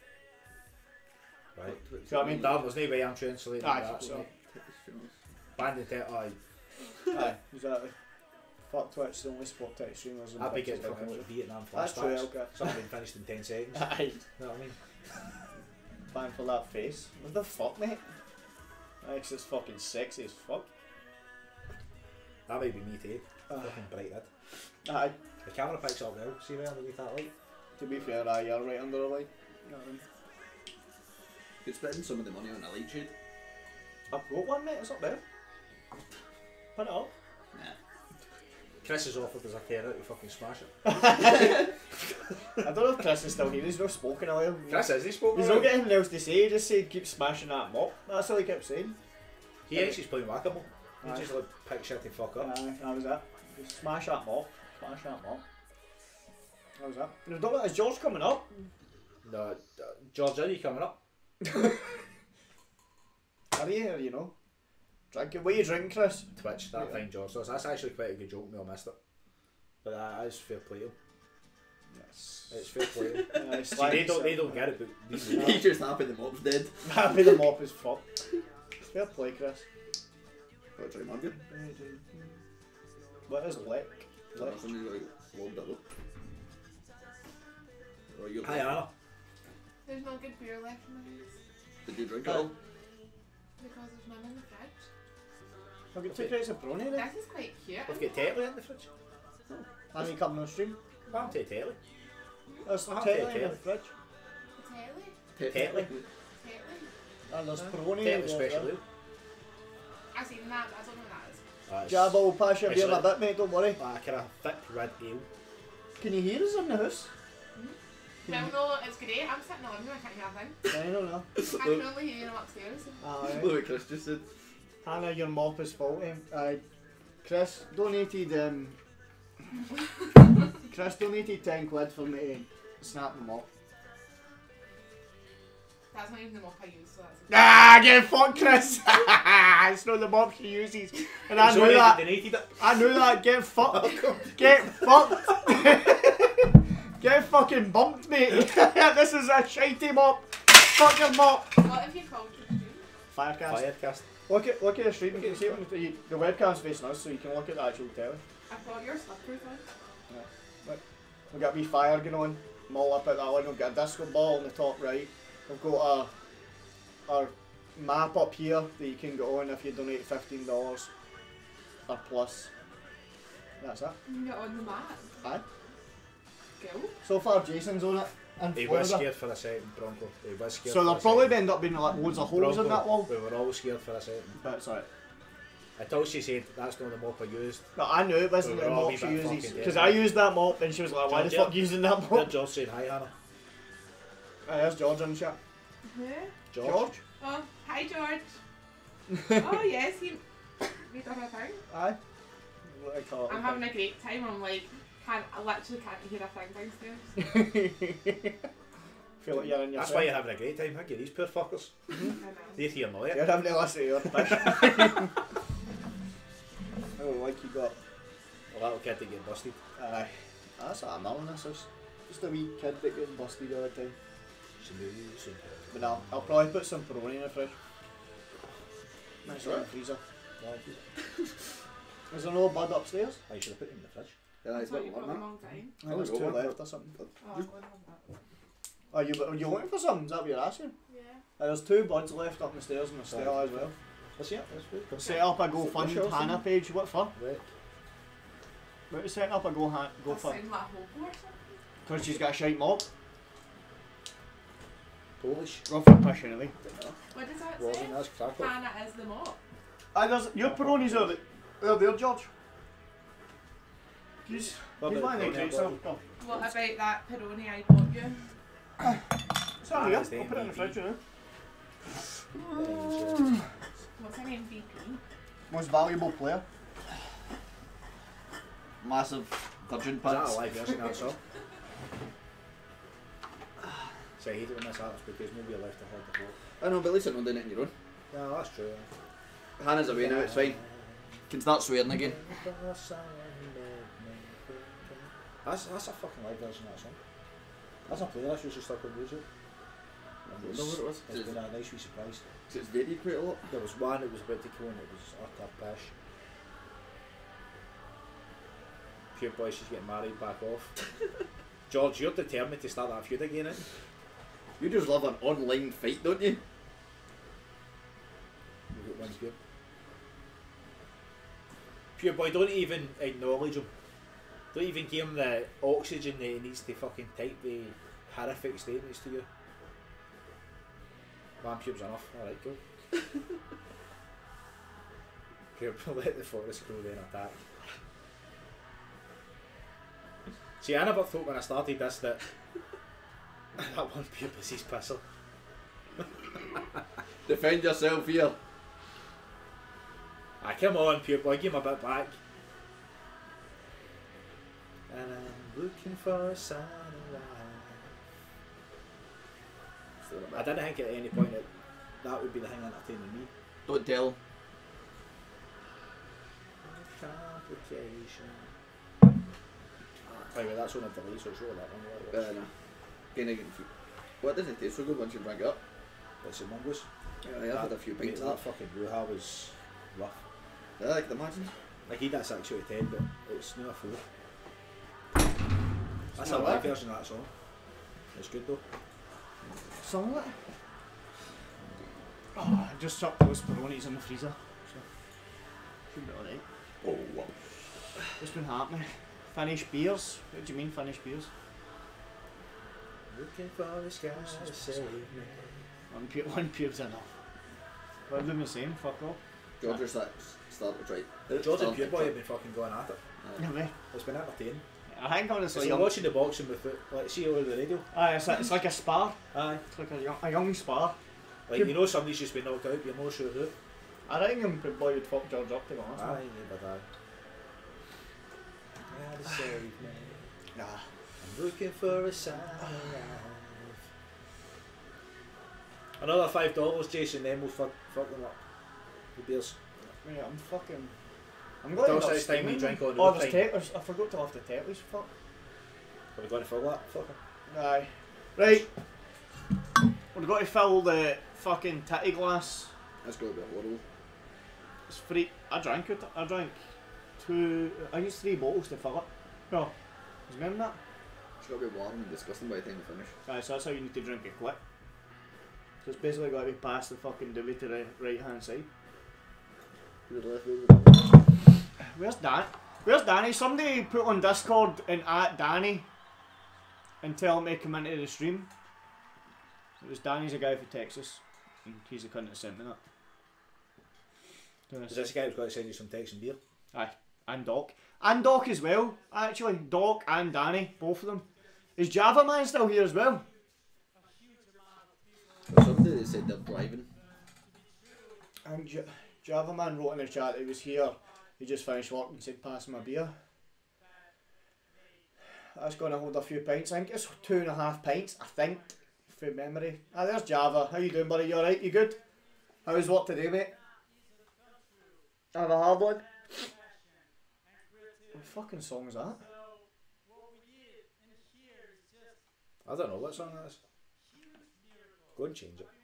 Right. Twitch. Do you know what I mean? Damn, there's no way I'm translating Aye, that. so- Bandit it, aye. Aye, exactly. Fuck Twitch, the only sport tech streamers. in I'd be pictures getting in fucking the like Vietnam That's true, flashbacks. okay. Something been finished in ten seconds. country. Aye, You know what I mean? banned for that face. What the fuck, mate? Aye, 'cause it's fucking sexy as fuck. That might be me too. Aye. Fucking bright red. Aye, The camera picks up well. See where underneath that light? to be fair, aye, you're right under the light. You know what I mean? Could spend some of the money on a light shade. I've got one, mate, it's up there. Put it up. Nah. Chris has offered us a carrot to fucking smash it. I don't know if Chris is still here, he's not spoken a while. Chris, has he spoken? He's not got anything else to say, he just said keep smashing that mop. That's all he kept saying. He actually's playing whack-a-mole. He Aye. just like pick shit to fuck up. Aye, that was it. Just smash that mop. Smash that mop. That was it. You don't know, is George coming up? No, uh, George, are you coming up? Are you, or you know? Drink it. What are you drinking, Chris? Twitch, that Yeah. fine George. So that's actually quite a good joke, me I missed it. But that is fair play to him. Yes. It's fair play to him. Uh, See, they don't, they don't get it, but we do. He's just happy the mob's dead. Happy the mop is fuck. Fair play, Chris. Gotta try Morgan. What is lick? Lick. Somebody's like logged up. Or you Hi Anna. There's no good beer left in the house Did you drink it all? because there's none in the fridge. I've got two crates of brownie there. This is quite cute. We've got Tetley in the fridge. And he coming on stream. I'm to telly. There's I'll Tetly take in the Tetly. fridge. Telly? Tetly. Telly? And there's Huh? Peroni. Tetly over special there. ale. I've seen that, but I don't know what that is. That's Jabba will pass your It's beer in a like- bit, mate, don't worry. like a thick red ale. Can you hear us in the house? Well, no, it's great. I'm sitting in the living room, I can't hear a thing. I don't know. I can only hear them upstairs. Aye. Look what Chris just said. Hannah, your mop is faulty. Aye. Chris donated um Chris donated ten quid for me to snap the mop. That's not even the mop I use, so that's Ah, get fucked, Chris! It's not the mop she uses. And I He's knew already that. donated it. I knew that. Get fucked. Get fucked. Get fucking bumped, mate. This is a shitey mop. Fuck your mop. What have you called it? Firecast. Firecast. Look at look at the stream. You can see it on the, the webcam's facing us, so you can look at the actual telly. I've got your slipproof on. We've got a wee fire going on. I'm all up at that one. We've got a disco ball on the top right. We've got a, a map up here that you can go on if you donate fifteen dollars or plus. That's it. You're on the mat. Aye. Cool. So far, Jason's on it. And He was scared for a second, Bronco. He was scared So for there'll a probably second. end up being like loads of holes in Bronco, that wall. We were all scared for a second. But it's alright. Until she said that's not the mop I used. But I knew it wasn't We the were all a mop wee she bit uses. fucking Because dead. I used that mop and she was like, why the George, fuck using that Then mop? George saying hi, Hannah. Aye, there's George and shit. Who? George. George? Oh, hi George. Oh yes, he. We done a thing. Aye. What I call it. I'm having a great time. I'm like, can't. I literally can't hear a thing downstairs. Feel like you're in your That's cell. why you're having a great time, aren't you? These poor fuckers. I know. They're here now, You're yeah? having to listen to your fish. Oh, like you got. A little kid that get busted. Aye. That's what I'm on this is. Just a wee kid that gets busted all the time. But no, I'll probably put some Peroni in the fridge. Nice Sure. in the freezer. Is there no bud upstairs? I should have put him in the fridge. Yeah, I it's a thought bit you got warm them now. long time. I think there's go two on. left or something. Oh, I'm going to have that. Are you, are you looking for something? Is that what you're asking? Yeah. Uh, there's two buds left up the stairs in the stair as well. Let's see it. That's good. Set up a Is it GoFund Michelle's Hannah thing? page. What for? Right. What is setting up a Go Han- That GoFund? sounds like a hobo or something. Because she's got a shite mop. Polish. Rough and push anyway. What does that Wasn't say? that's crackle. Hannah is the mop. Aye, there's your Peroni's are the- are there, George. He's Well, he's but- lying there, but- great stuff. Go. What about that Peroni I bought you? Sorry, Ah, it's the I'll put it in the M V P. fridge, you know. What's an M V P? Most valuable player. Massive virgin Is that a pants. live version of that song? So I hate it when this happens because nobody left to hold the floor. I know, but at least you're not doing it on your own. No, that's true. Hannah's away now, it's fine. Can start swearing again. That's, that's a fucking live version of that song. That's not playing, that's usually stuck on music. I don't know what it was. It's been a nice wee surprise. It's varied quite a lot. There was one that was about to come and it was utter pish. Pure boy, she's getting married, back off. George, you're determined to start that feud again, eh? You just love an online fight, don't you? We've got one feud. Pure boy, don't even acknowledge him. Don't even give him the oxygen that he needs to fucking type the horrific statements to you. Man, Pube's enough. Alright, cool. Pube, let the forest grow then attack. See, I never thought when I started this that that one Pube was his pistol. Defend yourself here. Ah, come on, Pube boy, give him a bit back. And I'm looking for a sign of life. I didn't think at any point that that would be the thing entertaining me. Don't tell him. Complication. By the way, that's on a delay, so it's really that Uh, one. no. Kinda getting few. What doesn't taste so good once you drink it up? It's a mungus. Yeah, I've had a few Mate, pints of that that. fucking Bruja was rough. Yeah, I can imagine. Like he did six out of ten, but it's not a four. That's a not live bad. version of that song. It's good though. Something like that. Oh, I just chucked those Peronis in the freezer. So should be alright. Oh, wow. What's been happening? Finish beers? What do you mean finish beers? Looking for the sky to save me. One beer, one beer's enough. What have they been saying? Fuck off. George are start, started right. George and Started Pure Boy have been fucking going at it. No way. It's been entertaining. I think honestly, It's like watching the boxing with it, like see over the radio. aye, it's, like, it's like a spar. Aye. It's like a young, a young spar. Like you know somebody's just been knocked out, but you're not sure who. I reckon him Pure Boy would fuck George up to be honest. Aye, never die. Yeah, save me. Nah. I'm looking for a sign of life. Another five dollars, Jason. Then we'll fuck, fuck them up. The beers. Mate, I'm fucking. I'm going Tell to us end up next time you steaming. drink on the Oh, road there's time. tettlers. I forgot to have the tettlers. Fuck. Are we going to fill that? Fucker. Aye. Right. We're going to fill the fucking titty glass. That's got to be horrible. It's free. I drank it. I drank two. I used three bottles to fill it. No. Do you remember that? It's got to be warm and disgusting by the time you finish. Aye, so that's how you need to drink it quick. So it's basically got to be past the fucking divvy to the right hand side. To the left, over. Where's Dan? Where's Danny? Somebody put on Discord and at Danny and tell him to come into the stream. It was Danny's a guy from Texas. And he's the cunt that sent me that. Is this the guy who's got to send you some text and beer? Aye. And Doc. And Doc as well, actually. Doc and Danny, both of them. Is Java Man still here as well? There's somebody that said they're driving. And J Java Man wrote in the chat that he was here. He just finished work and said, pass him a beer. That's going to hold a few pints. I think it's two and a half pints, I think, from memory. Ah, there's Java. How you doing, buddy? You alright? You good? How's work today, mate? Have a hard one? What fucking song is that? I don't know what song that is. Go and change it.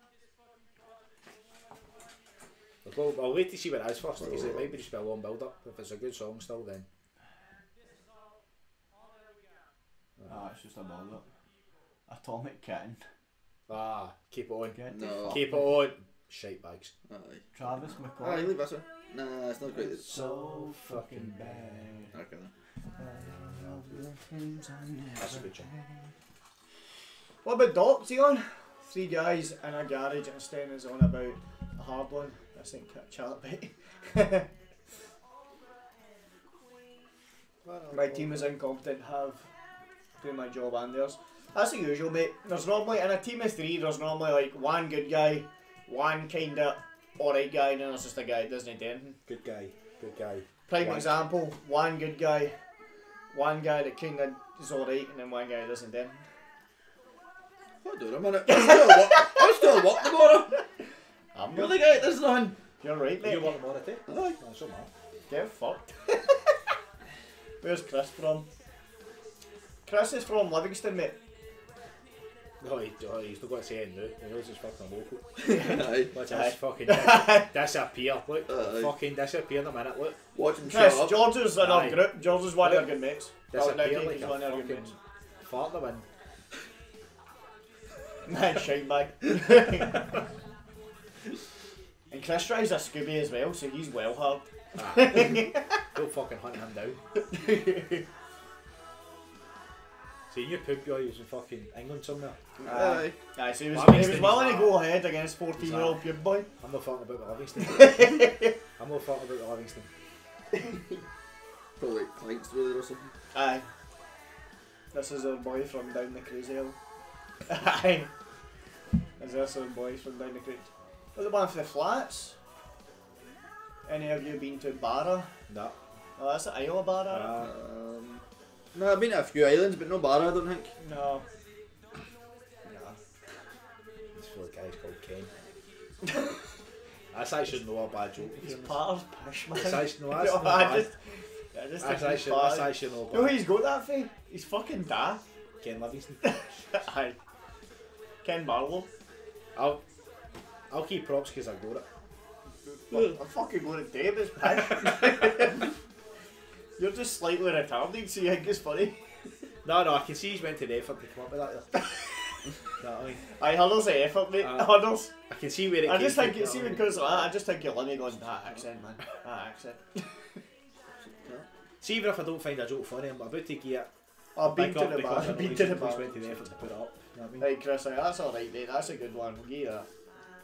Well, I'll wait to see what it is first because it might be just be a long build up. If it's a good song still, then. Ah, it's just a build up. Atomic Kitten. Ah, keep it on. Get No. the Keep it fuck- on. Shite bags. Aye. Travis Aye, McCoy. leave this one. Nah, it's not great. It's So fucking bad. okay. That's a good tune. What about Doc's he on? Three guys in a garage and Sten is on about a hard one. I think Charlotte Betty. My team is incompetent, have doing my job and theirs. That's the usual, mate. There's normally, in a team of three, there's normally like one good guy, one kinda alright guy, and then there's just a guy that doesn't do anything. Good guy. Good guy. Prime One. example, one good guy, one guy that kinda is alright, and then one guy that doesn't do anything. Hold on a minute. I'm still at work, I'm still at work tomorrow. I'm You're the guy that does nothing. You're right, mate. You want more of it? Aye. No, so man. Get fucked. Where's Chris from? Chris is from Livingston, mate. No, he, oh, he's not got to say it now. He knows he's fucking local. Aye. Watch Aye. this fucking dis- disappear. Look, Aye. fucking disappear in a minute. Look, Watch him Chris, shut up. George is in our Aye. group. George is one of our good mates. Oh, no, disappear Keith like is a one of our good fucking mates. fart in the wind. Man, shite bag. And Chris drives a Scooby as well, so he's well hard. Ah, go fucking hunt him down. See, your poop guy was in fucking England somewhere. Aye. Aye, so he was, Livingston he was is willing to that. go ahead against fourteen year old pube boy. I'm not fucking about the Livingston. I'm not fucking about the Livingston. Probably like clients through there or something. Aye. This is our boy from down the crazy hill. Aye. Is this our boy from down the crazy? What's the one for the flats? Any of you been to Barra? No. Oh, that's the Isle of Barra. Uh, Um, no, I've been to a few islands, but no Barra, I don't think. No. this for a guy's called Ken. That's actually not a bad joke. He's part of Pish, man. That's actually, no, that's No, not I bad. just, I just That's think he's actually, part that's of- actually not You know who bad. he's got that for? He's fucking da. Ken Livingston. Aye. Ken Barlow. I'll, I'll keep props because I got it. I'm fucking going to Davis, Pish. You're just slightly retarded, so you think it's funny. No, no, I can see he's went to the effort to come up with that. There. know what I mean? Aye, hurdles the effort, mate. Uh, Hurdles. I can see where it I came just think from, it's you know even what I mean? because of that. I just think you're Lemmy going that accent, man. That accent. See, even if I don't find a joke funny, I'm about to get I've been big to up the because bar. I know Been he's to the went bar. to the effort to put it up. You know what I mean? Right, Chris, aye, that's alright, mate. That's a good one. We'll give you that.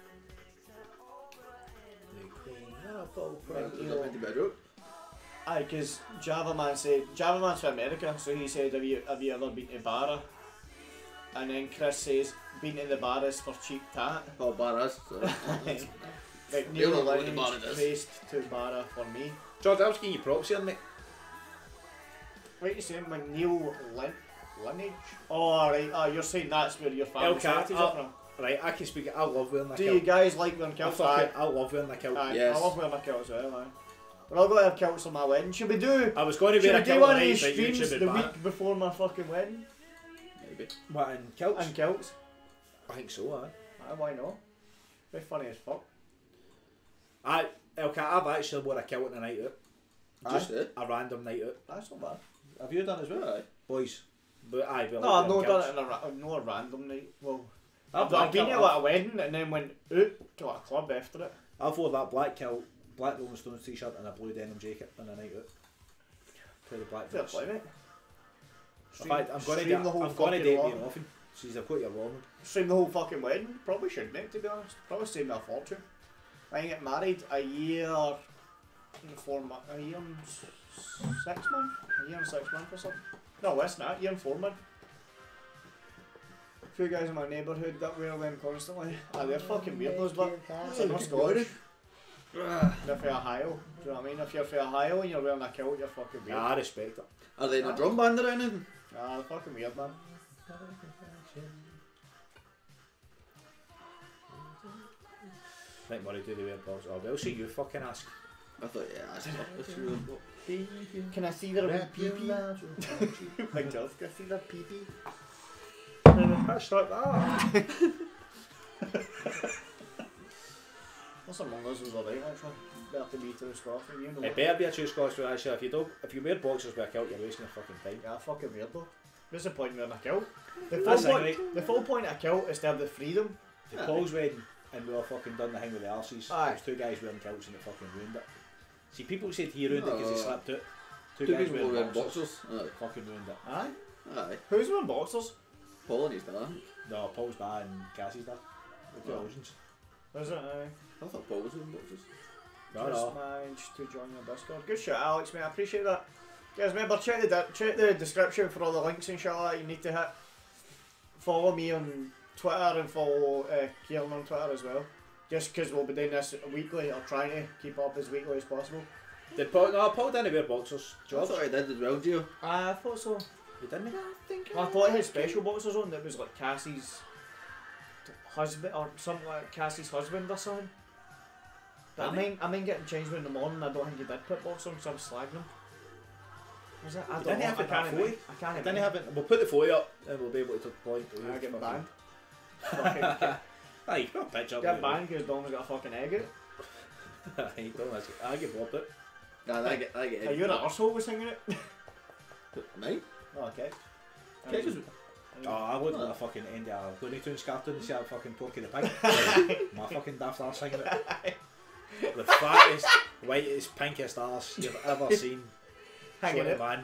Right, is that meant to be a joke? Aye, because Java Man said, Java Man's from America, so he said, have you, have you ever been to Barra? And then Chris says, been to the bar is for cheap tat. Oh, Barras. Sorry. Like, You'll Neil not know what the Lineage Barra is. traced to Barra for me. George, I was giving you props here, mate. What are you saying, my Neil Lin Lineage? Oh, right, oh, you're saying that's where your family Okay, heritage uh, are from? Right, I can speak. I love wearing a Do kilt. you guys like wearing I, kilts? fucking, Aye. I love wearing a kilt. Aye, Yes. I love wearing my kilts as well, aye. We're all going to have kilts on my wedding. Should we do, I was going to should wear we a do kilt one of tonight, these but you streams should the be back. week before my fucking wedding? Maybe. What, in kilts? And kilts? I think so, aye. Aye, why not? Be funny as fuck. I, okay, I've actually worn a kilt on a night out. Just it. A random night out. That's not bad. Have you done as well? Aye. Boys. But aye, but No, I've not done it in a, ra no, a random night. Well, I've, I've been to like a wedding and then went out to like a club after it. I've wore that black kilt, black Rolling Stones t-shirt and a blue denim jacket on a night out. Play the black Fair Fox. play, mate. In fact, I'm going to stream the whole I'm going to fucking date lot. me often. She's a quite a woman. Stream the whole fucking wedding. Probably shouldn't it, to be honest. Probably saved me a fortune. I get married a year and four months. A year and s- six months? A year and six months or something. No, less than that. A year and four months. A few guys in my neighbourhood that wear them constantly. Ah, they're fucking weirdos, but they're not Scottish. They're from Ohio. Do you know what I mean? If you're from Ohio and you're wearing a kilt, you're fucking weird. Yeah, I respect it. Are they in a drum band or anything? Ah, they're fucking weird, man. Right, Murray, do the weird balls. Oh, well, see you fucking ask. I thought, yeah, that's not true. Can I see their wee pee-pee? Big Joe, can I see their pee-pee? That's like that. What's among us was alright actually. Better to be too Scotland, you know. It better be a true Scottish one, actually. If you don't, if you wear boxers with a kilt, you're wasting your fucking time. Yeah, fucking weird though. What's the point in wearing a kilt? The full, That's point, right. the full point of a kilt is to have the freedom. The Paul's wedding, and we all fucking done the thing with the arses. Aye. There's two guys wearing kilts and it fucking ruined it. See, people said he ruined it because he Oh. slapped it. Two, Two guys people wearing wearing boxers. boxers. Aye. Fucking ruined it. Aye. Aye. Who's wearing boxers? Paul and his dad. No, Paul's dad and Cassie's dad. The Oh. theologians. Is it? Aye. I thought Paul was wearing boxers. No, Just no. managed to join your Discord. Good shit, Alex, mate. I appreciate that. Guys, remember, check the, di check the description for all the links and shit like that you need to hit. Follow me on Twitter and follow uh, Kieran on Twitter as well. Just because we'll be doing this weekly, or trying to keep up as weekly as possible. Did Paul? No, Paul didn't wear boxers. I George, thought I did as well, Gio. I thought so. you didn't? I thought he had special boxers on that was like Cassie's husband or something like Cassie's husband or something. But I Did he? mean, I mean getting changed in the morning. I don't think he did put boxers on because I was slagging him. Was it? I don't Didn't know. have I it can't that remember. fully? I can't Didn't remember. have it. We'll put the photo up and we'll be able to point. I get banned. Fucking- Fucking Aye, you put a picture up. get banned because Dom's got a fucking egg out. Aye, don't ask. I get bobbed it. Nah, I get, I get Are you an arsehole was singing it? Mate? Oh, okay. Keg was- Oh, I looked like a fucking end of a Looney Tunes cartoon and see that fucking Porky the Pig. My fucking daft arse singing it. The fattest, whitest, pinkest arse you've ever seen. Hanging Sorry, it. man.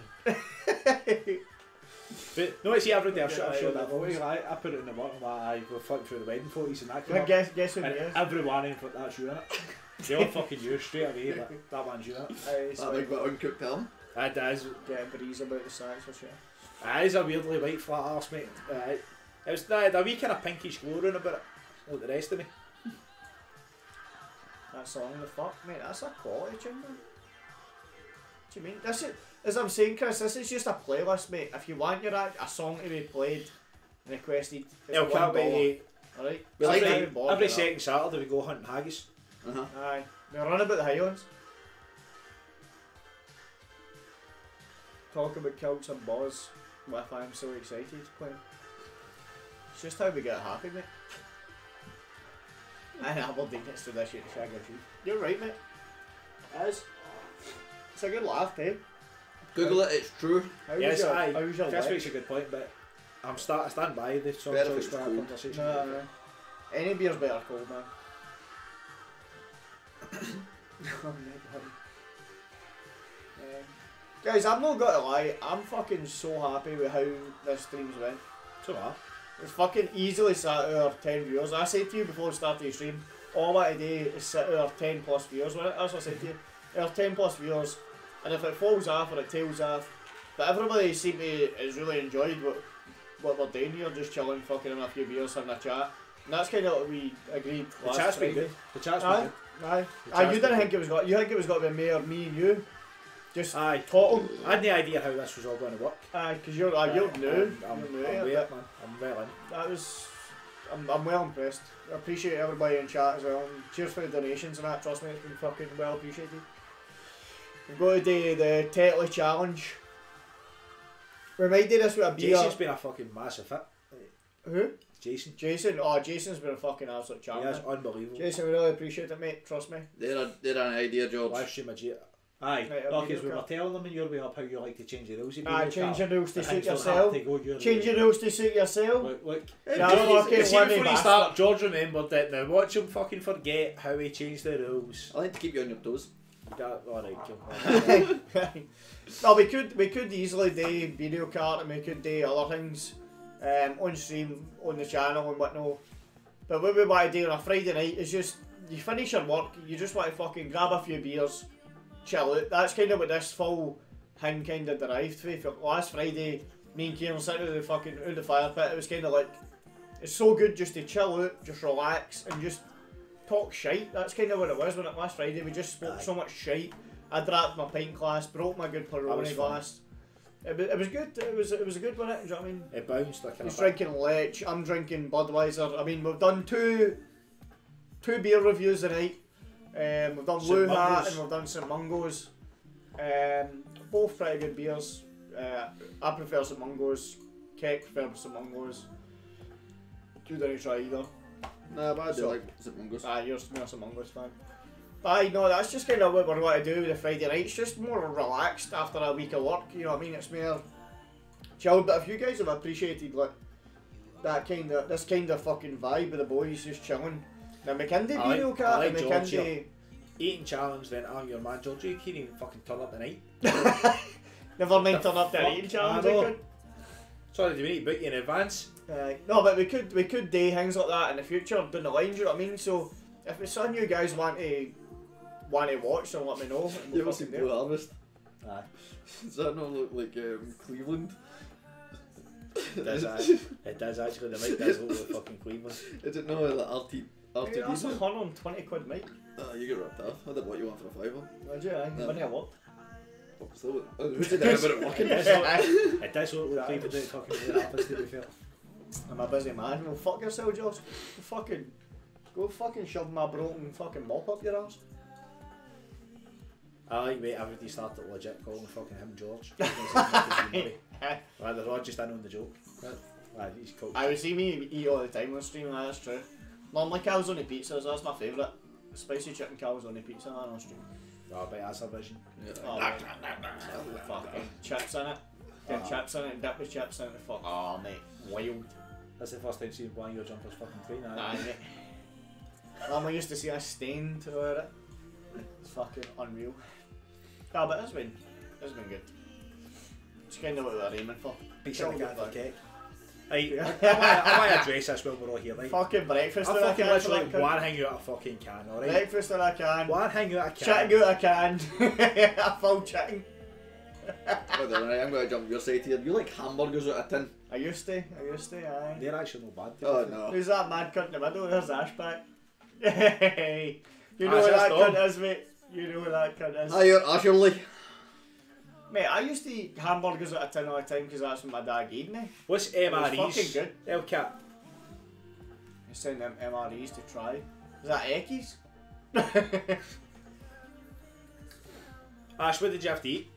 But no, see, every day I've showed, I've showed that photo. I, I put it in the work and I we're flipping through the wedding photos and that came up. guess, guess who And it is? everyone in front, that's you in it. They all fucking you straight away. That, that one's you in it. Aye, That so big bit of uncooked ham. It is. get a breeze about the sacks for sure. It is a weirdly white flat arse, mate. Uh, it was the, a wee kind of pinkish glow around about it, like the rest of me. That song, the fuck, mate, that's a quality tune, man. What do you mean? This is, as I'm saying, Chris, this is just a playlist, mate. If you want your act, a song to be played and requested, it's It'll one can't dollar. be. Alright? We like Every, it. every second Saturday we go hunting haggis. Uh-huh. Aye. We'll run about the Highlands. Talk about kilts and buzz with I'm so excited playing. It's just how we get happy, mate. And Aberdeen it's tradition to shag a sheep. You're right, mate. It is. It's a good laugh, eh? Google it, it's true. How Yes, was your, aye. how was your Chris leg? makes a good point, but I'm start, I stand by the song Better if choice it's for our cold. conversation. No, no. Any beer's better cold, man. Oh, mate, um, Guys, I'm not gonna lie, I'm fucking so happy with how this stream's went. So what? It's fucking easily sat our ten viewers. I said to you before we started the stream, all I want to do is sit our ten plus viewers with it. That's what I said to you. Our ten plus viewers, and if it falls off or it tails off, but everybody seemed to has really enjoyed what what we're doing here, just chilling, fucking having a few beers, having a chat. And that's kind of what we agreed The last chat's been Friday. good. The chat's been Aye, good. aye. The Aye, you chat's didn't been think it was got. You think it was got to be me or me and you, just Aye. talking. I had no idea how this was all going to work. Aye, because you're uh, you're Uh, new. I'm, I'm, you're new I'm at way it, up, man. I'm well in. that was I'm, I'm well impressed. I appreciate everybody in chat as well. And cheers for the donations and that, trust me, it's been fucking well appreciated. We've got to do the Tetley challenge. We might do this with a beer. Jason's been a fucking massive hit. Who? Jason. Jason? Oh, Jason's been a fucking absolute He champion. is unbelievable. Jason, we really appreciate it, mate, trust me. They're, a, they're an idea, George. Live stream a J. Aye, Right, I'll because be we the were telling them in your way up how you like to change the rules. of Aye, video change card. your rules to The suit things don't have yourself. to go your Change way. your rules to suit yourself. Look, look. Yeah, George- fucking you see, whammy before he bastard. start, George remembered that. Now watch him fucking forget how he changed the rules. I like to keep you on your toes. That, all right, cool. No, we could we could easily do video cart and we could do other things um, on stream on the channel and whatnot. But what we want to do on a Friday night is just you finish your work, you just want to fucking grab a few beers, chill out. That's kind of what this full thing kind of derived from. For last Friday, me and Kieran sitting in the fucking in the fire pit. It was kind of like it's so good just to chill out, just relax and just talk shite. That's kind of what it was when it last Friday. We just spoke Aye. so much shite. I dropped my pint glass, broke my good was Peroni fun. glass. It was, it was good. It was it was a good one. Do you know what I mean? It bounced like a He's drinking Lech. I'm drinking Budweiser. I mean, we've done two two beer reviews tonight. Um, we've done Saint Blue Hat Mungo's. and we've done Saint Mungo's. Um, both pretty good beers. Uh, I prefer Saint Mungo's. Keck prefers Saint Mungo's. You didn't try either. Nah, but I do So- like Saint Mungo's. Ah, you're you're a Saint Mungo's fan. Aye, no, that's just kind of what we're going to do with the Friday night. It's just more relaxed after a week of work, you know what I mean? It's more chilled. But if you guys have appreciated like that kind of, this kind of fucking vibe with the boys just chilling, then we can do I like- video I cart like and we George can here. do... eating challenge. Then I'm your man, George. You can't even fucking turn up tonight. Never mind The turn up to an fuck? eating challenge, I I know. could. Sorry, do we need to book you in advance? Aye. No, but we could we could do things like that in the future down the line, do you know what I mean? So if it's something you guys want to want to watch, then let me know. and You we'll ever fucking seen do it. Blue Harvest? Aye. Does that not look like um, Cleveland? It does, aye. It does actually. The mic does look like fucking Cleveland. Is it not like R T R T Yeah, that's a D? one hundred and twenty quid mic. Ah, you get ripped off. I did what you want for a fiver. Would you? Aye. No. Money I work. Fuck, still, uh, who did that about it working? It does look, it does look like Cleveland ain't fucking Blue Harvest, to be fair. I'm a busy man. Well, fuck yourself, Josh. Go fucking, go fucking shove my broken fucking mop up your ass. I like wait everybody started legit calling fucking him George. Right, they're all just in on the joke. Right, he's cool. I would see me eat all the time on stream. Aye, that's true. Normally calzone pizzas. That's my favourite. Spicy chicken calzone pizza man on stream. Oh, but that's a vision. Yeah. Oh, mate. Fucking chips in it. Get Oh. chips in it. Dip the chips in it. Fuck. Oh mate, wild. That's the first time seeing one of your jumpers fucking clean. Aye, mate. Mum, I used to see a stain to wear it. It's fucking unreal. No, but it's been, it's been good. It's kind of what we were aiming for. Big Chill shit out for back. cake. Right, I, I, I want to address this while we're all here, right? Fucking breakfast I that I fucking can. literally for that one cunt. hang out a fucking can, alright? Breakfast that I can. One hang out a can. Chatting out I can. A full chatting. Hold on, right, I'm going to jump your side here. You like hamburgers out of tin? I used to, I used to, aye. They're actually not bad. Oh no. Who's that mad cunt in the middle? There's Ashback. Hey, you know Ah, who that's that Dom. cunt is, mate. You know who that cunt is. Hi, you're Ashley. Mate, I used to eat hamburgers out of tin all the time because that's what my dad gave me. What's It M was R Es? fucking good. El Cap. I send them M R Es to try. Is that Eckies? Ash, what did you have to eat?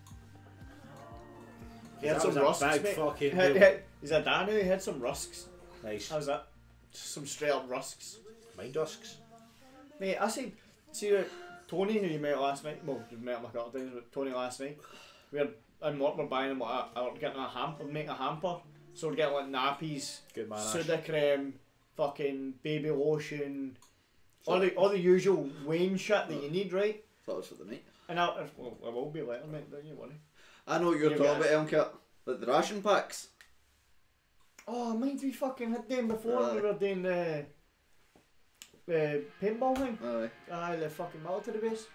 He had That some was a rusks, big mate. fucking He had- meal. he had- He's a Dan who had some rusks. Nice. How's that? Just some straight up rusks. Mind dusks. Mate, I said, see uh, Tony who you met last night, well, you met him a couple of times, but Tony last night, we were in work, we're buying him, like, a, we're getting a hamper, making a hamper, so we're getting like nappies, Good man, Ash. soda cream, fucking baby lotion, all the, all the usual Wayne shit that you need, right? That was for the night. And I, well, I will be later, mate, don't you worry. I know what you're You talking get about, Elmcat. Like the ration packs. Oh, mind we fucking had them before Aye. we were doing the the paintball thing. Aye. Aye, the fucking military base.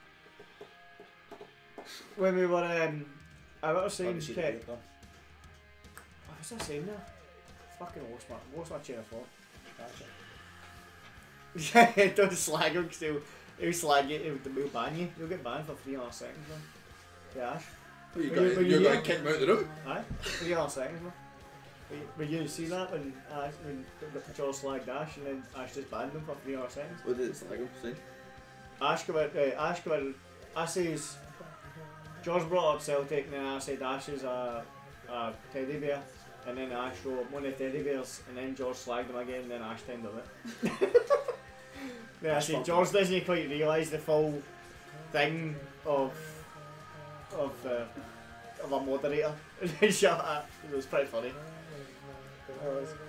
When we were um, I was saying, Let me see the Kev, breakdown. what was I saying there? Fucking lost my, lost my chain of thought. That's it. Yeah, don't slag him because he'll, he'll slag you, he'll, he'll ban you. You'll get banned for three and a half seconds, man. Yeah, Ash. Well, you Were got, you- were you're you- going to kick him out of the room. Aye, three and a half seconds, man. Were you, were you see that when Ash, when George slagged Ash and then Ash just banned him for three and a half seconds? What did it slag him? See? Ash come out, uh, Ash come out, I says, George brought up Celtic and then I said Ash is a, a teddy bear. And then Ash wrote one of the teddy bears, and then George slagged him again, and then Ash tendered it. Then I said, George doesn't quite realise the full thing of of uh, of a moderator. And then shut up. It was pretty funny. It was.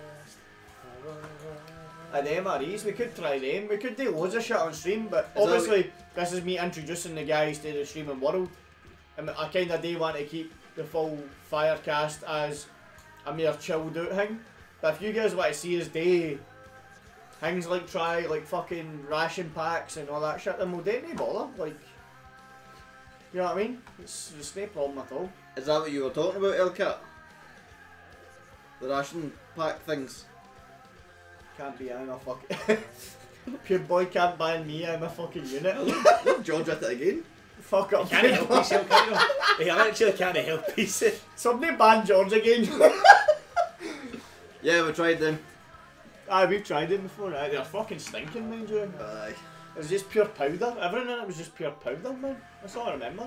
And the M R Es, we could try them. We could do loads of shit on stream, but Is obviously this is me introducing the guys to the streaming world. And I kind of do want to keep the full Firecast as a mere chilled out thing. But if you guys want to see us do things like try like fucking ration packs and all that shit, then we'll definitely bother. Like, you know what I mean? It's, it's no problem at all. Is that what you were talking about, Elcat? The ration pack things. Can't be I'm a fucking Pure boy can't ban me, I'm a fucking unit. Look, George at it again. Fuck up. Can't help himself, can't he? He actually can't help himself. Somebody ban George again. Yeah, we tried them. Aye, we've tried it before. Aye, they're fucking stinking, mind you. Aye. It was just pure powder. Everything in it was just pure powder, man. That's all I remember.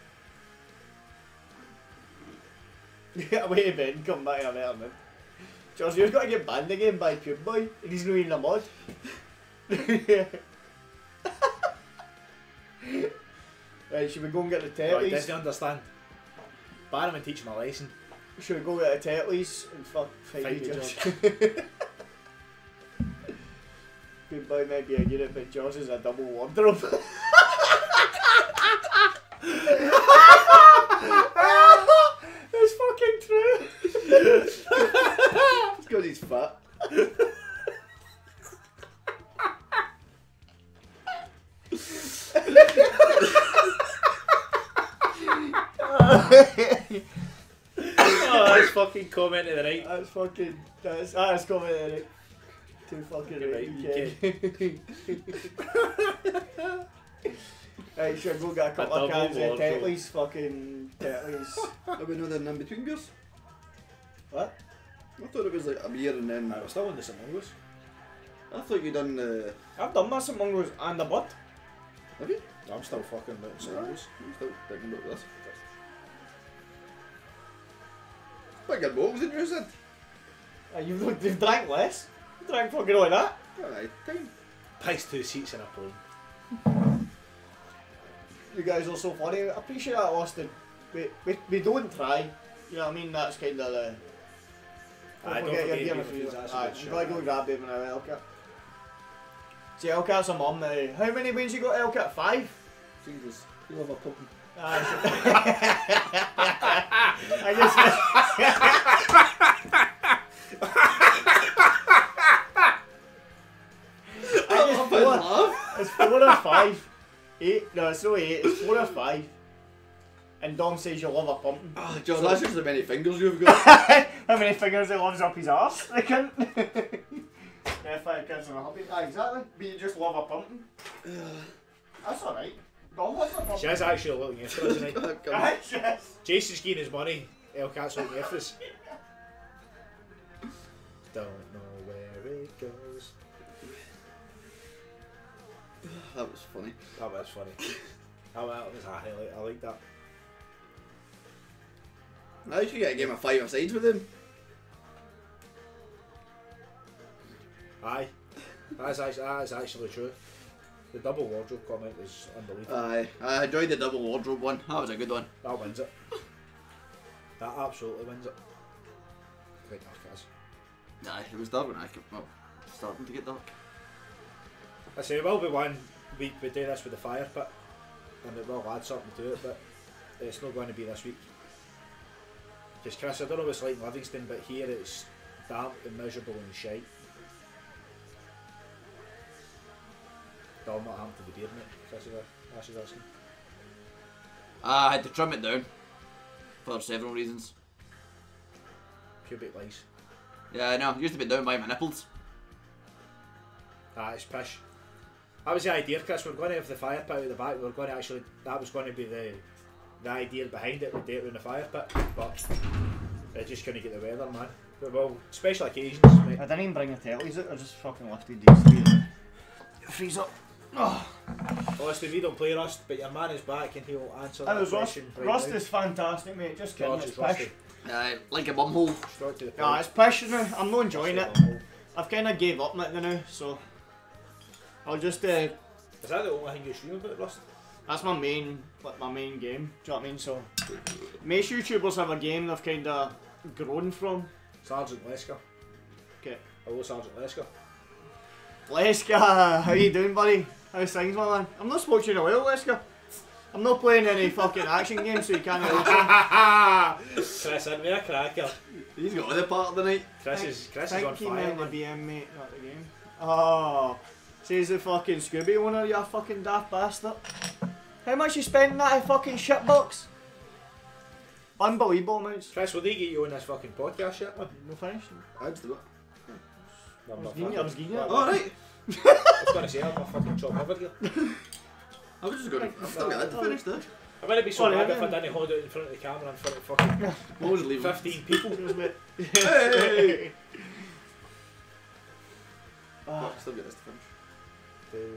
Get away to bed and come back in a better mood. George, you've got to get banned again by Pube Boy, and he's not even a mod. Right, should we go and get the Right, Tetleys? doesn't understand. Ban him and teach him a lesson. Should we go get the Tetleys and fuck fight Fight you, you, George? Pube Boy might be a unit, but George is a double wardrobe. It's fucking true. It's because he's fat. Oh, that's fucking comment of the night. That's fucking. That's that's coming in it. Too fucking Right, right, you you can. Right, should I go get a couple A of double cans of wardrobe. Tetleys? Fucking Tetleys. Have we not done in between beers? What? I thought it was like a beer and then. I was still in the Saint Mungo's. I thought you done the. I've done my Saint Mungo's and the bud. Have you? I'm still fucking about Saint Mungo's. I'm still thinking about this. Quite good bottles in yours, then. Uh, you've, you've drank less. You drank fucking all that. Aye, time. Pies two seats in a plane. You guys are so funny. I appreciate that, Austin. We, we, we don't try. You know what I mean? That's kind of the. Aye, don't forget your forget beer your if you- beer, that's a Aye, good you shout. gotta go grab them now, Elcat. See, Elcat's a mum now. How many wins you got, Elcat? Five? Jesus. You love a pumpkin. Aye. I guess. I guess four. It's four or five. Eight? No, it's not eight. It's four or five. And Dom says you love a pumpkin. Oh, John, that's just how many fingers you've got. How many fingers he loves up his arse? I can't. Yeah, five kids and a hobby. Aye, exactly. But you just love a pumpkin. That's alright. Dom loves a pumpkin. She is actually looking after us tonight. Come on. Aye, yes. Jason's getting his money. Elcat's looking after us. Don't know where it goes. That was funny. That was funny. That was a highlight. I like that. Now you should get a game of five asides with him. Aye. That's actually, that is actually true. The double wardrobe comment was unbelievable. Aye, I enjoyed the double wardrobe one. That was a good one. That wins it. That absolutely wins it. Quite dark as. Aye, it was dark when I came. Well, starting to get dark. I say, it will be one week we do this with the fire pit, and it will add something to it, but it's not going to be this week. Because Chris, I don't know what it's like in Livingston, but here it's damp and miserable and shite. Don't not happen to the beard, mate. Chris is Ash is asking. I had to trim it down for several reasons. Pubic lice. Yeah, I know. It used to be down by my nipples. Ah, it's pish. That was the idea, Chris. We were going to have the fire pit at the back. We were going to actually. That was going to be the the idea behind it. We'd do it in the fire pit, but I just couldn't get the weather, man. But well, special occasions, mate. I didn't even bring the tellies out, I just fucking lifted these three. Freeze up. Oh. Honestly, we don't play Rust, but your man is back and he'll answer That that was Rust. question. right Rust now. is fantastic, mate. Just kidding, George it's is pish. rusty. Uh, like a bumhole. Straight to the Nah, point. it's pish now. I'm not enjoying it. Rusty bumhole. I've kind of gave up on it now, so I'll just. Uh, Is that the only thing you stream about Rust? that's my main, like my main game. Do you know what I mean? So most YouTubers have a game they've kind of grown from. Sergeant Lesker. Okay. Hello, Sergeant Lesker. Leska, how you doing, buddy? How's things, my man? I'm not spoke to you in a while, Leska. I'm not playing any fucking action games, so you can't really. Chris, in with a cracker. He's got other part of the night. Chris is Chris is Thank on you, fire, man, to man. be in, mate, not the game. Oh, says the fucking Scooby owner, you fucking daft bastard. How much you spending that fucking shitbox? Unbelievable amounts. Chris, will they get you on this fucking podcast shit, man? No finished. I'd do it. No, I'm I was not getting you, I was fucking- getting you. Well, Oh, right. I was going to say, I'm not fucking chop over here. I was just going to. I've still got that to finish, though. I'm going to be so Sorry, mad I if I didn't hold it in front of the camera in front of fucking What was leaving? fifteen people. Hey! Ah. I've still got this to finish.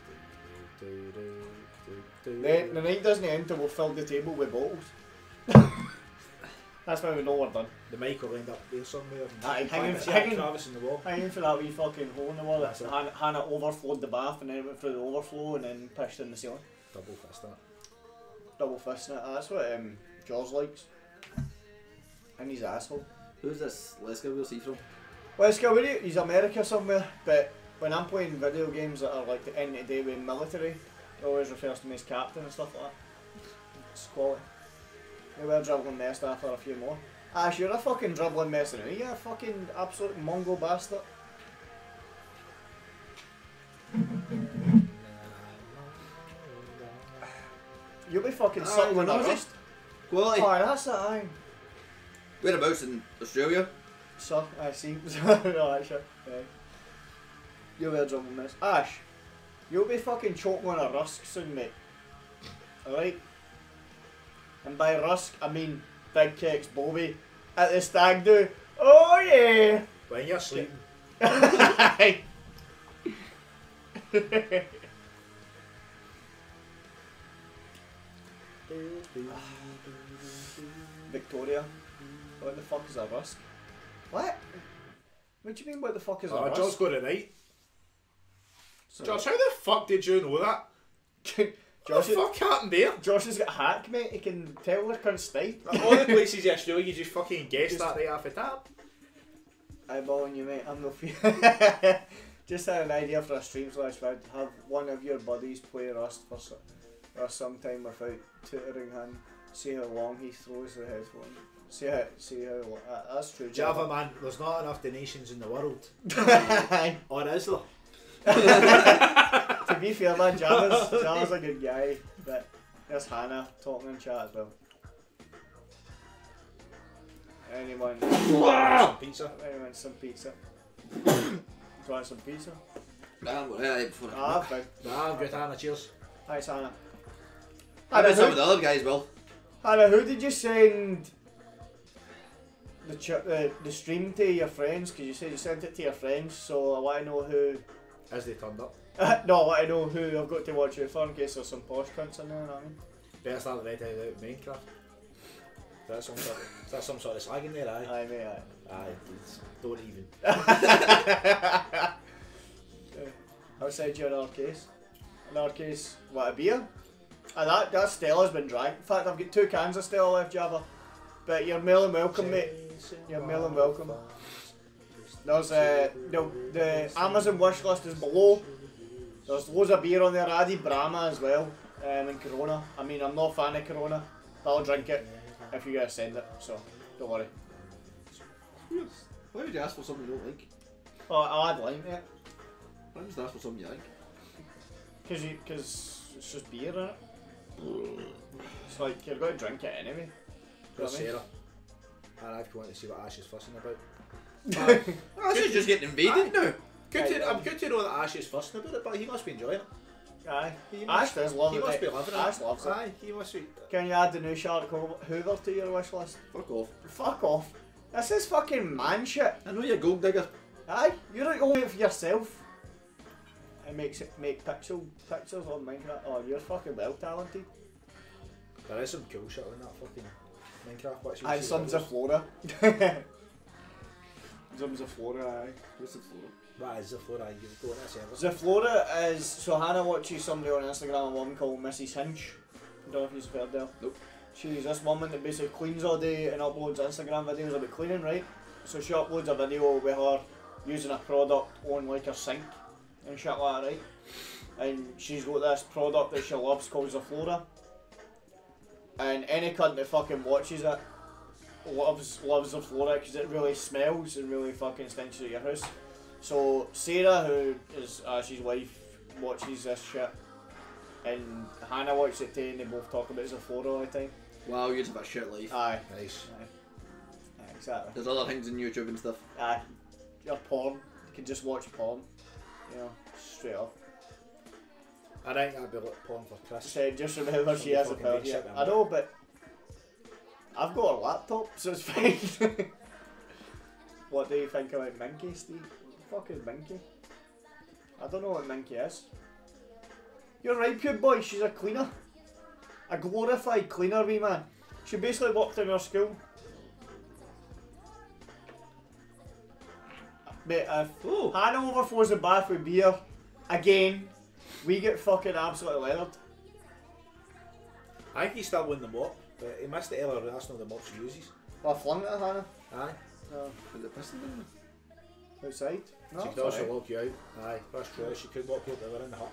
The, the night doesn't end until we've filled the table with bottles. That's when we know we're done. The mic will end up there somewhere. Aye, And hanging- it's a hanging- crevice in the wall. Hanging for that wee fucking hole in the wall. That's it. Hannah, Hannah overflowed the bath and then went through the overflow and then pished in the ceiling. Double fist that. Double fisting it. That's what um, Jaws likes. And he's asshole. Who's this Lesker we'll see from? Well, it's good, he's America somewhere, but when I'm playing video games that are like the end of the day with military, he always refers to me as captain and stuff like that. It's quality. Maybe we're dribbling mess after a few more. Ash, you're a fucking dribbling mercenary, you're a fucking absolute Mongo bastard. You'll be fucking Ah, sucking we're with a not rust. Quality. Oh, that's it, aye. Whereabouts in Australia? So, I see. No, actually. Yeah. You'll be a drum mess. Ash, you'll be fucking choking on a rusk soon, mate. Alright? And by rusk, I mean Big Kex Bobby at the stag do. Oh yeah! When you're sleeping. Victoria. What the fuck is a rusk? What? What do you mean what the fuck is a Oh, rusk? John's got it right. So- Josh, how the fuck did you know that? What Josh, the fuck happened there? Josh has got a hack, mate. He can tell the cunt stay. All the places in Australia, you just fucking guessed that right off the top. Eyeballing you, mate. I'm no fear. Just had an idea for a stream slash vid. Have one of your buddies play Rust for, so, for some time without tutoring him. See how long he throws the headphone. See how, see how long. Uh, that's true. Java, man, there's not enough donations in the world. Java. Or is there? To be fair, man, Java's, Java's a good guy. But there's Hannah talking in chat as well. Anyone? Some pizza. Anyone some pizza? Do you want some pizza? Nah, we're right before Ah, fine. Nah, I'm good, Anna, cheers. Thanks, Hannah. I bet Hannah, some who, of the other guys will. Hannah, who did you send the, ch the the stream to your friends? Because you said you sent it to your friends, so I want to know who. As they turned up. No, I want to know who I've got to watch it for in case there's some posh cunts in there. You know what I mean? Better start the red head out of Minecraft. Is that some sort of, is that some sort of slag in there, aye? Aye, mate. Aye. Aye, it's, don't even. Outside your other case. Another case, what, a beer? And that, that Stella's been drank. In fact, I've got two cans of Stella left, Java. But you're more than welcome, mate. You're more than welcome. There's uh, the, the Amazon wish list is below. There's loads of beer on there. I added Brahma as well. Um, and Corona. I mean, I'm not a fan of Corona, but I'll drink it if you guys send it. So, Don't worry. Why would you ask for something you don't like? Oh, I'll add lime to it. Why would you ask for something you like? Because you, cause it's just beer in it. It's like, you're going to drink it anyway. Do you know what I mean? Sarah. And I've wanted to see what Ash is fussing about. Oh, this is just getting invaded now. Good Right, to, I'm um, good to know that Ash is fussing about it, but he must be enjoying it. Aye. He Ash does love he it. must mate. be loving it. Ash loves it. Aye, he must be. Can you add the new Shark Hoover to your wish list? Fuck off. Fuck off. This is fucking man shit. I know you're a gold digger. Aye, you're only it for yourself. It makes it make pixel pictures on Minecraft. Oh, you're fucking well talented. There is some cool shit in that fucking Minecraft. Watch Aye, Sons of Flora. Sons of Flora, aye. What's the floor? What is the floor? Aye, you go on that server. Zaflora is, so Hannah watches somebody on Instagram, a woman called Missus Hinch. I don't know if you've heard of her. Nope. She's this woman that basically cleans all day and uploads Instagram videos about cleaning, right? So she uploads a video with her using a product on like her sink and shit like that, right? And she's got this product that she loves called Zaflora. And any cunt that fucking watches it loves loves Zaflora because it really smells and really fucking stinks at your house. So Sarah, who is Ash's wife, watches this shit, and Hannah watches it too, and they both talk about Zaflora all the time. Wow, you just have a shit life. Aye, Nice. aye, aye, exactly. There's other things on YouTube and stuff. Aye, your porn. You can just watch porn, you know, straight up. I think that'd be like porn for Chris. So just remember she has a Fucking power. big Yeah. shit, man. I know, but I've got a laptop, so it's fine. What do you think about Minky, Steve? What the fuck is Minky? I don't know what Minky is. You're right, Pube Boy, she's a cleaner. A glorified cleaner, wee man. She basically worked in our school. But if Oh. Hannah overflows the bath with beer, again, we get fucking absolutely leathered. I think he's still winning the mop, but he missed it earlier. That's not the mop she uses. I flung it at Hannah. Aye. No, Is it pissing down outside. No, She it's could also alright. lock you out. Aye, that's true. She could lock you out if they were in the hut.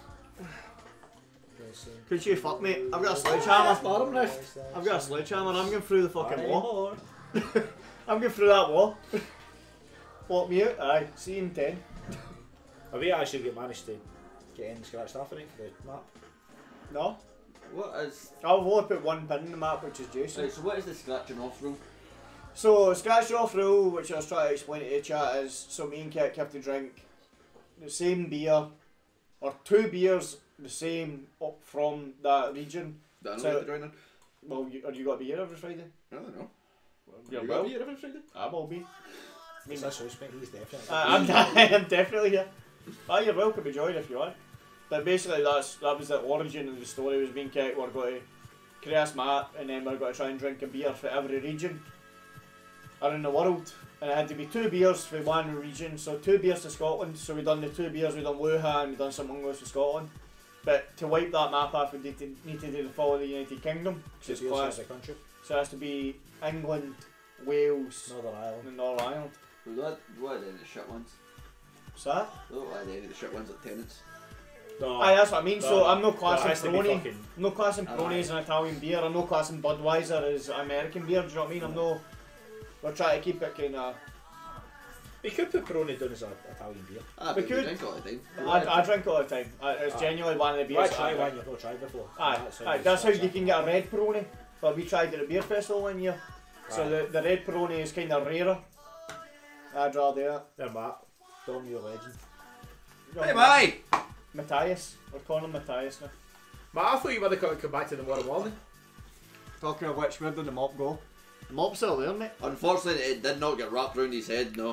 Yes, um, Could you fuck me? I've got a sledgehammer. bottom rift. I've got a sledgehammer. I'm going through the fucking Aye, wall. more. I'm going through that wall. Lock me out. Aye. See you in ten. Have we actually get managed to get in scratched off in it for the map? No. What is... I've only put one pin in the map, which is Jason. Right, so what is the scratching off rule? So, scratch off rule, which I was trying to explain to the chat, is so me and Kit have to drink the same beer, or two beers the same up from that region. Do I know So- what to join in? Well, you, or you got beer every Friday? I don't know. Yeah, you well, got beer every Friday? I will be. It's this house, mate. He's definitely. I, I'm, I'm definitely here. Ah, you're welcome to join if you want. But basically, that's that was the origin of the story. Was me and Kit were going to create this map, and then we're going to try and drink a beer for every region around the world. And it had to be two beers for one region, so two beers to Scotland. So we done the two beers, we done Wuhan, we done some English for Scotland. But to wipe that map off, we need to, need to do the follow the United Kingdom, because it's It's class. the country. So it has to be England, Wales, Northern Ireland. and Northern Ireland. What, what are any of the shit ones? What's that? What are any of the shit ones like tenants? No. Aye, that's what I mean. So No, I'm no that classing has to be Peroni. fucking- I'm no classing Aye. Peroni as an Italian beer. I'm no classing Budweiser as American beer. Do you know what I mean? I'm no. We're trying to keep it kind of. We could put Peroni down as an Italian beer. Ah, We but could- you drink all the time. I, I drink all the time. I, it's Aye. genuinely one of the Why beers. try I one drink. you've not tried before? Aye, That's aye. you That's how scratch you that. can get a red Peroni. But we tried at the beer festival one year. So Aye. the, the red Peroni is kind of rarer. I'd rather do that. There, Matt. Dom, you're a legend. Hey, bye! Matthias. We're calling him Matthias now. Matt, I thought you would have come back to the water morning. Talking of which, where did the mop go? The mop's still there, mate. Unfortunately, it did not get wrapped around his head, no.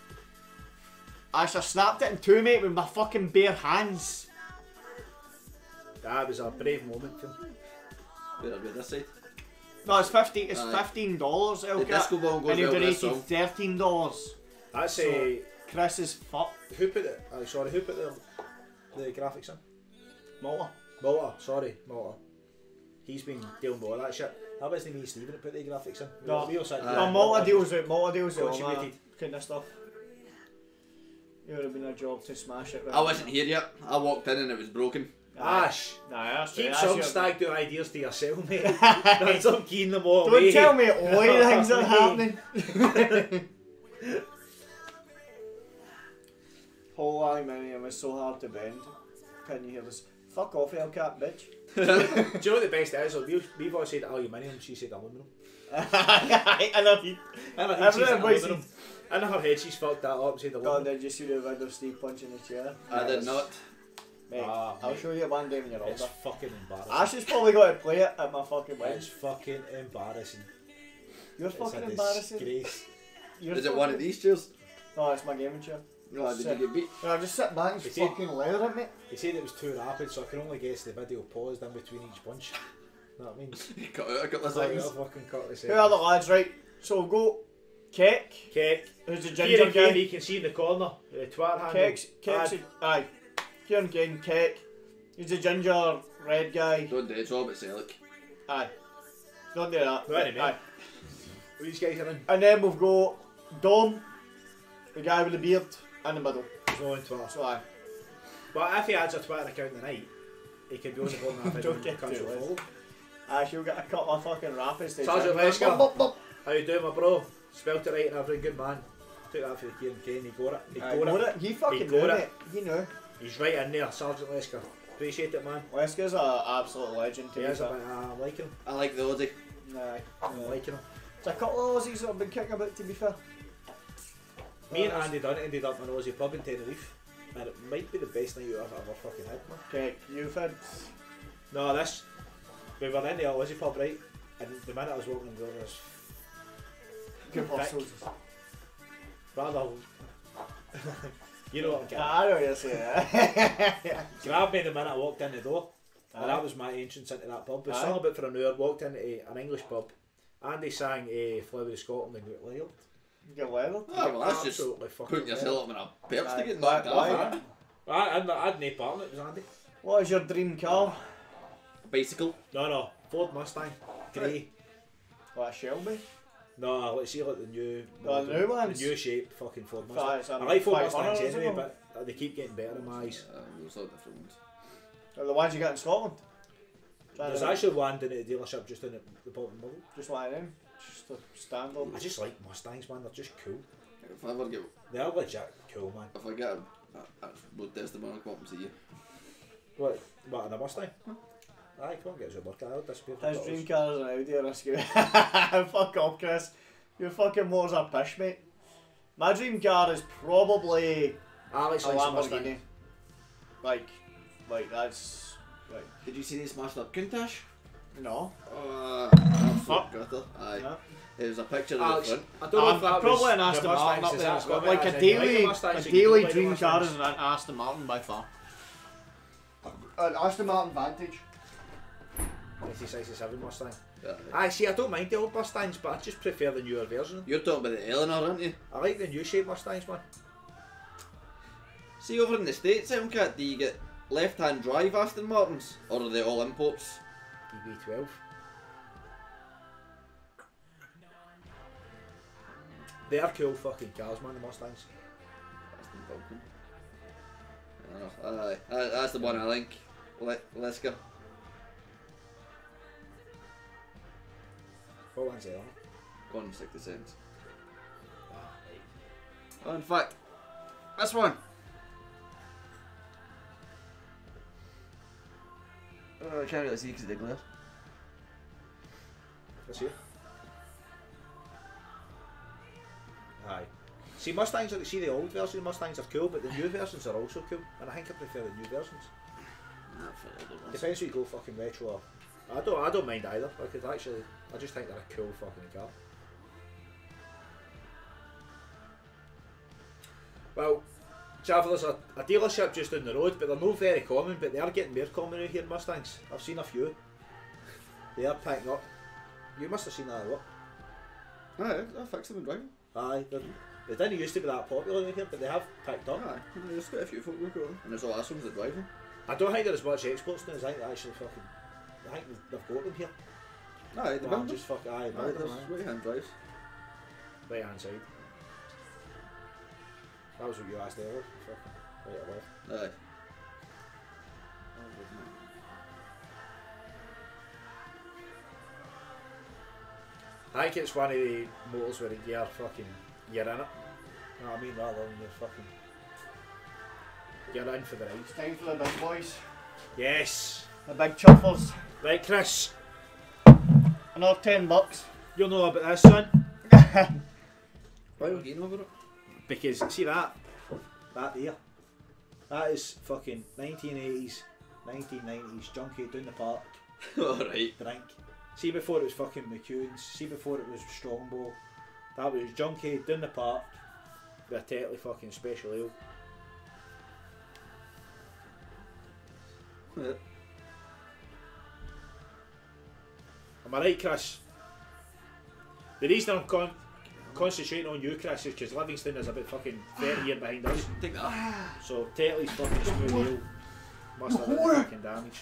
I actually snapped it in two, mate, with my fucking bare hands. That was a brave moment for him. Where are we this side? No, it's fifteen. It's Aye. fifteen dollars. The disco ball goes and he well with this donated song. thirteen dollars. That's So- a. Chris is fucked. Who put it? Oh, sorry, who put the, the graphics in? Malta. Malta, sorry, Malta. He's been dealing with all that shit. That wasn't me and Stephen that put the graphics in. We No. we all sat Aye. down. No, Malta deals with Malta deals with all that Contributed. kind of stuff. It would have been a job to smash it. I wasn't here yet. I walked in and it was broken. Ash, Nah, that's keep that's some your- stag do ideas to yourself, mate. Don't some keen them all Don't away. tell me all the things that are happening. Whole aluminium is so hard to bend. Can you hear this? Fuck off, Hellcat, bitch. Do you know what the best is? Like, we've, we've all said aluminium, she said aluminium. I love you. And I think she said Everyone voices. aluminium. In her head, she's fucked that up and said God, aluminium. did you see the video of Steve punching the chair? I did not. Mate, Ah, I'll mate. show you one day when you're It's older. fucking embarrassing. Ash has probably got to play it at my fucking wedding. It's fucking embarrassing. You're It's fucking a embarrassing. disgrace. You're Is it one of fucking- these chairs? No, it's my gaming chair. No, did you get beat? No, just sit back and It's it. fucking leather it, mate. He said it was too rapid, so I can only guess the video paused in between each punch. You know what I mean? You cut out a couple of Like, seconds. I'll fucking cut this Who are the lads, right? So we'll go Keck, Keck. who's the Kieran ginger Kane, guy. you can see in the corner. The twat handle. Keck's, Keck's, Aye. aye. Kieran Kane, Keck. He's the ginger red guy. Don't do it, it's all about Selleck. Aye. Don't do that. No, anyway. Aye. These guys are in. And then we've got Dom, the guy with the beard, in the middle. There's no one Twitter. So aye. But if he adds a Twitter account tonight, he can be on the phone and Don't get comes too with late. follow. Aye, she'll get a couple of fucking rapids. to Sergeant try and- Lesker. Bop, bop, bop. How you doing, my bro? Spelt it right and everything, good man. Took that for the Kieran Kane, he got it. He Aye, got got it. it. He fucking He knew got it. it. He knew. He's right in there, Sergeant Lesker. Appreciate it, man. Lesker's an absolute legend to He me. is a bit, uh, I'm liking him. I like the Aussie. Aye. I'm liking him. There's a couple of Aussies that have been kicking about, to be fair. Me and Uh, Andy Dunn ended up in an Aussie pub in Tenerife, and it might be the best night I've ever fucking had, man. Okay, you've had. No, this. We were in the Aussie pub, right? And the minute I was walking in the door, I was Good Thick. hustles. rather. You know what I'm getting at. I know what you're saying. Grabbed me the minute I walked in the door, and Aye. that was my entrance into that pub. We Aye. sung about for an hour, walked into a, an English pub. Andy sang a Flower of Scotland and got wild. Get leveled. Ah, well, that's just Absolutely fucking putting yourself up in a perch to Aye, get why- knocked why- off. eh? I, I, I had no part in it, it was Andy. What is your dream car? Bicycle. No, no, Ford Mustang, grey. What, a Shelby? No, let's see like the new, Oh, the new ones? the new shape, fucking Ford Five, Mustang. some I like Ford five hundred Mustangs or anyway, something. but uh, they keep getting better in my eyes. Uh, there's all different ones. Or the ones you got in Scotland? Trying There's to actually one down at the dealership just in the, the bottom middle. just one of them. Just a standard. I just like Mustangs, man. They're just cool. If I ever get, They are legit cool, man. if I get a, a, a road testimony, I'll come up and see you. What? What in a Mustang? Aye, come on, get us a work. I'll disappear. for His dollars. dream car is an Audi or a Scooter. Fuck off, Chris. Your fucking motors are pish, mate. My dream car is probably Alex a likes a Lamborghini. Mustang. Like, like that's like Did you see they smashed up Countach? no. Uh, Fuck. gutter. Aye. No. It was a picture of Alex, the front. I don't know Um, if that probably was an Aston the Martin Mustangs, up is there. that It's got what like it a is? You like the daily, Mustangs, a you don't daily like the dream car is Mustangs. an Aston Martin by far. An Aston Martin Vantage. nineteen sixty-seven Mustang. Yeah. Aye, see, I don't mind the old Mustangs, but I just prefer the newer version. You're talking about the Eleanor, aren't you? I like the new shape Mustangs, man. See over in the States, Hellcat, do you get left-hand drive Aston Martins? Or are they all imports? E B twelve. They are cool fucking cars, man, the Mustangs. Aston Falcon. Oh, aye, aye, that's the one I like. Le- Lesker. What one's there? Gone sixty cents. Ah, right. Oh, in fact, this one. Oh, I can't really see because of the glare. Let's see. Aye. See, Mustangs, are, see the old version of Mustangs are cool, but the new versions are also cool, and I think I prefer the new versions. Nah, for the older ones. Depends if you go fucking retro or... I don't, I don't mind either, I could actually, I just think they're a cool fucking car. Well, Java, there's a, a dealership just down the road, but they're not very common, but they are getting more common out here, Mustangs. I've seen a few. They are picking up. You must have seen that a lot. Aye, I fixed them in driving. Aye, they're- they didn't used to be that popular out here, but they have picked up. Aye, there's quite a few folk who go on. And there's all us ones that drive them. I don't think there's much exports now, I think they actually fucking... I think they've- they've got them here. Aye, the Well, build just fuck, aye, Aye, build them, there's aye. right-hand drives. Right hand side. That was what you asked earlier. Fucking right or left. Aye. I think it's one of the motors where you're fucking, you're in it. You know what I mean? Rather than you're fucking, you're in for the ride. It's time for the big boys. Yes! The big chuffers. Right, Chris, Another ten bucks. you'll know about this, son. Why are we getting over it? Because, see that? That there. That is fucking nineteen eighties, nineteen nineties junkie down the park Alright. drink. See before it was fucking McEwen's, see before it was Strongbow. That was junkie down the park with a Tetley fucking special ale. Am I right, Chris? The reason I'm con concentrating on you, Chris, is because Livingston is about fucking thirty years behind us. Take that. So Tetley's fucking smooth ale must have done fucking damage.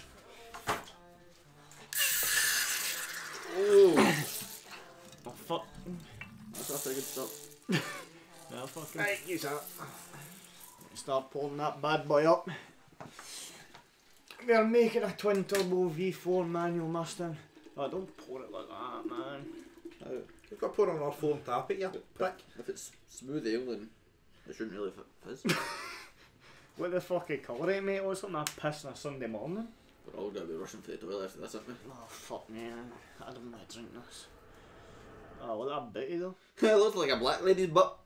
Oh, Oh fuck. that's after good stuff. Yeah, fucking. Right, use that. Start pulling that bad boy up. We're making a twin turbo V four manual Mustang. Oh, don't pour it like that, man. Uh, You've got to put on our phone tap it, you prick. if it's smooth ale, then it shouldn't really f- fizz. What the fucking colour it, mate? What's something I piss on a Sunday morning? We're all going to be rushing for the toilet after this, aren't we? Oh, fuck me. I don't want to drink this. Oh, look at that bitty though. It looks like a black lady's butt.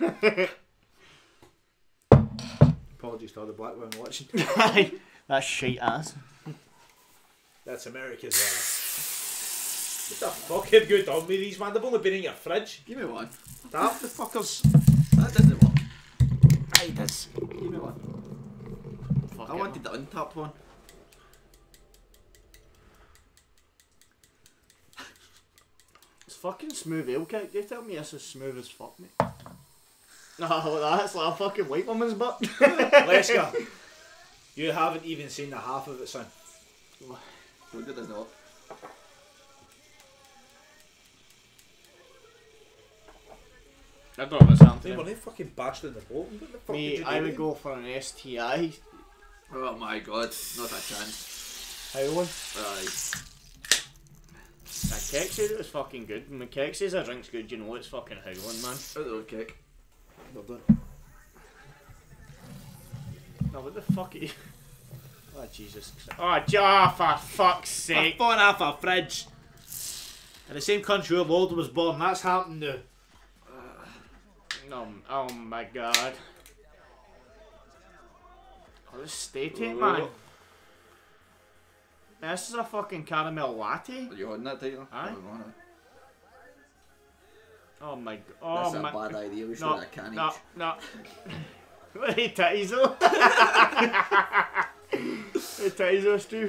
Apologies to all the black women watching. That's shite ass. That's America's ass. What the fuck have you done with these, man? They've only been in your fridge. Give me one. Tap the fuckers. That doesn't work. Aye, does. Give me one. Fuck I it, wanted the untapped one. It's fucking smooth ale cake. You tell me this is smooth as fuck, mate. No, that's like a fucking white woman's butt. Leska, you haven't even seen the half of it, son. So good as not. I don't know what's They happening. were they fucking bashed in the boat. What the fuck did Me, you I do would then? go for an S T I. Oh my god, not a chance. How one? Aye. That Keck said it was fucking good. When Keck says a drink's good, you know it's fucking Howling, man. Out the road kick. Well done. No, what the fuck are you? Oh, Jesus. Oh, ja, for fuck's sake. I'm born off a fridge. In the same country where Lord was born, that's happened now. No, oh my god. Oh, this state it, man. This is a fucking caramel latte. Are you holding that title? Aye. Oh, Oh my god. Oh That's my. a bad idea. We should No, have a can no, each. no. Hey, titties though. Hey, titties though, Stu.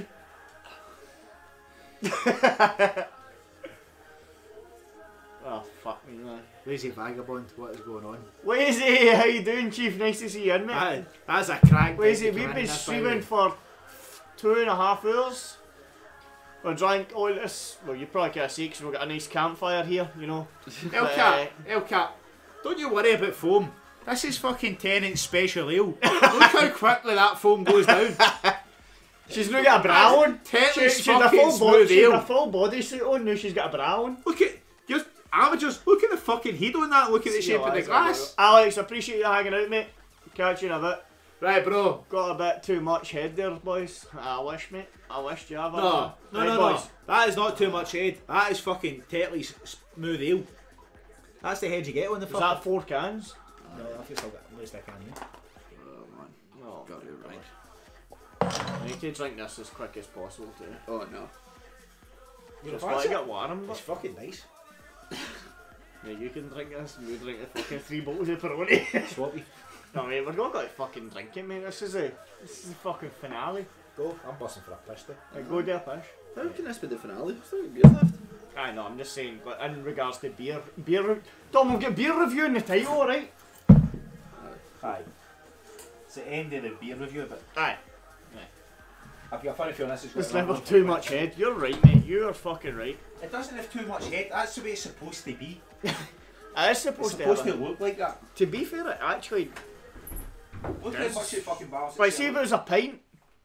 Oh, fuck me, man. Lazy vagabond, what is going on? Lazy, how you doing, Chief? Nice to see you in, mate. Aye, that's a crank. Lazy, Nice to we've come been in, that's by the streaming way. for two and a half hours. We're drank all this. Well, you probably can't see because we've got a nice campfire here, you know. El But, Cap, El Cap, don't you worry about foam. This is fucking Tennant's special ale. Look how quickly that foam goes down. She's not got a bra on. She, Tennant's she's a fucking full body. smooth She's a ale. full body suit on. Now she's got a bra on. Look at, just amateurs, look at the fucking heat on that, look at the See shape you of the lads, glass. Alex, appreciate you hanging out, mate. Catch you in a bit. Right, bro. Got a bit too much head there, boys. I wish, mate. I wish you have a No, no, right, no, boys. no. That is not too much head. That is fucking Tetley's smooth ale. That's the head you get on the Is fucking... that four cans? No, I think still got at least I can here. Oh man. No. Got it right. I need to drink this as quick as possible, too. Oh no. You Just know, want fancy to it? get warm, It's but fucking nice. yeah, you can drink this and you drink the fucking three bottles of Peroni. Swappy. No, mate, we're going to fucking drink it, mate. This is a, this is the fucking finale. Go. I'm busting for a piss though. Like, go there, fish. How can this be the finale? There's still beer left. I know, I'm just saying, but in regards to beer, beer, re- Tom, we'll get beer review in the title, alright? Aye. It's the end of the beer review, but Aye. I've got a funny feeling this is This going level too much head. You're right, mate. You are fucking right. It doesn't have too much head. That's the way it's supposed to be. It is It's supposed, supposed to to have a- look like that. To be fair, it actually... Look Yes. how much it fucking balances. Like, see if it was a pint,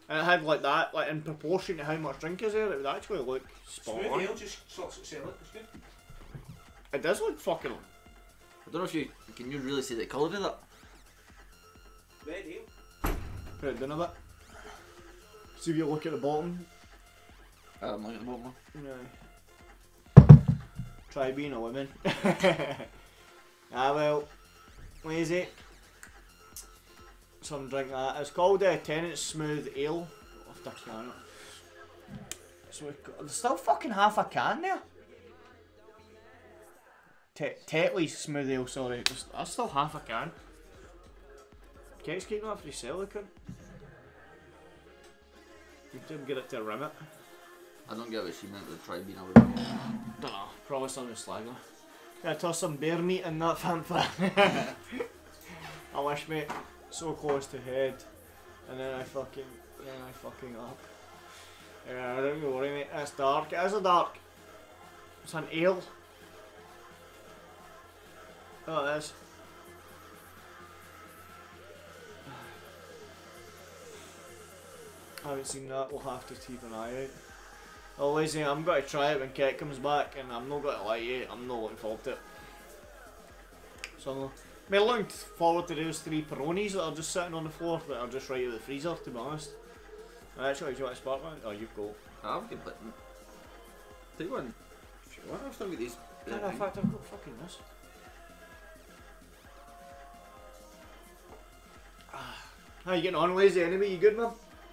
and it had like that, like in proportion to how much drink is there, it would actually look spot Smooth on. ale just sorts it out. It's good. It does look fucking. I don't know if you can you really see the colour of that. Red ale. Put it down a bit. See if you look at the bottom. I'm looking at the bottom. No. Try being a woman. Ah well, lazy. Some drink that. It's called uh, Tennant's Smooth Ale. Off the can. So we've got, there's still fucking half a can there. Tetley's Smooth Ale, sorry. There's, that's still half a can. Kegs keeping that for sale, they couldn't. You didn't get it to rim it. I don't get what she meant with try being a woman. Dunno, probably something slagger. Gotta toss some bear meat in that fanfare. I wish, mate. So close to head. And then I fucking, then I fucking up. Yeah, don't you worry, mate. It's dark. It is a dark. It's an ale. Oh, it is. I haven't seen that. We'll have to keep an eye out. Oh, lazy, I'm going to try it when Ket comes back, and I'm not going to lie to you, I'm not looking forward to it. So, I'm I mean, looking forward to those three Peronis that are just sitting on the floor, that are just right out of the freezer, to be honest. Actually, do you want to spark one? Oh, you go. I've got but take one. If you want, I've still got these. No, no, in fact, I've got fucking this. How you getting on, lazy enemy? You good, man?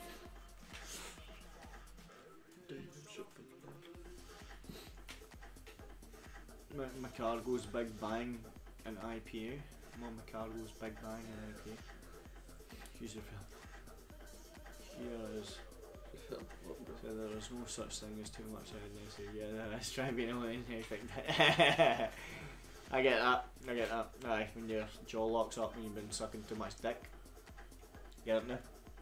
My, my cargo's Big Bang and I P A. I'm on my cargo's Big Bang and I P A. Here's your film. Here is. So there is no such thing as too much I say. Yeah, let's try and be no anything. I get that. I get that. Aye, when your jaw locks up and you've been sucking too much dick. Get it now?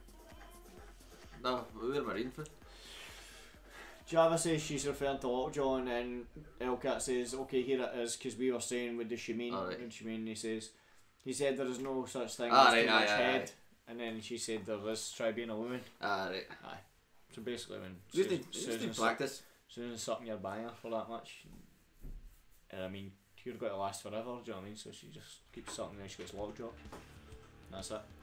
No, we were marine for. Java says she's referring to Lockjaw, and then Elcat says, okay, here it is, because we were saying, what does she mean? Right. What does she mean? He says, he said there is no such thing Ah, as right, too aye, much aye, head. aye. And then she said there is, try being a woman. Ah, right. Aye. So basically when Just Susan, need, just Susan, need practice. Susan's sucking your banger for that much, and I mean, you're going to last forever, do you know what I mean? So she just keeps sucking and she gets Lockjaw. That's it.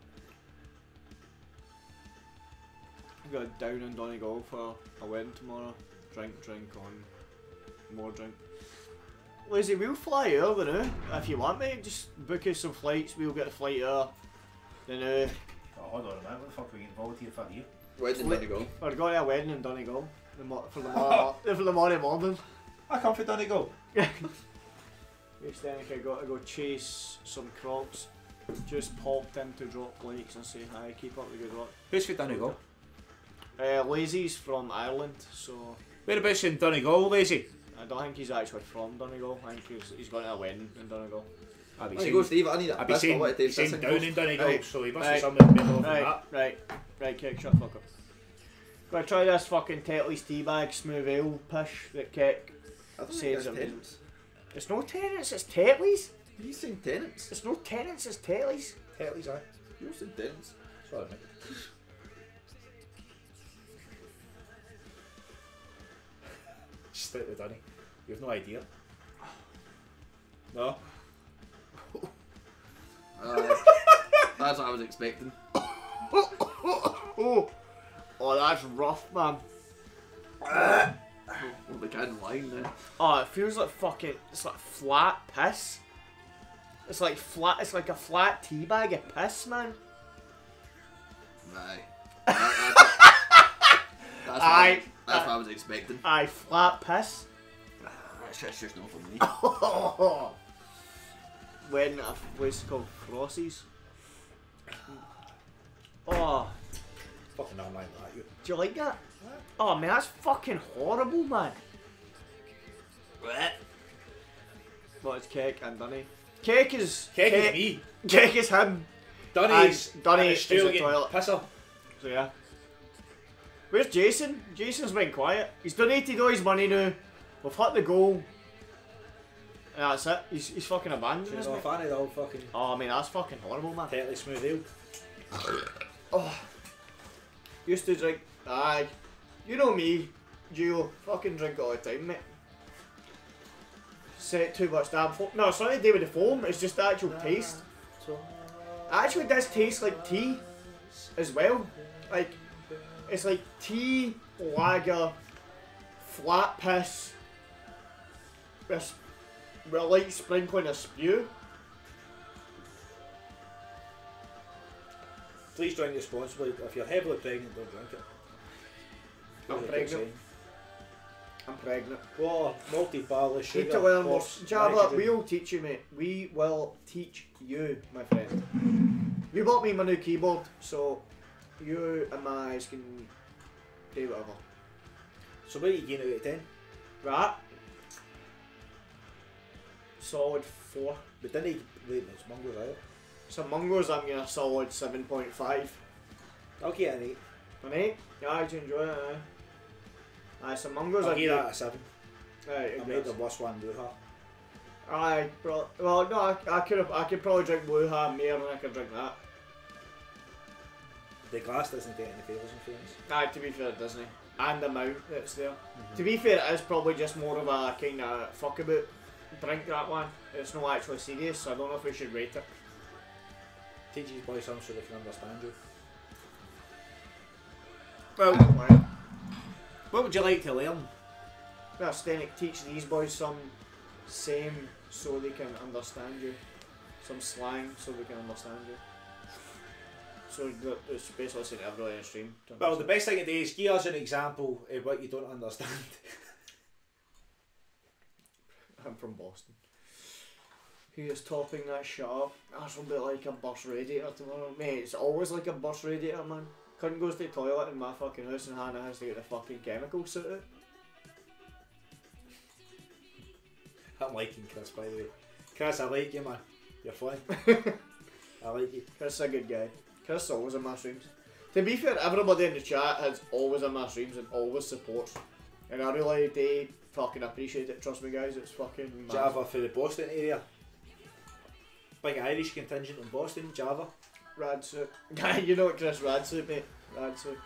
I'm going down in Donegal for a wedding tomorrow. Drink, drink on, more drink. Lazy, we'll fly over now if you want, mate. Just book us some flights. We'll get a flight there. Then uh, Oh, hold on a minute, what the fuck are we getting involved here for you? Where did Wait. they go? we're going to a wedding in Donegal the mo for the mo for the morning morning. I come from Donegal. Yes, then I got to go chase some crocs. Just popped in to drop likes and say hi. Keep up the good work. Who's from Donegal? Uh, Lazy's from Ireland, so Whereabouts in Donegal, Lazy? I don't think he's actually from Donegal. I think he's, he's going to a wedding in Donegal. I'll be There you saying, go, Steve. I need a I'll be piss. I saying, want to take saying this down thing in Donegal, Right. so he must Right. be somewhere in the middle of Right, that. right, right, Keck, shut the fuck up. Gonna try this fucking Tetley's teabag smooth ale pish that Keck I don't says think that's it was. tenants. It's no tenants, it's Tetley's. You saying tenants? It's no tenants, it's Tetley's. Tetley's, aye. You saying tenants? Sorry, mate. Just out with Donny. You have no idea. No? Uh, that's what I was expecting. Oh, oh, that's rough, man. Well, the can line there. Oh, it feels like fucking. It's like flat piss. It's like flat. It's like a flat tea bag of piss, man. Aye. That, that's that's, what I, Aye. that's what I was expecting. Aye, flat piss. That's just, just not for me. When a place called Frosty's. Oh, Fucking not like that, you. do you like that? Oh man, that's fucking horrible, man. What is Keck and Dunny? Keck is Keg is me. Keck is him. Donny's And Donny in is the the getting toilet. pisser. So yeah. Where's Jason? Jason's been quiet. He's donated all his money now. We've hit the goal. And that's it. He's, he's fucking abandoned She's us, not a mate. fan of the old fucking Oh, I mean, that's fucking horrible, man. Tetley smooth ale. Oh. Used to drink. Aye. You know me, Gio. Fucking drink all the time, mate. Set too much damn foam. No, it's nothing to do with the foam. It's just the actual taste. It actually does taste like tea, as well. Like, it's like tea, lager, flat piss, with, with a light sprinkling of spew. Please drink responsibly. If you're heavily pregnant, don't drink it. I'm Really pregnant. saying. I'm pregnant. Water, malted barley, sugar. Need to learn more. hops, Java, nitrogen. we'll teach you, mate. We will teach you, my friend. You bought me my new keyboard, so you and my eyes can do whatever. So what are you getting out of ten? Right? Solid four. But didn't he wait, there's Mungos out. So Mungos, I'm getting a solid seven point five. I'll get an eight. An eight? Yeah, I do enjoy it, aye. Aye, so Mungos, I'll I give that a seven. Aye, I made the worst one do her. Aye, bro. Well, no, I, I could I could probably drink Blue Ham more than I could drink that. The glass doesn't get any favours in fairness. Aye, to be fair, it doesn't. And the amount that's there. Mm-hmm. To be fair, it is probably just more of a kind of fuck about drink, that one. It's not actually serious, so I don't know if we should rate it. Teach these boys something so they can understand you. Well, Right. what would you like to learn? Yeah, Stenic, teach these boys some same so they can understand you. Some slang so they can understand you. So the- it's basically saying to everybody in the stream. to Well, the understand. best thing to do is give us an example of what you don't understand. I'm from Boston. Who is topping that shit up? That's a bit like a bus radiator tomorrow. Mate, it's always like a bus radiator, man. Couldn't goes to the toilet in my fucking house and Hannah has to get the fucking chemicals suit out. I'm liking Chris, by the way. Chris, I like you, man. You're funny. I like you. Chris is a good guy. Chris is always in my streams. To be fair, everybody in the chat has always in my streams and always supports. And I really do fucking appreciate it, trust me guys, it's fucking mad. Java for the Boston area. Big Irish contingent in Boston, Java. Rad suit. Guy, you know what Chris, rad suit, mate. Rad suit.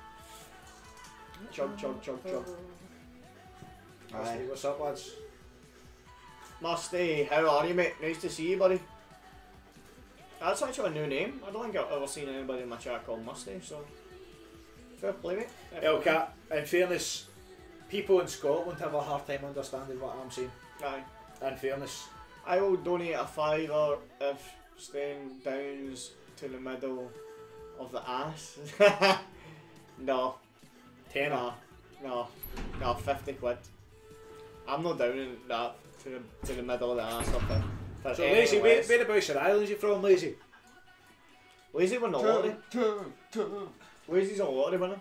Chug, chug, chug, chug. Aye. What's up, lads? Musty, how are you, mate? Nice to see you, buddy. That's actually a new name. I don't think I've ever seen anybody in my chat called Musty, so fair play, mate. Fair play. Elcat, in fairness, people in Scotland have a hard time understanding what I'm saying. Aye. In fairness. I will donate a fiver if staying downs to the middle of the ass. No. Tenner. No. No. No, fifty quid. I'm not down in that to the, to the middle of the ass or for, for So any Lazy, where, less. whereabouts in Ireland you from, Lazy? Lazy won the lottery. Lazy's a lottery winner.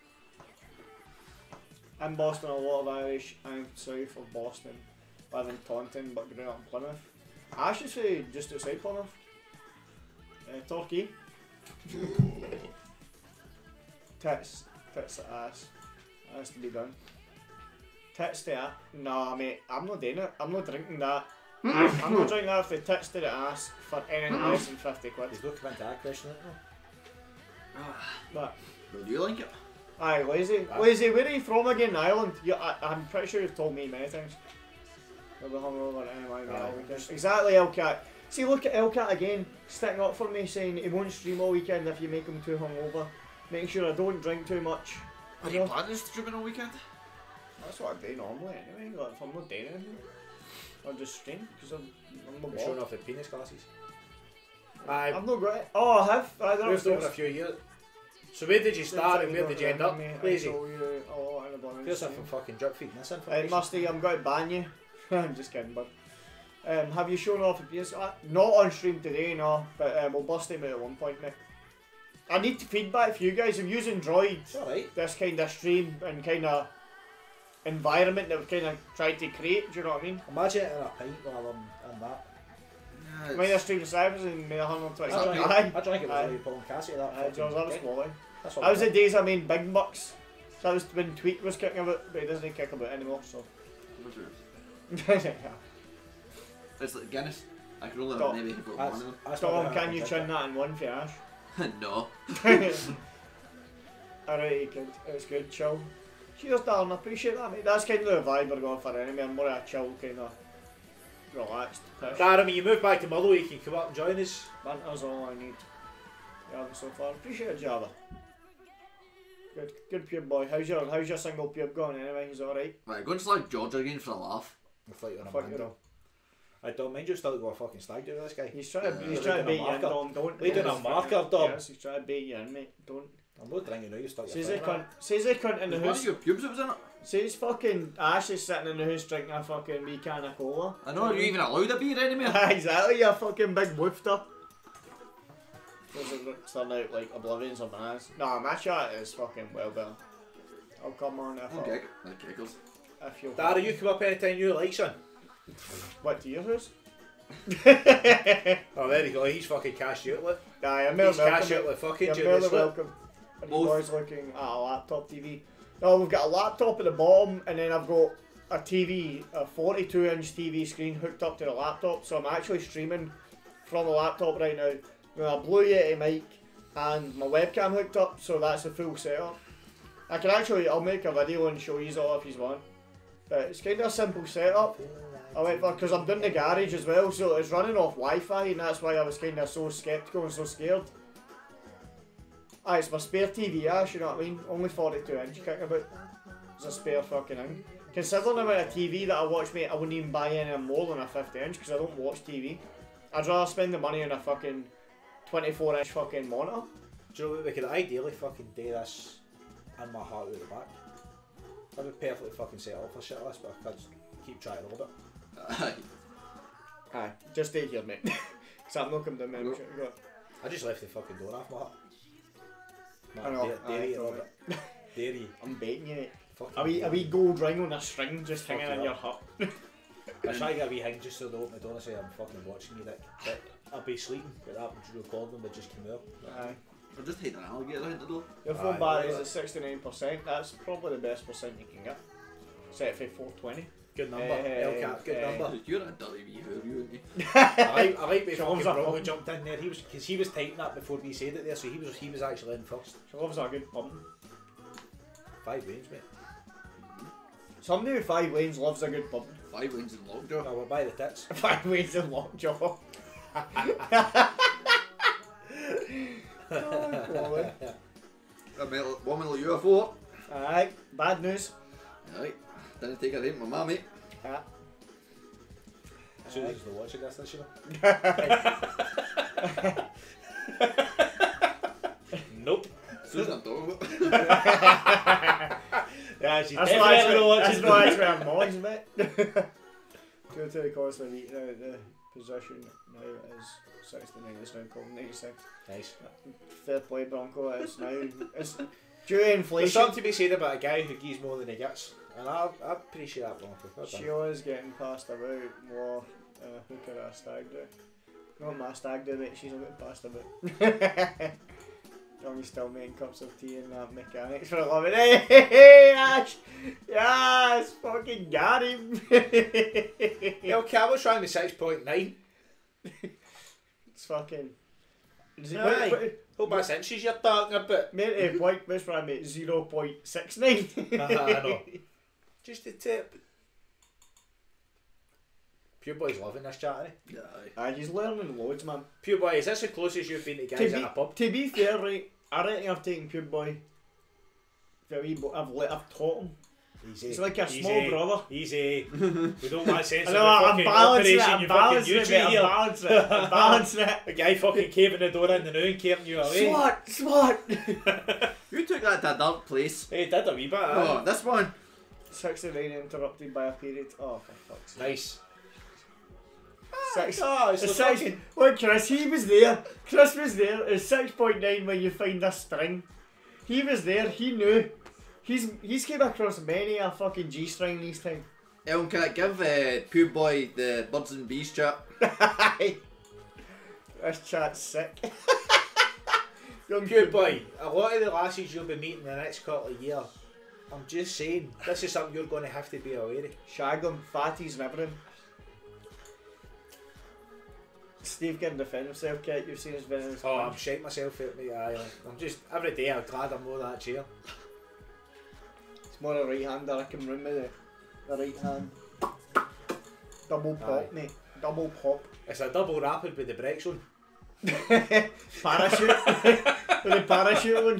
In Boston, a lot of Irish and south of Boston live in Taunton but grew up in Plymouth. I should say just outside Plymouth. Uh, Torquay. Tits. Tits to ass. That has to be done. Tits to ass. Nah, mate, I'm not doing it. I'm not drinking that. I'm not drinking that if the tits to the ass for anything less than fifty quid. He's looking into that question, isn't But, Would you like it? aye, Lazy. Aye. Lazy, where are you from again? Ireland? You, I, I'm pretty sure you've told me many times. We'll be hungover at M I Aye. all weekend. Exactly, Elcat. See, look at Elcat again, sticking up for me, saying he won't stream all weekend if you make him too hungover. Making sure I don't drink too much. Are You you know? planning to stream all weekend? That's what I do normally anyway. Like, if I'm not doing anything, I'll just stream because I'm, I'm We're not showing bored. off the penis glasses. Aye. I've not got it. Oh, I have. I don't Moved over a few years. So where did you start and where did you end up, Lazy? Here's Here's something fucking drip feeding this Hey, information. Musty, I'm going to ban you. I'm just kidding, bud. Um, have you shown off a P S? Uh, not on stream today, no. But um, we'll bust him out at one point, mate. I need feedback from you guys. If you've enjoyed It's alright. this kind of stream and kind of environment that we've kind of tried to create, do you know what I mean? Imagine it in a pint while I'm in that. Yeah, Made a stream of Cyprus and made one hundred twenty. I drank, Aye. I drank it Aye. before you Paul and Cassie that. Aye, fucking Jones, that was pint. quality. That's what That was I the days I made big bucks. So that was when Tweak was kicking about, but he doesn't kick about anymore, so. Yeah. It's like Guinness. I can only Stop. maybe put That's, one of that's not Tom, gonna can you happen, tune that in one for Ash? them. No. Alright, good. It's good, chill. Cheers, darling, I appreciate that, mate. That's kind of the vibe we're going for anyway. I'm more of a chill, kind of relaxed pish. Darren, when you move back to Motherwell, you can come up and join us. Banter's all I need. Yeah, so far. Appreciate it, Java. Good, good pube boy. How's your how's your single pube going anyway? He's alright. Right, go and slag George again for a laugh. We'll fight on a Fuck man. you. I don't mind you still go a fucking stag do with this guy. He's trying to Yeah. he's Leave trying to it bait on you a in, marker. Dom. Don't. Leave it don't. on a marker, Dom. Yes, he's trying to bait you in, mate. Don't. I'm not drinking now, you start your Says he fight cunt. Says he cunt in the There's one of house. your pubes that was in it. Says fucking Ash is sitting in the house drinking a fucking wee can of cola. I know, are you even allowed a beer anymore? Exactly, you fucking big woofter. Does it turn out like Oblivion's or bananas? Nah, my chat is fucking well done. I'll come on if, Okay, I, like giggles. if you'll Darren, you come up anytime you like, son. What, to your house? Oh, there you go, he's fucking cashed you outlet. Nah, you're more He's welcome. cashed you outlet fucking You're during more this than week. welcome. Are you Both. boys looking at a laptop T V? No, we've got a laptop at the bottom and then I've got a T V, a forty-two inch T V screen hooked up to the laptop, so I'm actually streaming from the laptop right now with a Blue Yeti mic and my webcam hooked up, so that's the full setup. I can actually, I'll make a video and show you all if you want. But it's kind of a simple setup. I went for, because I'm doing the garage as well, so it's running off Wi-Fi and that's why I was kind of so sceptical and so scared. Ah, it's my spare T V, Ash, you know what I mean? Only forty-two inch, kicking about. It's a spare fucking thing. Considering the amount of T V that I watch, mate, I wouldn't even buy any more than a fifty inch because I don't watch T V. I'd rather spend the money on a fucking twenty-four inch fucking monitor. Do you know what, we could ideally fucking do this in my heart out the back. I'd be perfectly fucking set up for shit like this, but I could just keep trying a little bit. Aye. Aye, just stay here, mate. Because I'm not coming down, man. Nope. I just left the fucking door off my hut. I know, dare, dare aye, you a little don't bit. Dare you. I'm baiting you, mate. Fucking A wee, a dare wee you. gold ring on a string just Fuck hanging in it your up. hut. I try to get a wee hang just so they open the door and say I'm fucking watching you, Dick. But I'll be sleeping, but that would record them, but just come out. Aye. I'll just hate an alligator out the door. Your phone Aye, battery's well, at sixty-nine percent. That's probably the best percent you can get. Set for four twenty. Good number, Eh, Hellcat, good eh. number. You're a dirty wee hoodoo, aren't you? I like, I like the She fucking loves that Bronco button. jumped in there. He was because he was typing that before we said it there, so he was he was actually in first. She loves a good button. Five lanes, mate. Somebody with five lanes loves a good button. Five lanes in lockjaw. No, we're by the tits. Five lanes in lockjaw. Oh, quality. A metal, one metal U F O. Alright, bad news. Right, didn't take a rent my mammy. Ah. As soon as they're watching this, this, you know. Nope. Susan, I'm talking about. Yeah, she's That's definitely why actually, not watching. that's why actually I'm mods, mate. Due to the cost of the, the, the position now is sixty-nine, it's now called ninety-six. Nice. Fair play, Bronco. It's now it's due to There's inflation. something to be said about a guy who gives more than he gets, and I I appreciate that, Bronco. Well done. She always getting passed about more. Uh, who could a stag do? Not my stag do, mate. She's not getting passed about. Johnny's still making cups of tea and that mechanics for eleven. Hey, hey, hey, Ash! Yes, fucking got him. Yo, Camel's trying to six point nine. It's fucking. Is it, Aye. what, what, How much inches you're talking about? mate, eh, point, what's wrong, mate? zero point six nine. I know. Just a tip. Pure Boy's loving this chat, eh? Aye. Aye, he's learning loads, man. Pure Boy, is this the closest you've been to To guys in be, a pub? to be fair, right, I reckon I've taken Pure Boy. Very, bo- I've let, I've taught him. Easy. He's like a Easy. small brother. Easy. We don't want sense I of know, the I'm fucking balancing it, operation I'm you fucking balancing you it, two mate, I'm here. balancing it, I'm balancing it. The guy fucking caving the door in the now and carrying you away. Swat, swat. You took that to a dark place. Hey, did a wee bit, eh? Oh, this one. sixty-nine interrupted by a period. Oh, for fuck's sake. Nice. Six. Oh, it's It's the six. fucking... Look, Chris, he was there. Chris was there. It's six point nine when you find a string. He was there. He knew. He's he's came across many a fucking G string these times. Ellen, can I give uh, Pure Boy the birds and bees chat? This chat's sick. Young Pure Boy, a lot of the lasses you'll be meeting the next couple of years, I'm just saying, this is something you're going to have to be aware of. Shag them, fatties and everything. Steve can defend himself, Kate. You've seen his venomous. Oh, I'm shaking myself out, mate. Aye, I'm just every day. I'm glad I'm more that chair. It's more a right hander. I can run with the, the right hand. Double pop, Aye. mate. Double pop. It's a double rapid with the brakes on. Parachute. With the parachute on.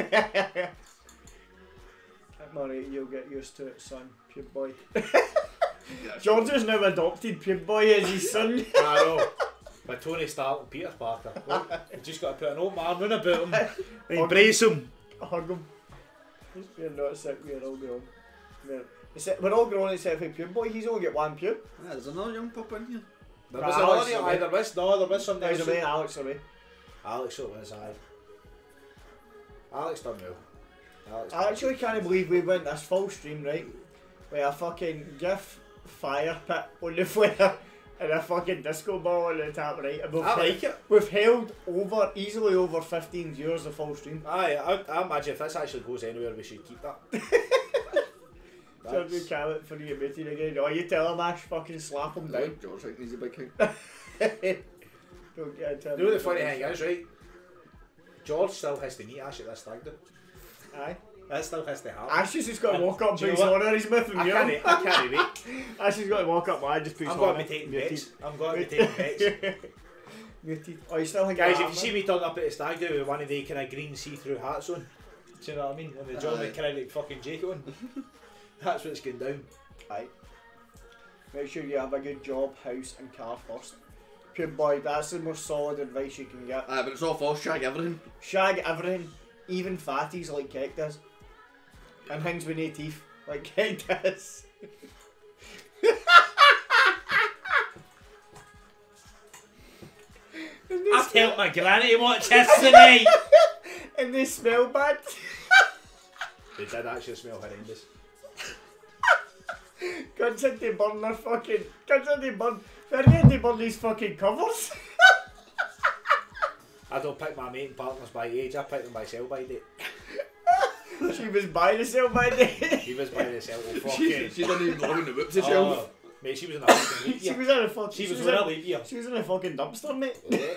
Murray, you'll get used to it, son. Pube boy. George has now adopted Pube boy as his son. I know. But Tony Stark and Peter Parker. Look, you just got to put an open arm round about him. Embrace him. Hug him. We're not sick, we're all grown. We're, we're all grown except for Pube boy. He's only got one pube. Yeah, there's another young pup in here. There was Alex another, away. aye, there was, no, there was something There's else. away, Alex away. Alex shot was, aye. Alex done well. Alex I done actually can't believe we went this full stream, right? With a fucking GIF fire pit on the flare and a fucking disco ball on the top right. And we've, I held, like it. we've held over, easily over fifteen viewers of full stream. Aye, I, I imagine if this actually goes anywhere, we should keep that. George, we can't wait for you to meet him again. Oh, you tell him, Ash, fucking slap him down. George thinks he's a big king. Don't get into You know the funny thing is, right? George still has to meet Ash at this stag do. Aye. That still has to happen. Ash has just got to walk up, Do you put know his what? honour, he's with him, I you can't, know? I can't wait. Ash has got to walk up, I just put his I'm going to honour. be taking Muted. bets. I'm going to be taking bets. Muted. Oh, you still think Guys, you're if you see me turn up at the stag do with one of the kind of green see-through hats on, do you know what I mean? And the John Aye. kind of like fucking jacket on. That's what's going down. Aye. Make sure you have a good job, house and car first. Pure boy, that's the most solid advice you can get. Aye, but it's all false, shag everything. Shag everything, even fatties like Keck does. And things with no teeth, like Keck does. I've helped my granny watch this tonight. And they smell bad. They did actually smell horrendous. Guns in they burn their fucking. Guns in they burn. Forget they burn these fucking covers. I don't pick my mating partners by age, I pick them by sell by date. She was by the sale by day. She was by the sell. Oh, She, fucking. she didn't even belong in the whips herself. Oh, mate, she was in a fucking leap She year. was in a fucking. She was in- with a leap year. She was in a fucking dumpster, mate.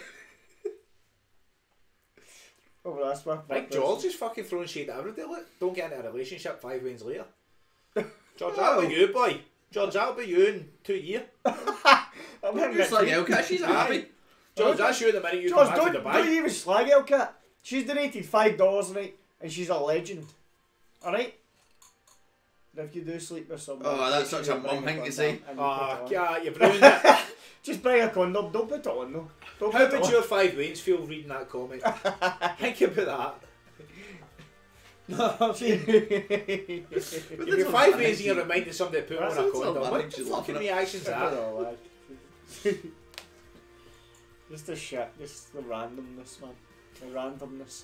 Oh, that's my. Like George is fucking throwing shade at everybody. Look, don't get into a relationship five wins later. George, that'll be you, boy. George, that'll be you in two years. I'm Don't you slag Elcat, she's happy. George, that's you the minute you George, come don't, back to don't Dubai. even slag Elcat. She's donated five dollars, right, and she's a legend. All right. And if you do sleep with someone, Oh, that's make such sure a you bring mum thing to condom say. and you put Ah, it on. yeah, you've ruined it. Just bring a condom. Don't put it on though. Don't How put it would on. your five wins feel reading that comment? Think about that. No, She- if you're five wins and you're reminding somebody to put on a That's condom, not what bad, the she's fucking laughing at- reaction's I don't that? know, lad. Just the shit, just the randomness, man. The randomness.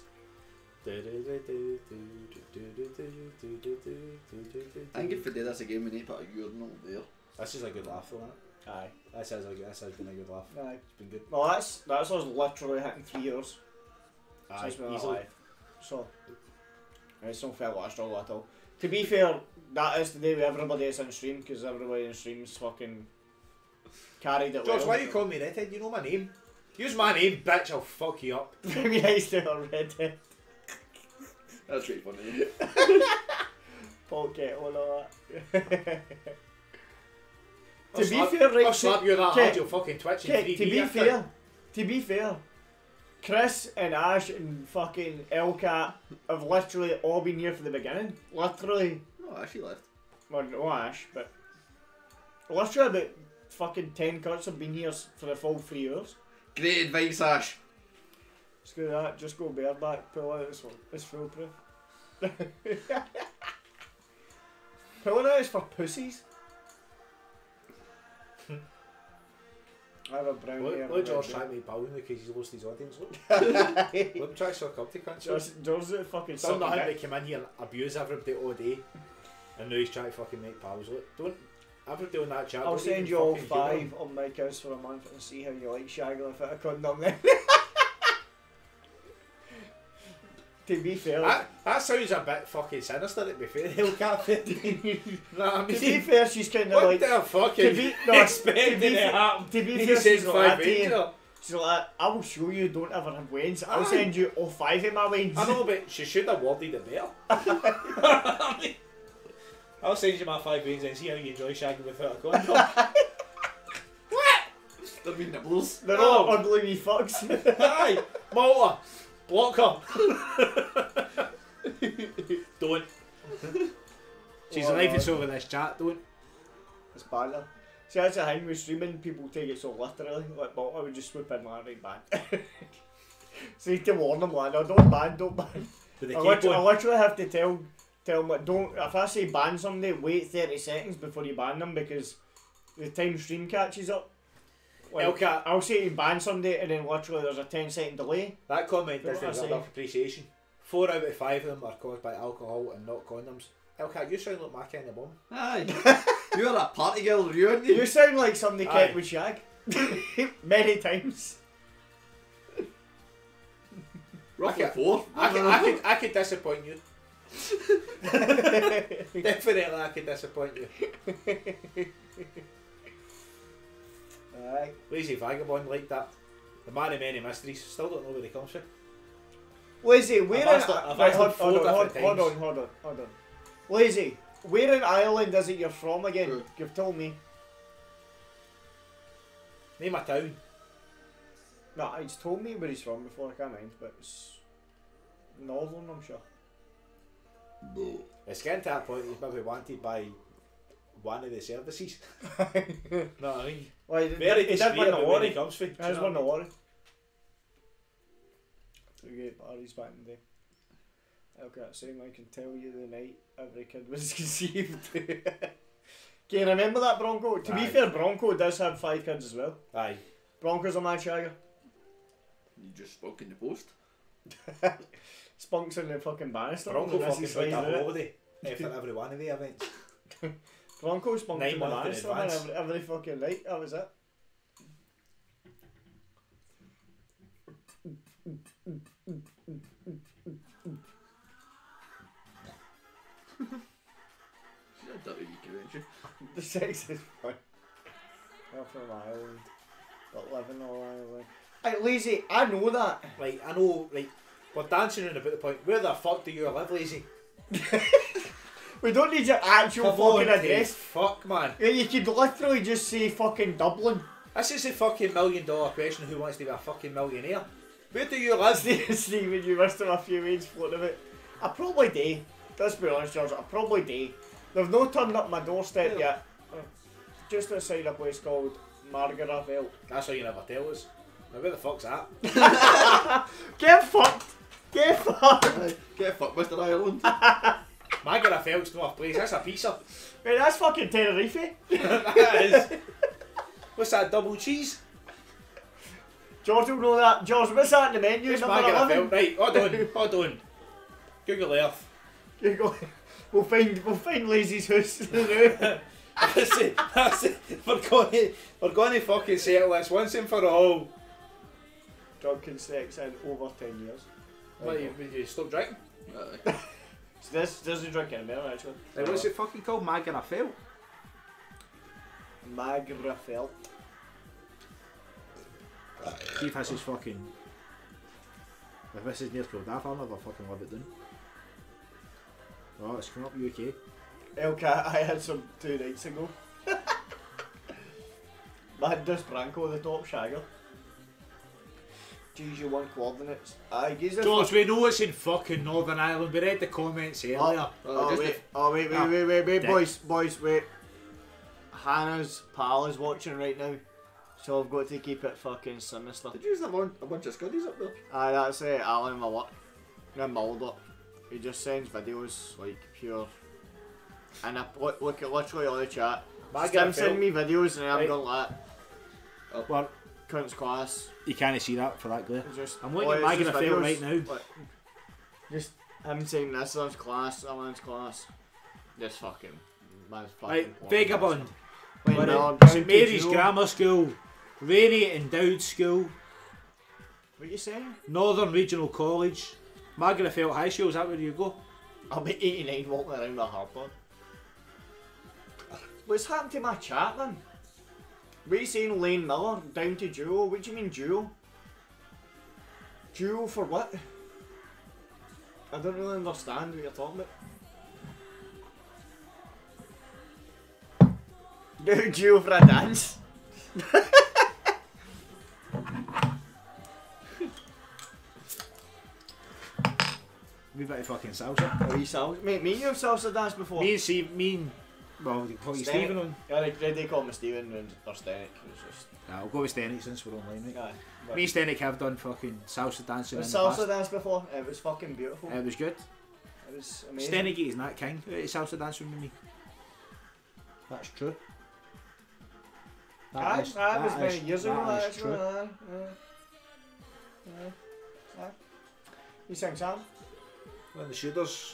I think if we did this again, we need to put a urinal there. This is a good laugh, though, isn't it? Aye. This is a good, this has been a good laugh. Aye. It's been good. Well, that's that's us literally hitting three years Aye, since we were easily. alive. So it's not fair what I struggle at all. To be fair, that is the day with everybody that's in stream because everybody in stream's fucking carried it George, well. why you call me redhead? You know my name. Use my name, bitch, I'll fuck you up. Maybe I still a redhead. That's really funny. Pocket all of that. I'll To be slap, fair, right, I'll slap you that okay, hard, you'll fucking twitch in okay, three D. to be after. fair, to be fair, Chris and Ash and fucking Elcat have literally all been here from the beginning. Literally, No, I actually left. well, no Ash, but literally about fucking ten cuts have been here s- for the full three years. Great advice, Ash. Just go that, just go bareback, pull out this one. It's foolproof. Pulling out is for pussies. I have a brown hair. Look, look George trying to make bowling because he's lost his audience. Look. Let him try to suck up to cunt. Just George's a fucking Some sucking that dick. they come in here and abuse everybody all day, and now he's trying to fucking make pals. Look, don't everybody on that chat. I'll don't send even you all fucking humour five him. on my house for a month and see how you like shagging without a condom then. To be fair, That, that sounds a bit fucking sinister. To be fair, he'll can't fit. Know what I to be mean? fair, she's kind of What like. the fucking to be- no, expecting to be to fa- happen? To be He fair, says she's five like that to angel. you. She's like, I will show you don't ever have wains. I'll send you all five of my wains. I know, but she should have worded it better. I mean, I'll send you my five veins and see how you enjoy shagging without a condom. What? There'll be nibblers. They're all ugly wee fucks. Aye, Malta, block her. Don't. She's Oh, a life no. it's over this chat, don't. It's banter. See, that's the thing with streaming, people take it so literally. Like, but I would just swoop in like, right, ban. So you have to warn them, like, no, don't ban, don't ban. With the I keep literally, I on. literally have to tell, tell them, like, don't, if I say ban somebody, wait thirty seconds before you ban them because the time stream catches up. Like, Hellcat. I'll say you ban somebody and then literally there's a ten second delay. That comment What doesn't I deserve say? enough appreciation. Four out of five of them are caused by alcohol and not condoms. Hellcat, you sound like my kind of mum. Aye. You're a party girl, you aren't You you? sound like somebody Aye. kept with shag. Many times. Roughly I can- four. I could, I could, I could disappoint you. Definitely, I could disappoint you. Aye. Lazy vagabond like that. The man of many mysteries. Still don't know where he comes from. Lazy, where I've in... asked it- I've right, asked hold, it four hold, on, hold, different hold times. on, hold on, hold on. Lazy, where in Ireland is it you're from again? Good. You've told me. Name a town. No, he's told me where he's from before, I can't mind, but it's... Northern, I'm sure. It's getting to that point he's maybe wanted by one of the services. No, I mean, Well, he, very he did discreet win the about where he lorry. comes from. He has won the lorry. Two great parties back in the day. Okay, same I can tell you the night every kid was conceived. Can you remember that Bronco? To be Aye. fair, Bronco does have five kids as well. Aye. Bronco's a mad shagger. You just spoke in the post. Spunks in the fucking banister. Bronco and fucking this is got a sliding in it. holiday eh, for every one of the events. Bronco spunks Nine in the months in banister man, advance. every, every fucking night. That was it. She's a dirty wee cow, ain't she? The sex is fun. Not from Ireland, but living all Ireland. Hey, Lazy, I know that. Like, I know, like, we're dancing around about the point. Where the fuck do you live, Lazy? We don't need your actual Come on, fucking Dave. address. Fuck, man. Yeah, you could literally just say fucking Dublin. This is the fucking million dollar question. Who wants to be a fucking millionaire? Where do you live? Stephen, you missed him a few ways floating about. I probably do. Let's be honest, George. I probably do. They've not turned up my doorstep yet. Just outside a place called Margaraville. That's why you never tell us. Now, where the fuck's that? Get fucked! Get fucked! Aye. Get fucked, Mister Ireland. Magara Felt's not a place. That's a pizza. Wait, that's fucking Tenerife. That is. What's that? Double cheese? George will know that. George, what's that in the menu? It's Number Magara eleven? Felt. Right, hold on, hold on. Google Earth. You go. We'll find. We'll find Lazy's house. That's That's it. That's it. We're going to, we're going to fucking settle this once and for all. Drunken sex in over ten years. What, you, you stop drinking? Aye. So this doesn't drink anymore actually. Hey, what's it fucking called? Magara Felt? Magrafelt. See if this is fucking. If this is near Kildare, I'll never fucking live it down. Oh, it's coming up U K. Hellcat, I had some two nights ago. I had this Branco, the top shagger. G G one coordinates. Aye, gives us. George, we know it's in fucking Northern Ireland. We read the comments earlier. Oh, Oh just wait, oh wait, wait, Ah, wait, wait, wait, dick. boys, boys, wait. Hannah's pal is watching right now, so I've got to keep it fucking sinister. Did you have a bunch of scuddies up there? Aye, that's uh, Alan my work. In Mulder. He just sends videos like pure. And I look, look at literally all the chat. Just Magara him send Felt. me videos and I'm Right. going like Well, cunt's class. You can't see that for that glare. It's Just, I'm looking oh, at it's just Magara Felt videos, right now. like, just him saying this one's class, that one's class. Just fucking. Man's fucking. Right, porn. Vagabond. Wait, But no, uh, I'm down St to Mary's Joe. Grammar School, Rainy Endowed School, What you saying? Northern Regional College, Magara Felt High School. Is that where you go? I'll be eighty-nine walking around the harbour. What's happened to my chat then? What are you saying, Lane Miller? Down to duo? What do you mean duo? Duo for what? I don't really understand what you're talking about. Do duo for a dance? We bit of fucking salsa. Oh, you salsa? Mate, me and you have salsa dance before. Me and Steve, me and, well, you call you Stenic. Stephen on? Yeah, they, they call me Stephen and or Stenic. It's just... Nah, I'll go with Stenic since we're online, mate. Aye, but- Me and Stenic have done fucking salsa dancing in I've the salsa past. dance before. It was fucking beautiful. It was good. It was amazing. Stenic is not king at salsa dancing with me. That's true. That Aye, is- aye, it was that many is- years ago. that is Actually, true. aye, aye, aye, aye. You sing Sam? When the shooters.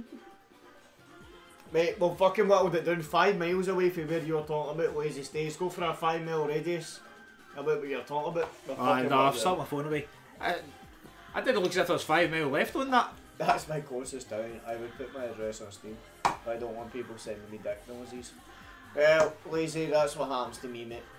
Mate, well fucking whittled it down five miles away from where you were talking about lazy stays. Go for a five mile radius about what you're talking about. We're Oh, fucking no, I've whittled stuck it. my phone away. I, I didn't look as if there was five mile left on that. That's my closest town. I would put my address on Steam. I don't want people sending me dick noises. Well, lazy, that's what happens to me, mate.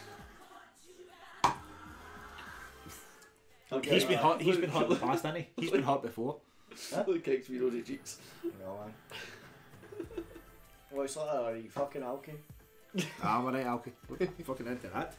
Okay, He's been right. hot. He's been hot in the past, hasn't he? He's been hot before. Huh? Look, kicks me rosy cheeks. No, man. Well, it's like that, are you fucking alky? Ah, alright, okay. We're fucking into that.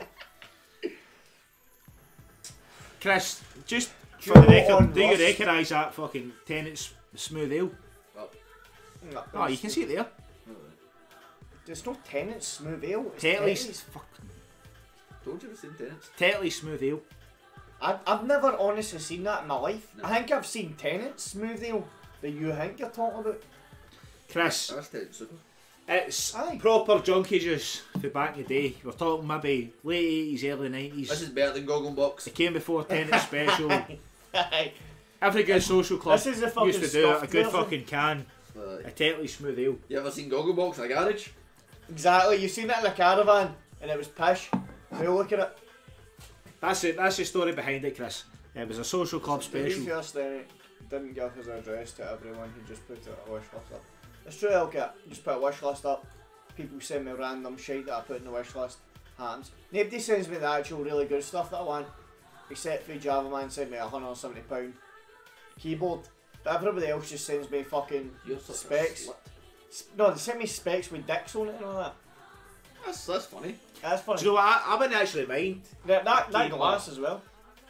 Chris, just for the Duo record, on do you Rust. recognise that fucking Tennant's smooth ale? No, Oh, you can see it there. There's no Tenants smooth ale. It's Tetley's Tetley's. fucking Told you it was intense. Tetley's smooth ale. I, I've never honestly seen that in my life. No. I think I've seen Tenants smooth ale that you think you're talking about. Chris, That's tense, super. it's Aye. proper junkie juice for back in the day. We're talking maybe late eighties, early nineties. This is better than Goggle Box. It came before Tennant Special. Aye. Every good social club This is the fucking used to do it. A stuffed good version. fucking can. Uh, A Tetley's smooth ale. you ever seen Goggle Box in a garage? Exactly, you seen it in a caravan and it was pish. Now look at it. That's it. That's the story behind it, Chris. It was a social club To be special. fair, Stenny didn't give his address to everyone, he just put it a wish list up. It's true, I'll get just put a wish list up. People send me random shit that I put in the wish list. Happens. Nobody sends me the actual really good stuff that I want. Except for Java Man sent me a one hundred and seventy pound keyboard. But everybody else just sends me fucking You're such a specs. slut. S- No, they send me specs with dicks on it and all that. That's, that's funny. That's funny. Do you know what? I, I wouldn't actually mind. that that, that Keyboard. glass as well.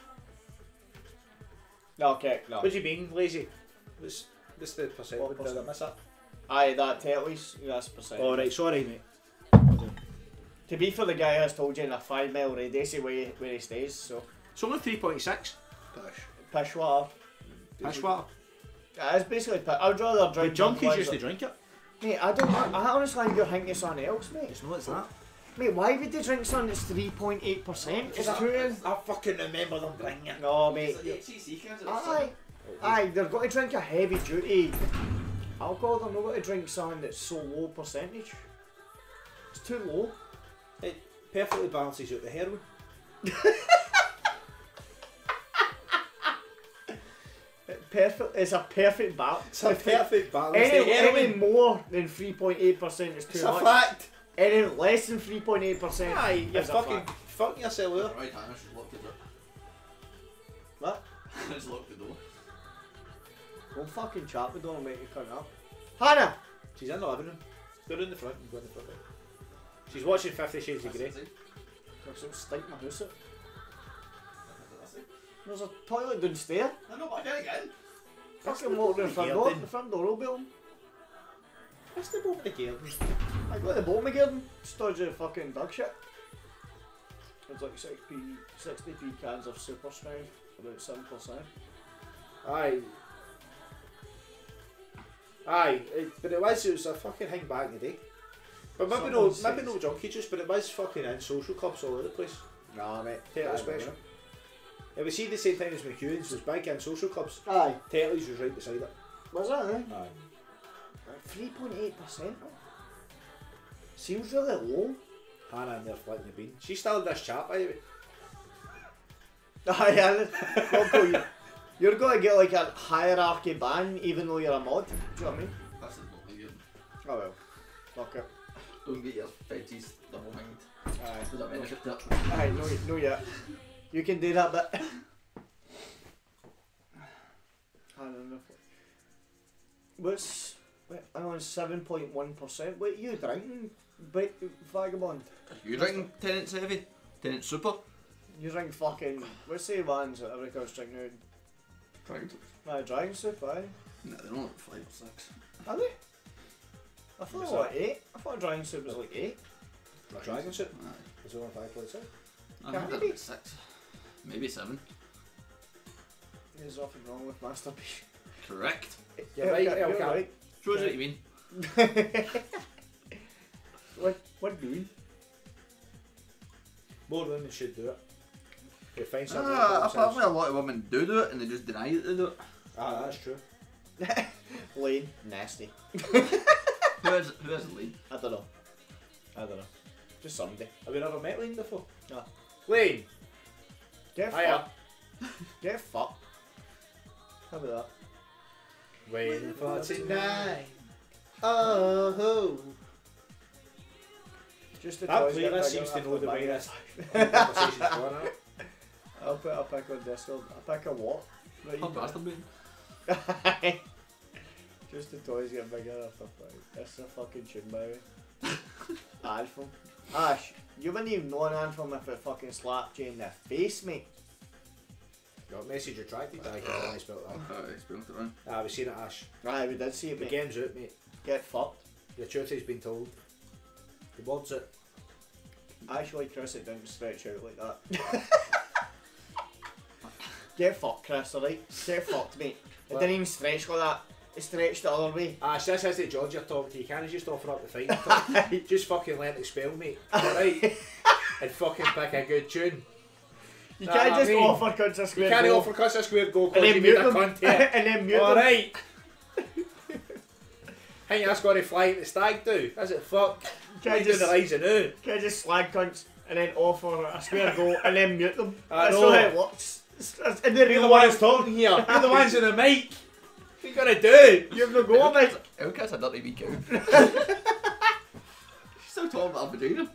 No, okay, no. What do you mean, lazy? What's, what's the percent? What Did I miss that? Aye, that Tetley's, that's percent. Oh, right, sorry, mate. To be for the guy has told you in a five mile radius where he, where he stays, so It's only three point six. Pish. pish water. Pish water. Yeah, it's basically pish. I'd rather The drink. junkies than used to Blizzard. drink it. Mate, I don't. I honestly think you're thinking of something else, mate. It's not, it's that. Mate, why would they drink something that's three point eight percent? It's true. I fucking remember them drinking it. No, mate. H C C cans at the Aye, aye, they're going to drink a heavy duty alcohol. They're not going to drink something that's so low percentage. It's too low. It perfectly balances out the heroin. It perfect. It's a perfect balance. It's a perfect balance. Any, the any heroin. more than three point eight percent is too It's a much. fact. Any less than three point eight percent Aye, you're is a fucking fact. fucking yourself there. Right, Hannah, she's locked the door. What? Hannah's locked the door. Don't fucking chat with her and make you come up. Hannah! She's in the living room. They're in the front and go in the front. She's watching Fifty Shades of Grey. That's it. There's a stink my house out. That's it. There's a toilet downstairs. I know, but I can't get in. Fucking walk to the front door. The front door will be open. What's the boat with the garden? I got the boat in my garden. Storage of fucking dog shit. There's like six p, sixty p cans of super strength, about seven percent. Aye. Aye, it, but it was, it was a fucking thing back in the day. But maybe no, Someone maybe says- no junkie juice, but it was fucking in social clubs all over the place. Nah, mate. Tetley special. It was see the same time as McEwen's was big in social clubs. Aye. Tetley's was right beside it. Was that, eh? Aye. three point eight percent? Seems really low. Hannah in there flicking the bean. She's still in this chat by the way. Aye, Alan. Loco, you- You're going to get like a hierarchy ban even though you're a mod. Do you know what I mean? That's not my good. Oh well. Fuck it. Don't get your fetish double hanged. Aye. There's a benefit to it. Aye, no, no, yeah. You can do that bit. I don't know. What's. Wait, I'm on seven point one percent. What are you drinking, bit vagabond? You drinking Tenant Heavy? Tenant Super? You drink fucking. What's the ones that every girl's drinking now? Dragon. Aye, dragon soup, aye. No, they're only like five or six. Are they? I thought What's it was like eight. I thought dragon soup was like eight. Dragon soup? Aye. Is it only five plates out? I Can think it they're be? like six. Maybe seven. There's nothing wrong with masterpiece. Correct. You're right, you're Elka. right. Shows what you mean. What? What do you mean? More women should do it. They find something Ah, about themselves. apparently a lot of women do do it and they just deny that they do it. Ah, that's true. Lane, nasty. Who is, who is Lee? I don't know. I don't know. Just somebody. Have you never met Lane before? No. Lane! Get Hiya. fucked. Get fucked. How about that? Waiting for tonight. Oh. Just the That toys get player bigger seems to after know the buying way it. this conversation's going on. I'll put a pick on Discord. A pick of what? Right, Oh, you bastard being. know. Just the toys get bigger after buying. That's a fucking tune, by the way. Anthem. Ash, you wouldn't even know an anthem if it fucking slapped you in the face, mate. Got message attracted. I can only spell that. Oh, I spelled it wrong. Ah, we've seen it, Ash. Aye, we did see it, The mate. game's out, mate. Get fucked. The truth has been told. The word's out. Actually, Chris, it didn't stretch out like that. Get fucked, Chris, alright? Get fucked, mate. It What? didn't even stretch like that. It stretched the other way. Ash, this is the George you're talking to. You can't just offer up the fighting talk. Just fucking learn to spell, mate. Alright? And fucking pick a good tune. You Nah, can't I just mean, offer cunts a You square can't goal offer cuss a square goal and because then you mute made a them. cunt here. and then mute them. Alright? Think that's got to fly at the stag do? Is it fuck? Can't Can't do the just, rising now. can't just slag cunts and then offer a square goal and then mute them. I That's know. not how it works. It's, it's in the You're real the world. ones talking here. You're the ones in the mic. What you gonna do? You have no go, mate. Elka's a dirty wee cow. She's still talking about her vagina.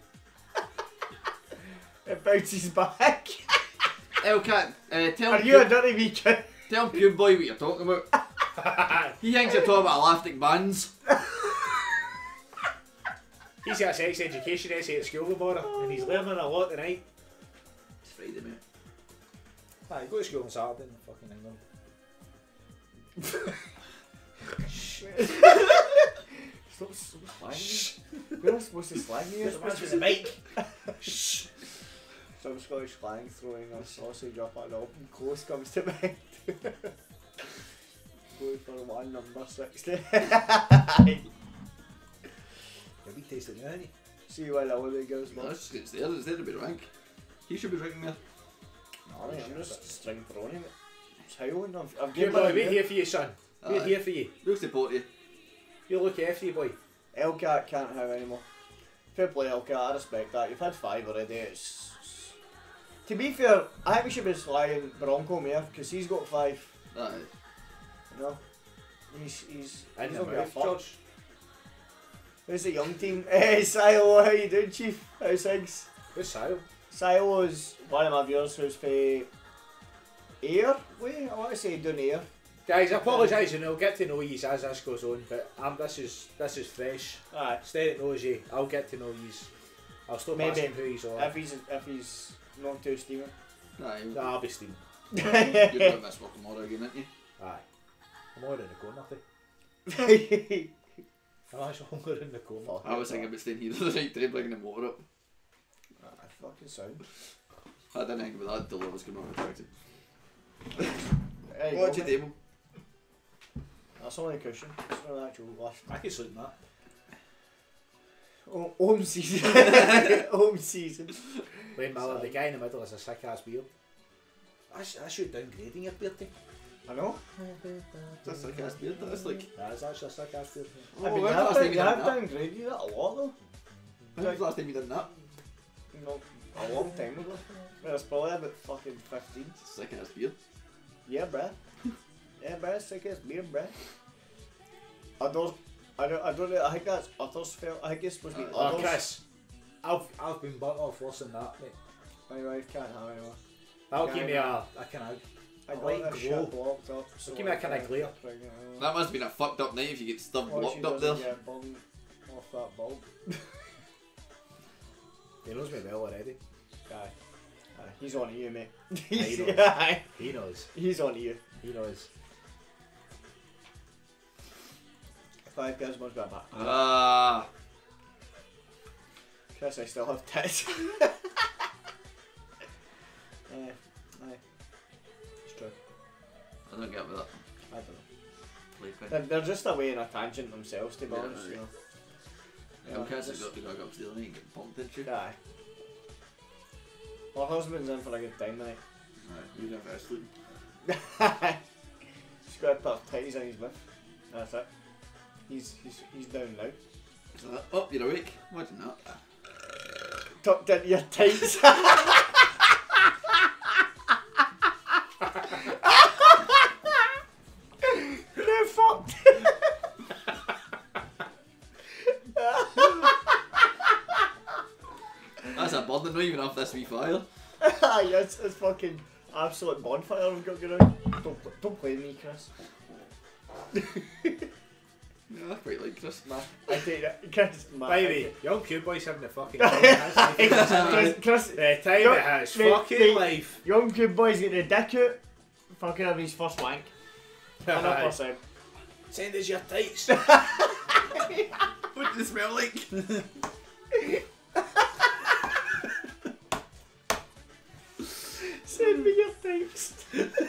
It bounces back. Elka, uh, tell Are him you a Pube- dirty wee kid? tell Pube Boy what you're talking about. He thinks you're talking about elastic bands. He's got a sex education essay at school about it, and he's learning a lot tonight. It's Friday, mate. Aye, go to school on Saturday in fucking England. Stop, stop slanging me. We're not supposed to slang you. You're supposed to the mic. Some Scottish slang throwing a sausage up an open close comes to mind. Going for one number sixty. You'll be tasting it, ain't you? See where the holiday goes, No, man. it's, it's there, it's there to be rank. He should be drinking there. No, I'm just string throwing it. It's howling. I've, I've Here, given boy, it we're you. here for you, son. We're Aye. here for you. We'll support you. You look after you, boy. Elcat can't have anymore. Fair play, Elcat. I respect that. You've had five already. It's, it's... To be fair, I think we should be slagging Bronco more because he's got five. Aye. You know, he's he's And he's your not gonna mouth, fuck. George. Who's the young team? Hey, Silo, how you doing, Chief? How's things? Who's Sile? Silo's one of my viewers who's for Air. Wait, I want to say doing Air. Guys, I apologise, you know, get to know you as this goes on, but um, this is this is fresh. Aye. Stay at knows you. I'll get to know you. I'll stop Maybe. asking who he's on. If he's if he's not too steaming. Aye. Nah, I'll be steaming. You're going to miss work tomorrow again, aren't you? Aye. I'm already in the corner, nothing. I'm actually hungry in the corner. I was thinking about staying here the other night today, bringing the motor up. I fucking sound. I didn't think about that until I was coming on the taxi. There you Watch go, your mate. table. That's only a cushion. It's not an actual lift. I can sleep in that. Oh, home season. Home season. Wayne Miller, the guy in the middle has a sick ass beard. I, sh I should downgrading your beard thing. I know. That's like a beard, that's like. That is actually a sick ass beard. Oh, I mean, when you was have, the last time done, you you have done that? downgraded that a lot though. When was the last time you done that? No, a long time ago. Well, it's probably about fucking fifteen. Sick ass beard. Yeah, bruh. Yeah, bruh, sick as beard, bruh. I don't, I don't, I don't know, I think that's others felt, I think it's supposed to be Oh, others. Chris. I've I've been butt off worse than that, mate. My wife can't have anymore. That'll Yeah, give me yeah. a, a kind of. I got light this glow. shit blocked up. So Give me a I kinda can't glare. get pregnant anymore. That must have been a fucked up night if you get stubbed Well, she locked up there. doesn't get bum off that bulb. He knows me well already. Aye. Aye. He's on to you, mate. he He's, knows. aye. He knows. He's on to you. He knows. Five girls must be a back. Ah. Chris, I still have tits. Aye. Aye. It's true. I don't get with that. I don't know. Sleeping. They're, they're just away in a tangent themselves, to be Yeah, honest, right. you know. Yeah, Yeah, cats have just- got to go upstairs and get pumped into. Aye. Her husband's in for a good time, mate. Right, you never sleep. She's got to put her titties in his mouth. That's it. He's he's he's down now. So that, oh, you're awake. Imagine that. Tucked into your tights. You're fucked. That's a burden, not even off this wee fire. Aye, it's, it's fucking absolute bonfire we've got going on. Don't, pl- don't play with me, Chris. Yeah, I quite like Chris. Man, I take it. Chris, man. Baby, young Q boy's having a fucking time. The Chris, Chris, time Young- it has mate, fucking mate. life. young kid boy's getting a dick out. Fucking having his first wank. one hundred percent. Send us your tights. What does it smell like? Send me your tapes.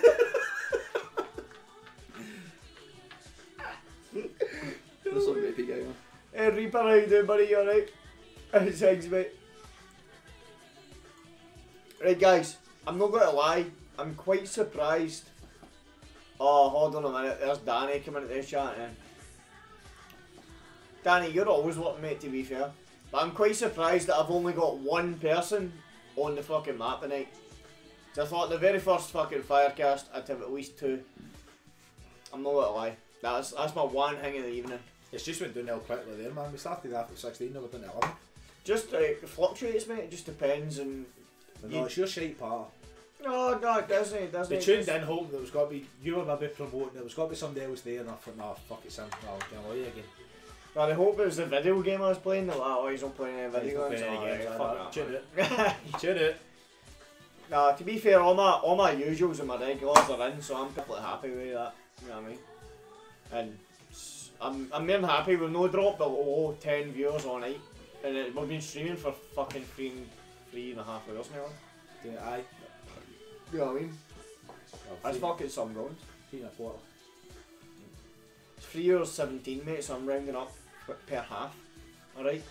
There's some rapey guy on. Hey Reaper, how you doing, buddy? You alright? How's things, mate? Right, guys, I'm not going to lie. I'm quite surprised. Oh, hold on a minute. There's Danny coming into the chat now. Danny, you're always welcome, mate, to be fair. But I'm quite surprised that I've only got one person on the fucking map tonight. So I thought the very first fucking Firecast I'd have at least two. I'm not going to lie. That's, that's my one thing of the evening. It's just went downhill quickly there, man. We started after sixteen, now we're down to eleven. Just uh, it fluctuates, mate. It just depends. And But You- no, it's your shite part. no, no, it doesn't. It doesn't. They It tuned just- in hoping there was got to be, you were maybe promoting, there was got to be somebody else there, and I thought, nah, fuck it, Sam, no, I'll get away again. Well, I hope it was the video game I was playing. They're like, oh, he's not playing any He's video not games. playing any Alright, games, fuck alright, that, tune man. it. Tune it. Nah, to be fair, all my all my usuals and my regulars are in, so I'm perfectly happy with that. You know what I mean? And s- I'm I'm more than happy. We've no dropped below ten viewers all night, and it, we've been streaming for fucking three three and a half hours now. Do it, aye. You know what I mean? Well, That's three- fucking some going. three and a quarter. It's three hours seventeen, mate. So I'm rounding up per half. All right.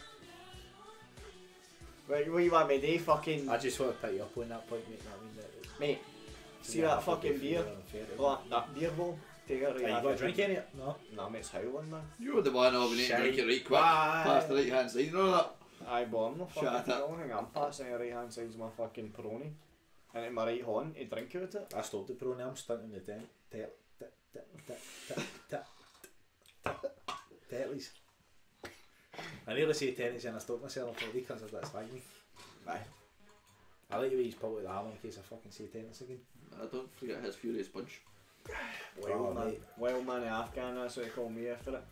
Right, what you want me to do? Fucking I just want to pick you up on that point, mate. I mean, that, mate. See yeah, that I think fucking if beer? you're unfair, it Well, that, that beer bowl. Take it right. Hey, you half got a it. drink in it? No. Nah, mate, it's howling, man. You're the one over there, drink it right quick. Bye. Past the right hand side, you know that? Aye, but I'm not fucking. Shut The up. only thing I'm passing the right hand side's my fucking Peroni. And in my right hand, to drink out it. I stopped the pro now, I'm stunting the ten. Tet, tet, tet, tet, tet, tet, tet, tetleys. I nearly say tennis and I stopped myself for the because that's like me. Aye. I like the way he's pulled with the hammer in case I fucking say tennis again. I don't forget his furious punch. Wild Oh, man. mate. Wild man in Afghan, that's what they call me after it.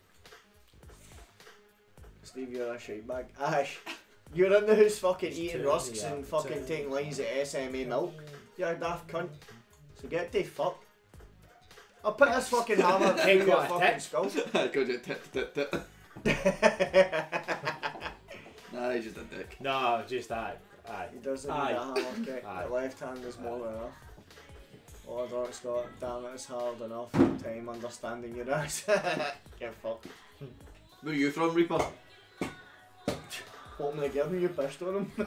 Steve, you're a shite bag. Ash, you're in the house fucking It's eating turning rusks me and up, fucking turning taking me lines up. at S M A milk. You're a daft cunt. So get the fuck. I'll put this fucking hammer Hey, through your got a fucking tit? skull. I got you tit tit tit. Nah, he's just a dick. No, just aye. Aye. He doesn't Aye. need a hammer kick. Aye. The left hand is more than enough. Order Scott, damn it, it's hard enough. Time understanding your ass. Get fucked. Where are you from, Reaper? Open the given, you pissed on him.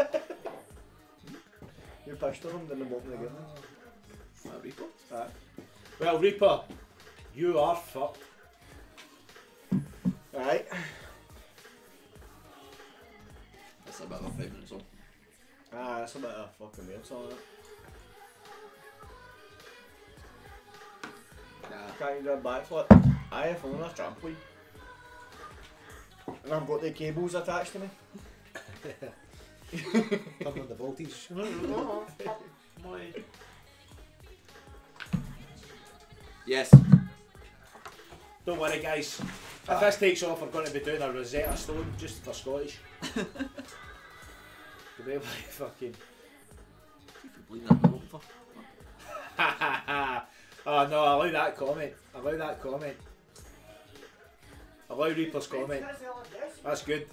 You pissed on him, didn't open the given. Ah, Reaper? Aye. Well, Reaper, you are fucked. Right. That's about a five minutes on. Ah, that's a bit of a fucking weird song, isn't it? Nah. Can't you do a backflip? Aye, if I'm on a trampoline. And I've got the cables attached to me. Turn on the voltage. Yes. Don't worry, guys. If this takes off, we're going to be doing a Rosetta Stone just for Scottish. To be able to fucking. Oh no, allow that comment. Allow that comment. Allow Reaper's comment. That's good.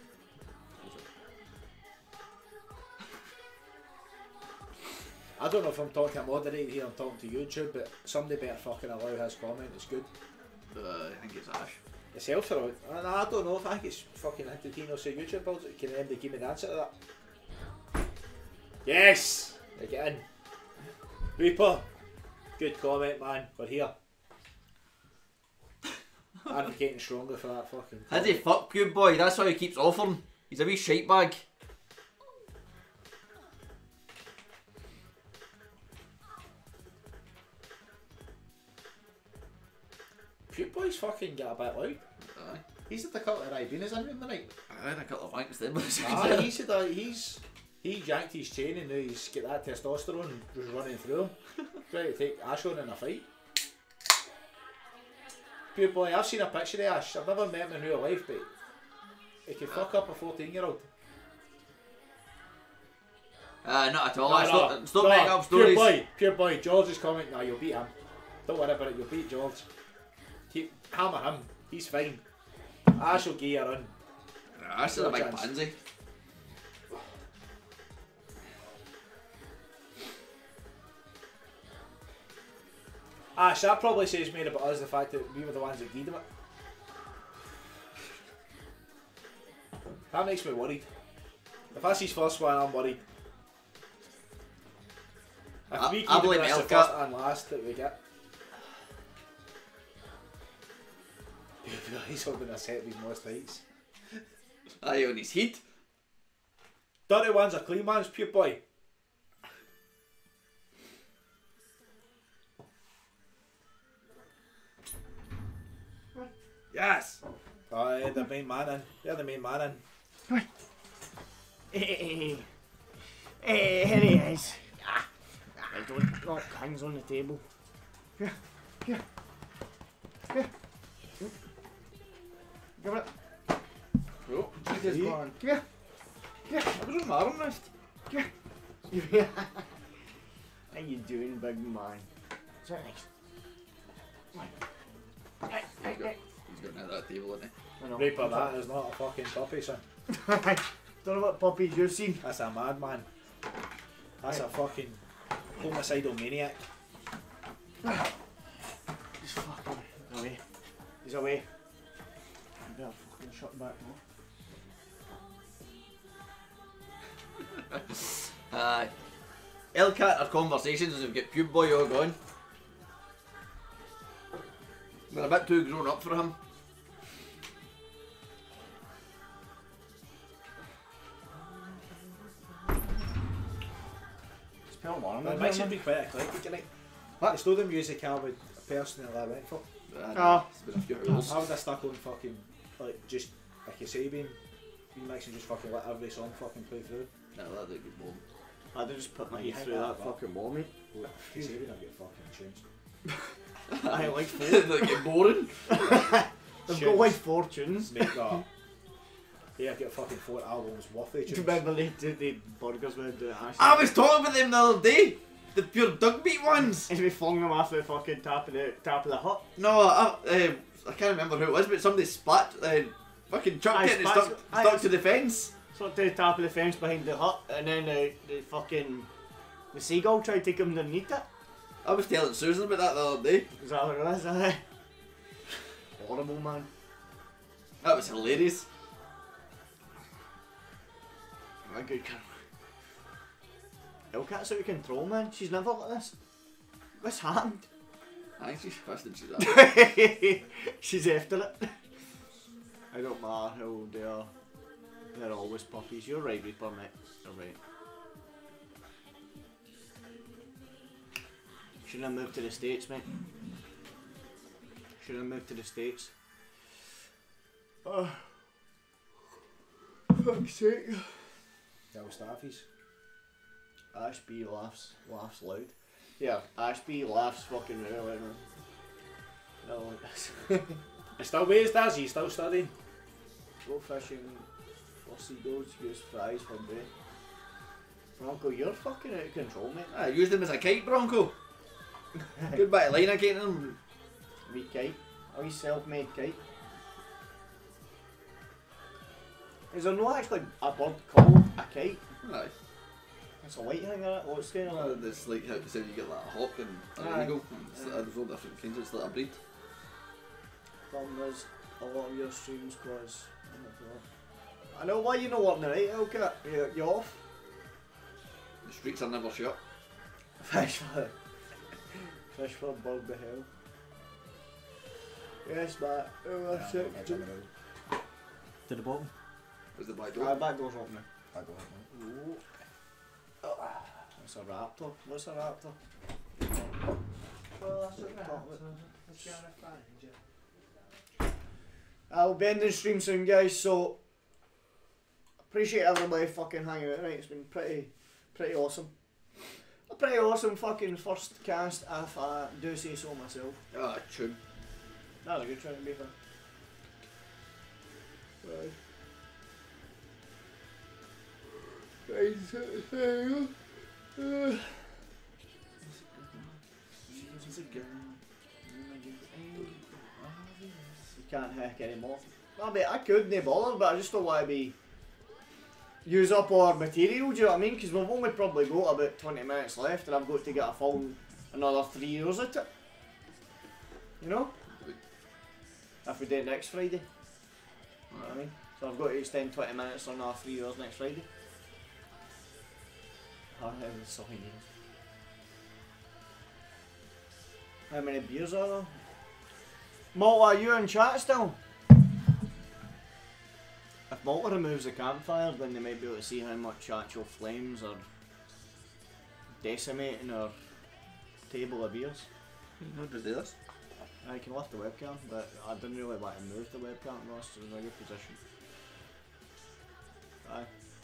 I don't know if I'm talking to a moderator here, I'm talking to YouTube, but somebody better fucking allow his comment, it's good. Uh, I think it's Ash. Yourself or I, I don't know if I think it's fucking Hintotino so YouTube builds it. Can anybody give me the answer to that? Yes! They get in. Reaper, good comment, man. We're here. Advocating strongly for that fucking. Has he fuck you, boy? That's why he keeps offering. He's a wee shite bag. Pure Boy's fucking get a bit loud. Aye. He's had a couple of Ribenas in him tonight. I had a couple of wanks then, but Ah, he's had a, he's he yanked his chain and now he's got that testosterone just running through him. Ready to take Ash on in a fight. Pure Boy, I've seen a picture of Ash. I've never met him in real life, but he can fuck up a fourteen year old. Uh, not at all. No, I stop, no, stop no, making up Pure stories. Boy, Pure Boy, George is coming. No, you'll beat him. Don't worry about it, you'll beat George. Keep hammer him. He's fine. Ash will give you a run. Ash is a big chance. pansy. Ash, that probably says more about us, the fact that we were the ones that gave him it. That makes me worried. If that's his first one, I'm worried. If I- we I keep blame it, that's the Elka. first and last that we get. He's holding a set of his most heights. Aye, on his heat. Dirty one's a clean man's, Pure Boy. Yes. Oh, yeah, the main man in. They're the main man in. Hey, hey, here he is. Ah, I don't knock hangs on the table. Here, here, here. Give it. Oh, Jesus, See? go on. Here, here. I was on my arm wrist. Here. How you doing, big man? Is that nice? Come on. Hey, hey, hey. He's got near that table, isn't he? I know. Reaper, that is not a fucking puppy, son. Don't know what puppies you've seen. That's a madman. That's a fucking homicidal maniac. He's fucking away. He's away. I better fucking shut back now. Aye. Elcat are conversations as we've got Pube Boy all going. We're a bit too grown up for him. Spell one. It makes it be quite eclectic, you know. What? It's not the music I would personally I went for. Uh, Ah. It's been a few hours. I would have stuck on fucking, like, just, like you say, being, being mixing just fucking let every song fucking play through. No, that'd be a good moment. I'd just put my You head think through that, that but- fucking wall, mate. Like you say, we don't get fucking tunes. I like four. Like get boring. They've got like four tunes. Make that. Yeah, get fucking four albums worth of Do you tunes. remember they did the burgers with the hash? I was talking about them the other day. The pure dug beat ones. And we flung them off the fucking top of the top of the hut. No, I, uh, I can't remember who it was, but somebody spat, uh, fucking chucked Aye, it and it spat- stuck, aye, stuck to the fence. So to the top of the fence behind the hut, and then the, the fucking the seagull tried to take him underneath it. I was telling Susan about that the other day. Is that what it was? Aye. Horrible, man. That was hilarious. A good car. Elcat's out of control, man. She's never like this. What's happened? I think she's pissed and she's that. She's after it. I don't matter how old they are. They're always puppies. You're right, Reaper, mate. You're right. Shouldn't have moved to the States, mate. Shouldn't have moved to the States. Oh. Fuck's sake. Still staffies. Ashby laughs, laughs loud. Yeah, Ashby laughs fucking really loud. No, like this. I still ways, does he? Still studying? Go fishing for seagulls, use fries for bait. Bronco, you're fucking out of control, mate. I used him as a kite, Bronco. Good bit of line I getting him. Wee kite. A wee self-made kite. Is there no actually a bird called a kite? Aye. It's a white thing, innit? What's going Uh, on? It's like how you said you get like a hawk and an Aye. eagle. It's Aye. like, there's all different kinds. It's like a breed. Problem is, a lot of your streams cause. I know why you're not working tonight, Elka. You, you off? The streets are never shut. Fish for. Fish for bird the hell. Yes, Matt. Oh, that's Yeah, it. I'll check it out. To the bottom. There's the back Ah, door. back door's open now. I'll go ahead, Ooh. What's a raptor? What's a raptor? Well, that's I'll be ending the stream soon, guys, so appreciate everybody fucking hanging out, right? It's been pretty pretty awesome. A pretty awesome fucking first cast, if I do say so myself. Ah, tune. That was a good trying to be fair. Right. Right, so there you go. Uh, You can't hack anymore. I mean, I could, no bother, but I just don't want to be use up all our material, do you know what I mean? Because we've only probably got about twenty minutes left and I've got to get a full another three years at it. You know? If we do it next Friday. You know what I mean? So I've got to extend twenty minutes on another three years next Friday. Oh, that was so years. How many beers are there? Malta, are you in chat still? If Malta removes the campfire, then they might be able to see how much actual flames are decimating our table of beers. No, just do this. I can lift the webcam, but I didn't really want to move the webcam, Ross, so it's in a good position. Aye.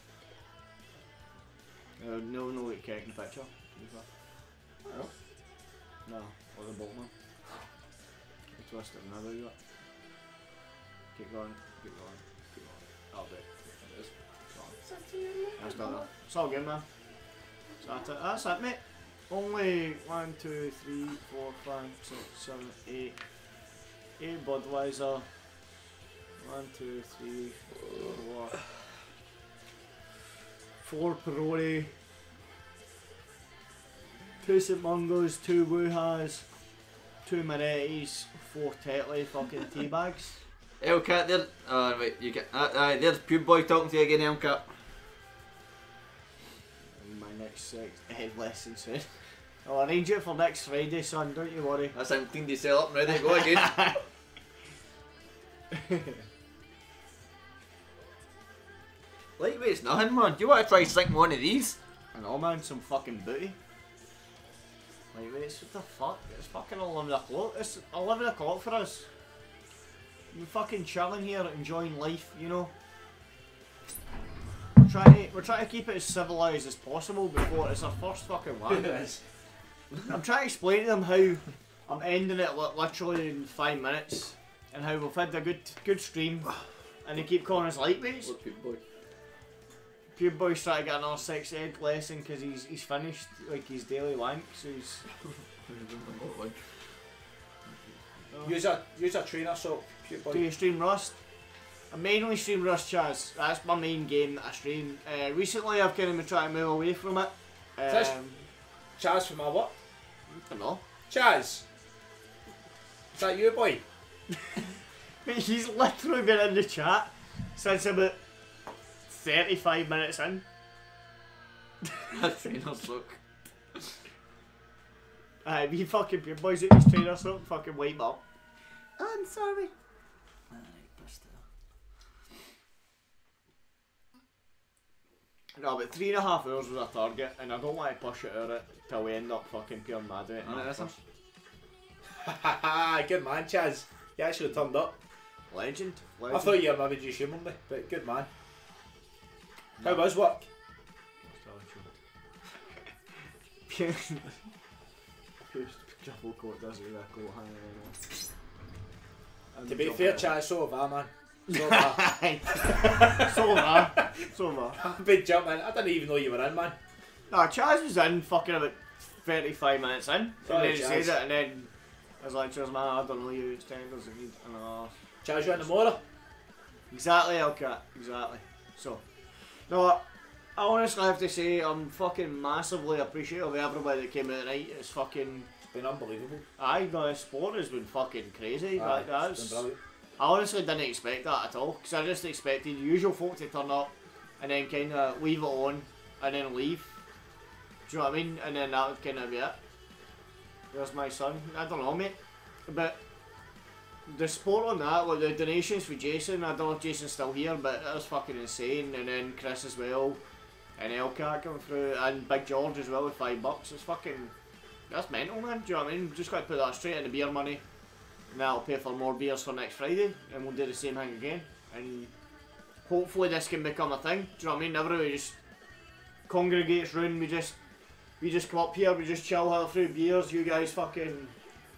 Uh, no, no, it can't in the picture. To be fair. Oh. No, or the bolt man. We twist it another bit. Keep going, keep going, keep going. I'll do it. It is. That's not enough. It's all good, man. So that's it. That's it, mate. Only one, two, three, four, five, six, seven, eight. Eight Budweiser. One, two, three, four. Four Peroni. Two Saint Mungos, two Wuhas, two Moretti's, four Tetley fucking tea bags. Elcat there. Uh, wait, you get. Uh, uh, there's Pube Boy talking to you again, Elcat. My next six head lesson soon. I'll arrange it for next Friday, son, don't you worry. That's how clean to sell up and ready to go again. Lightweight's nothing, man. Do you want to try sinking one of these? I know, man, some fucking booty. Like, wait, it's what the fuck? It's fucking eleven o'clock. It's eleven o'clock for us. We're fucking chilling here, enjoying life, you know. We're trying to, we're trying to keep it as civilised as possible before it's our first fucking one. I'm trying to explain to them how I'm ending it li literally in five minutes and how we've had a good good stream and they keep calling us lightweights. What Pube Boy? Pube Boy's trying to get another sex ed lesson because he's he's finished like his daily wank, so he's. Use a use a trainer soap. Do you stream Rust? I mainly stream Rust, Chaz. That's my main game that I stream. Uh, recently, I've kind of been trying to move away from it. That's- Um, Chaz from my what? I don't know. Chaz. Is that you, boy? He's literally been in the chat since about thirty-five minutes in. That trainer suck. Aye, we fucking Pure Boys at his trainer, so fucking wipe up. I'm sorry. No, but three and a half hours was our target, and I don't want to push it out it till we end up fucking pure mad at it. Alright, that's first. Good man, Chaz. You actually turned up. Legend. I Legend. thought you were maybe just humoring me, but good man. How was work? Double coat does it with a coat hanging on. To be fair, Chaz, so have I, man. So have I. So am I. So am I. I've been jumping. I didn't even know you were in, man. No, Chaz was in fucking about thirty-five minutes in. Sorry, and then he Chaz. said it, and then I was like, cheers, man, I don't know you, it's ten does it need. And uh, Chaz, you in tomorrow? exactly, Elcat, exactly. So, no, I honestly have to say, I'm fucking massively appreciative of everybody that came out tonight. It's fucking. It's been unbelievable. Aye, no, the sport has been fucking crazy. Aye, like, it's that's, been brilliant. I honestly didn't expect that at all, because I just expected the usual folk to turn up and then kind of leave it on and then leave. Do you know what I mean? And then that would kind of be it. There's my son. I don't know, mate. But the sport on that, like the donations for Jason, I don't know if Jason's still here, but that was fucking insane. And then Chris as well, and Elcat coming through, and Big George as well with five bucks. It's fucking, that's mental, man. Do you know what I mean? Just got to put that straight in the beer money. And that'll pay for more beers for next Friday, and we'll do the same thing again. And hopefully this can become a thing. Do you know what I mean? Everybody just congregates round. We just, we just come up here. We just chill, have a few beers. You guys fucking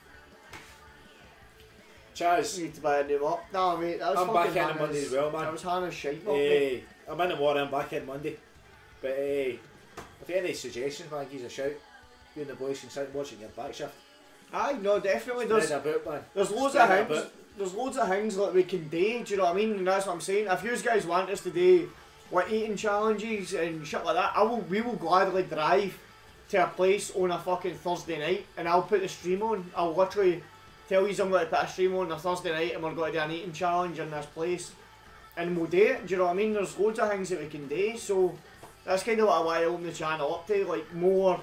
Chaz, need to buy a new up. No, mate, that was I'm back fucking in on Monday as well, man. That was Hannah's shite, not Hey, I'm in tomorrow, I'm back in Monday. But hey, if you have any suggestions, man, give us a shout. You and the boys can sit watching your back shift. Aye, no, definitely. Spread There's, about, man. there's loads Spread of it things. about. There's loads of things that we can do. Do you know what I mean? And that's what I'm saying. If you guys want us to do like eating challenges and shit like that, I will. We will gladly drive to a place on a fucking Thursday night, and I'll put the stream on. I'll literally tell you I'm going to put a stream on a Thursday night, and we're going to do an eating challenge in this place, and we'll do it. Do you know what I mean? There's loads of things that we can do. So that's kind of what I want to open the channel up to, like more,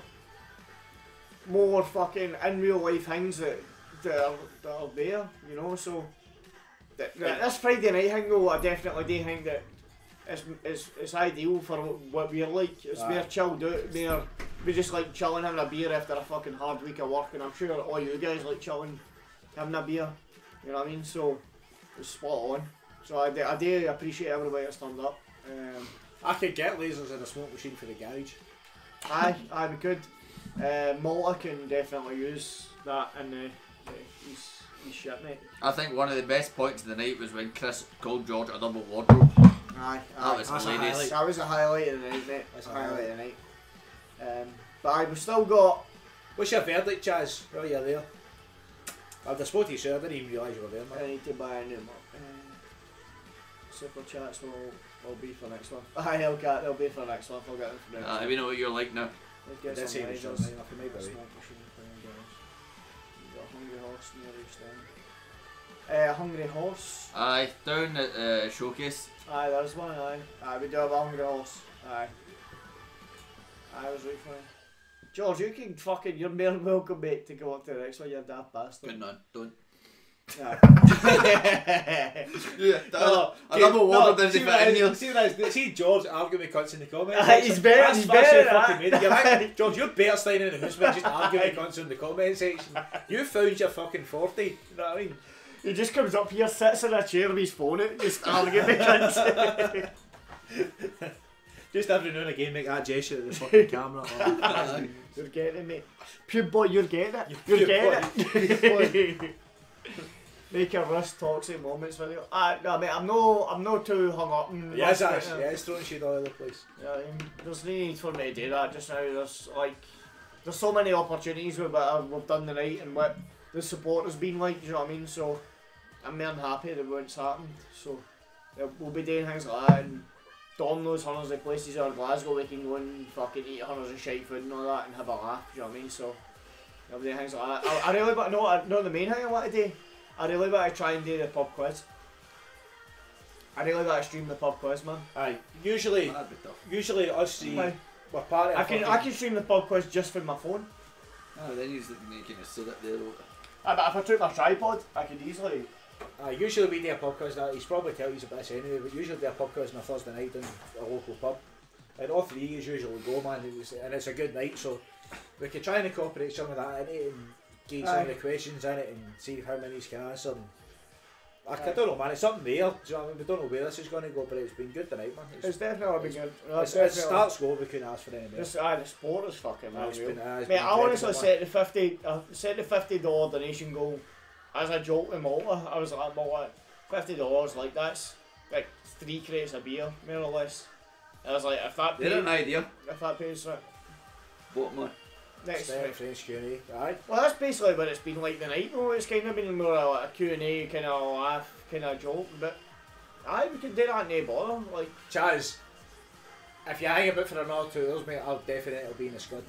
more fucking in real life things that that are, that are there. You know, so. th- th- This Friday night thing though, I definitely do think that it's, it's, it's ideal for what we're like. It's Aye. more chilled out, more, we just like chilling, having a beer after a fucking hard week of work, and I'm sure all you guys like chilling, having a beer, you know what I mean? So, it's spot on. So I do, I do appreciate everybody that's turned up. Um, I could get lasers in a smoke machine for the garage. aye, aye, we could. Uh, Malta can definitely use that in the, the his, his shit, mate. I think one of the best points of the night was when Chris called George a double wardrobe. Aye, That aye. was That's a hilarious. highlight. That was a highlight of the night, mate. That's a highlight highlight. of the night. Um, but aye, we've still got. What's your verdict, Chaz? Oh, you're there. I've spoke to you, sir. I didn't even realise you were there, I man. need to buy a new mug. Uh, super chats will, will be for next one. Aye, Elcat, they'll be for next one. I'll get them for next Uh, one. we know what you're like now. Let's get That's some it, lasers. it's enough for me, buddy. Smoke machine playing games. We've got a Hungry Horse near each then. Uh, Hungry Horse. Aye, down at uh, Showcase. Aye, there's one, aye. Aye, we do have a Hungry Horse. Aye. Aye, I was right for you. George, you can fucking, you're more than welcome, mate, to go up to the next one, you daft bastard. Good on, don't. Aye. Yeah, No, a double wardrobe doesn't see fit what in I- here. See, what I- see George arguing with cunts in the comments. Aye, he's better, That's he's that's better how at fucking that. made it. You're like, George, you're better staying in the house, man, just arguing with cunts in the comment section. You found your fucking forty. You know what I mean? He just comes up here, sits in a chair with his phone out, just arguing with cunts. Just every now and again make that gesture at the fucking camera. Oh, You're getting it, mate. Pure boy, you're getting it. You You're pure getting it. Make a wrist toxic moments video. Ah, no, mate, I'm no, I'm not too hung up. And yes, lost actually, it. yeah, it's throwing shit all over the place. Yeah, I mean, there's no need for me to do that just now. There's like, there's so many opportunities with what we've done tonight and what the support has been like. Do you know what I mean? So I'm more than happy that what's happened. So yeah, we'll be doing things like that, and Dom knows hundreds of places in Glasgow we can go and fucking eat hundreds of shite food and all that and have a laugh. Do you know what I mean? So there'll be things like that. I, I really, but no, no, the main thing I want to do. I really want to try and do the pub quiz. I really want to stream the pub quiz, man. Aye, usually, That'd be tough. usually us see Aye. we're part of. I can, I can stream the pub quiz just from my phone. Oh, then he's making us sit up there. Ah, but if I took my tripod, I could easily. Uh, usually we do a pub quiz. Now he's probably tell you about this anyway, but usually do a pub quiz on a Thursday night in a local pub, and all three is usually go, man. It was, and it's a good night, so we could try and incorporate some of that in it and gain some Aye. of the questions in it and see how many you can answer. And I, I don't know, man. It's something there. Do you know what I mean? We don't know where this is going to go, but it's been good tonight, man. It's, It's definitely been good. No, it's, it's it starts slow. We couldn't ask for any more. This, aye, the sport is fucking Aye, it's unreal. been- aye, it's Mate, been I honestly incredible, set the fifty, uh, set the fifty dollar donation goal as a joke with Malta. I was like, Malta, fifty dollars, like that's like three crates of beer, more or less. I was like, if that They had an pays, idea. if that pays right, What man? next Stay in week. French Q and A. Aye. Well, that's basically what it's been like the night though. It's kind of been more of like a Q and A, kind of laugh, kind of joke, but aye, we could do that, no bother. Like, Chaz, if you hang about for another two hours, mate, I'll definitely be in the scud.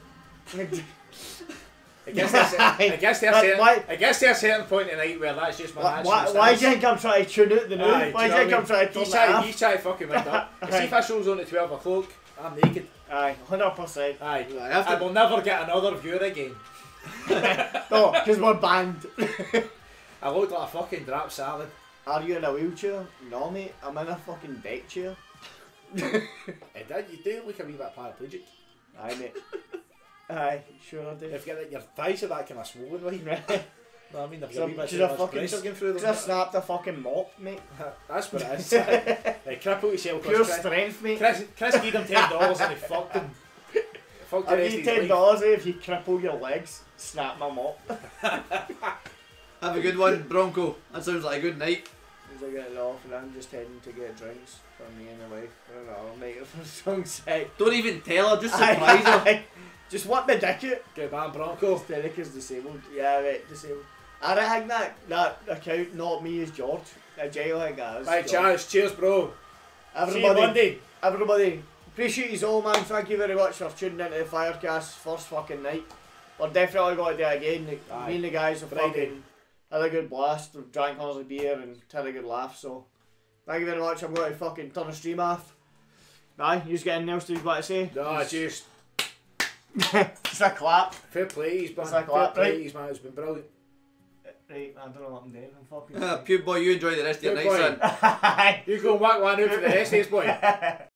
I guess there's, I guess there's, But certain, why- I guess there's a certain point tonight where that's just my why, natural why, why do you stance. think I'm trying to tune out the news? Aye, Why do do you you think know I'm what I trying mean? to turn He's it trying, off? he's trying to fucking wind up. You see Aye. if I show's on at twelve o'clock, I'm naked. Aye, one hundred percent. Aye. I have I to. will never get another viewer again. No, because we're banned. I look like a fucking drap salad. Are you in a wheelchair? No, mate. I'm in a fucking deck chair. Hey, Dad, you do look a wee bit paraplegic. Aye, mate. Aye, sure I do. If you get your thighs are that kind of swollen, like. No, I mean, there's She's a wee a, bit she's too a much fucking. pressure going through them. Just snapped a fucking mop, mate. That's what it is. Hey, cripple yourself. Pure Chris, strength, mate. Chris, Chris gave him ten dollars and he fucked him. Fucked the I'll rest give of you his ten life. dollars if you cripple your legs. Snap my mop. Have a good one, Bronco. That sounds like a good night. As I get it off, and I'm just heading to get drinks for me and the wife. I don't know, I'll make it for song's sake. Don't even tell her, just surprise her. Aye, just what the dick it. Good man, Bronco. Derek is disabled. Yeah, right, disabled. I think that that account, not me, is George. A jail like that. is Right, George. Chaz, cheers, bro. See you Everybody, Monday. everybody, appreciate you all, man. Thank you very much for tuning into the Firecast first fucking night. We're definitely going to do it again. The- Aye. Me and the guys have Friday. fucking had a good blast. We've drank hundreds of beer and had a good laugh. So, thank you very much. I'm going to fucking turn the stream off. Aye, you just got anything else you've got to say? No, just Just a clap. fair plays, man. It's like fair that, right? plays, man. It's been brilliant. Right, I don't know what I'm doing. I'm fucking. Uh, Pube boy, you enjoy the rest of your Pube night, boy. son. You go and whack one out for the rest of this, boy.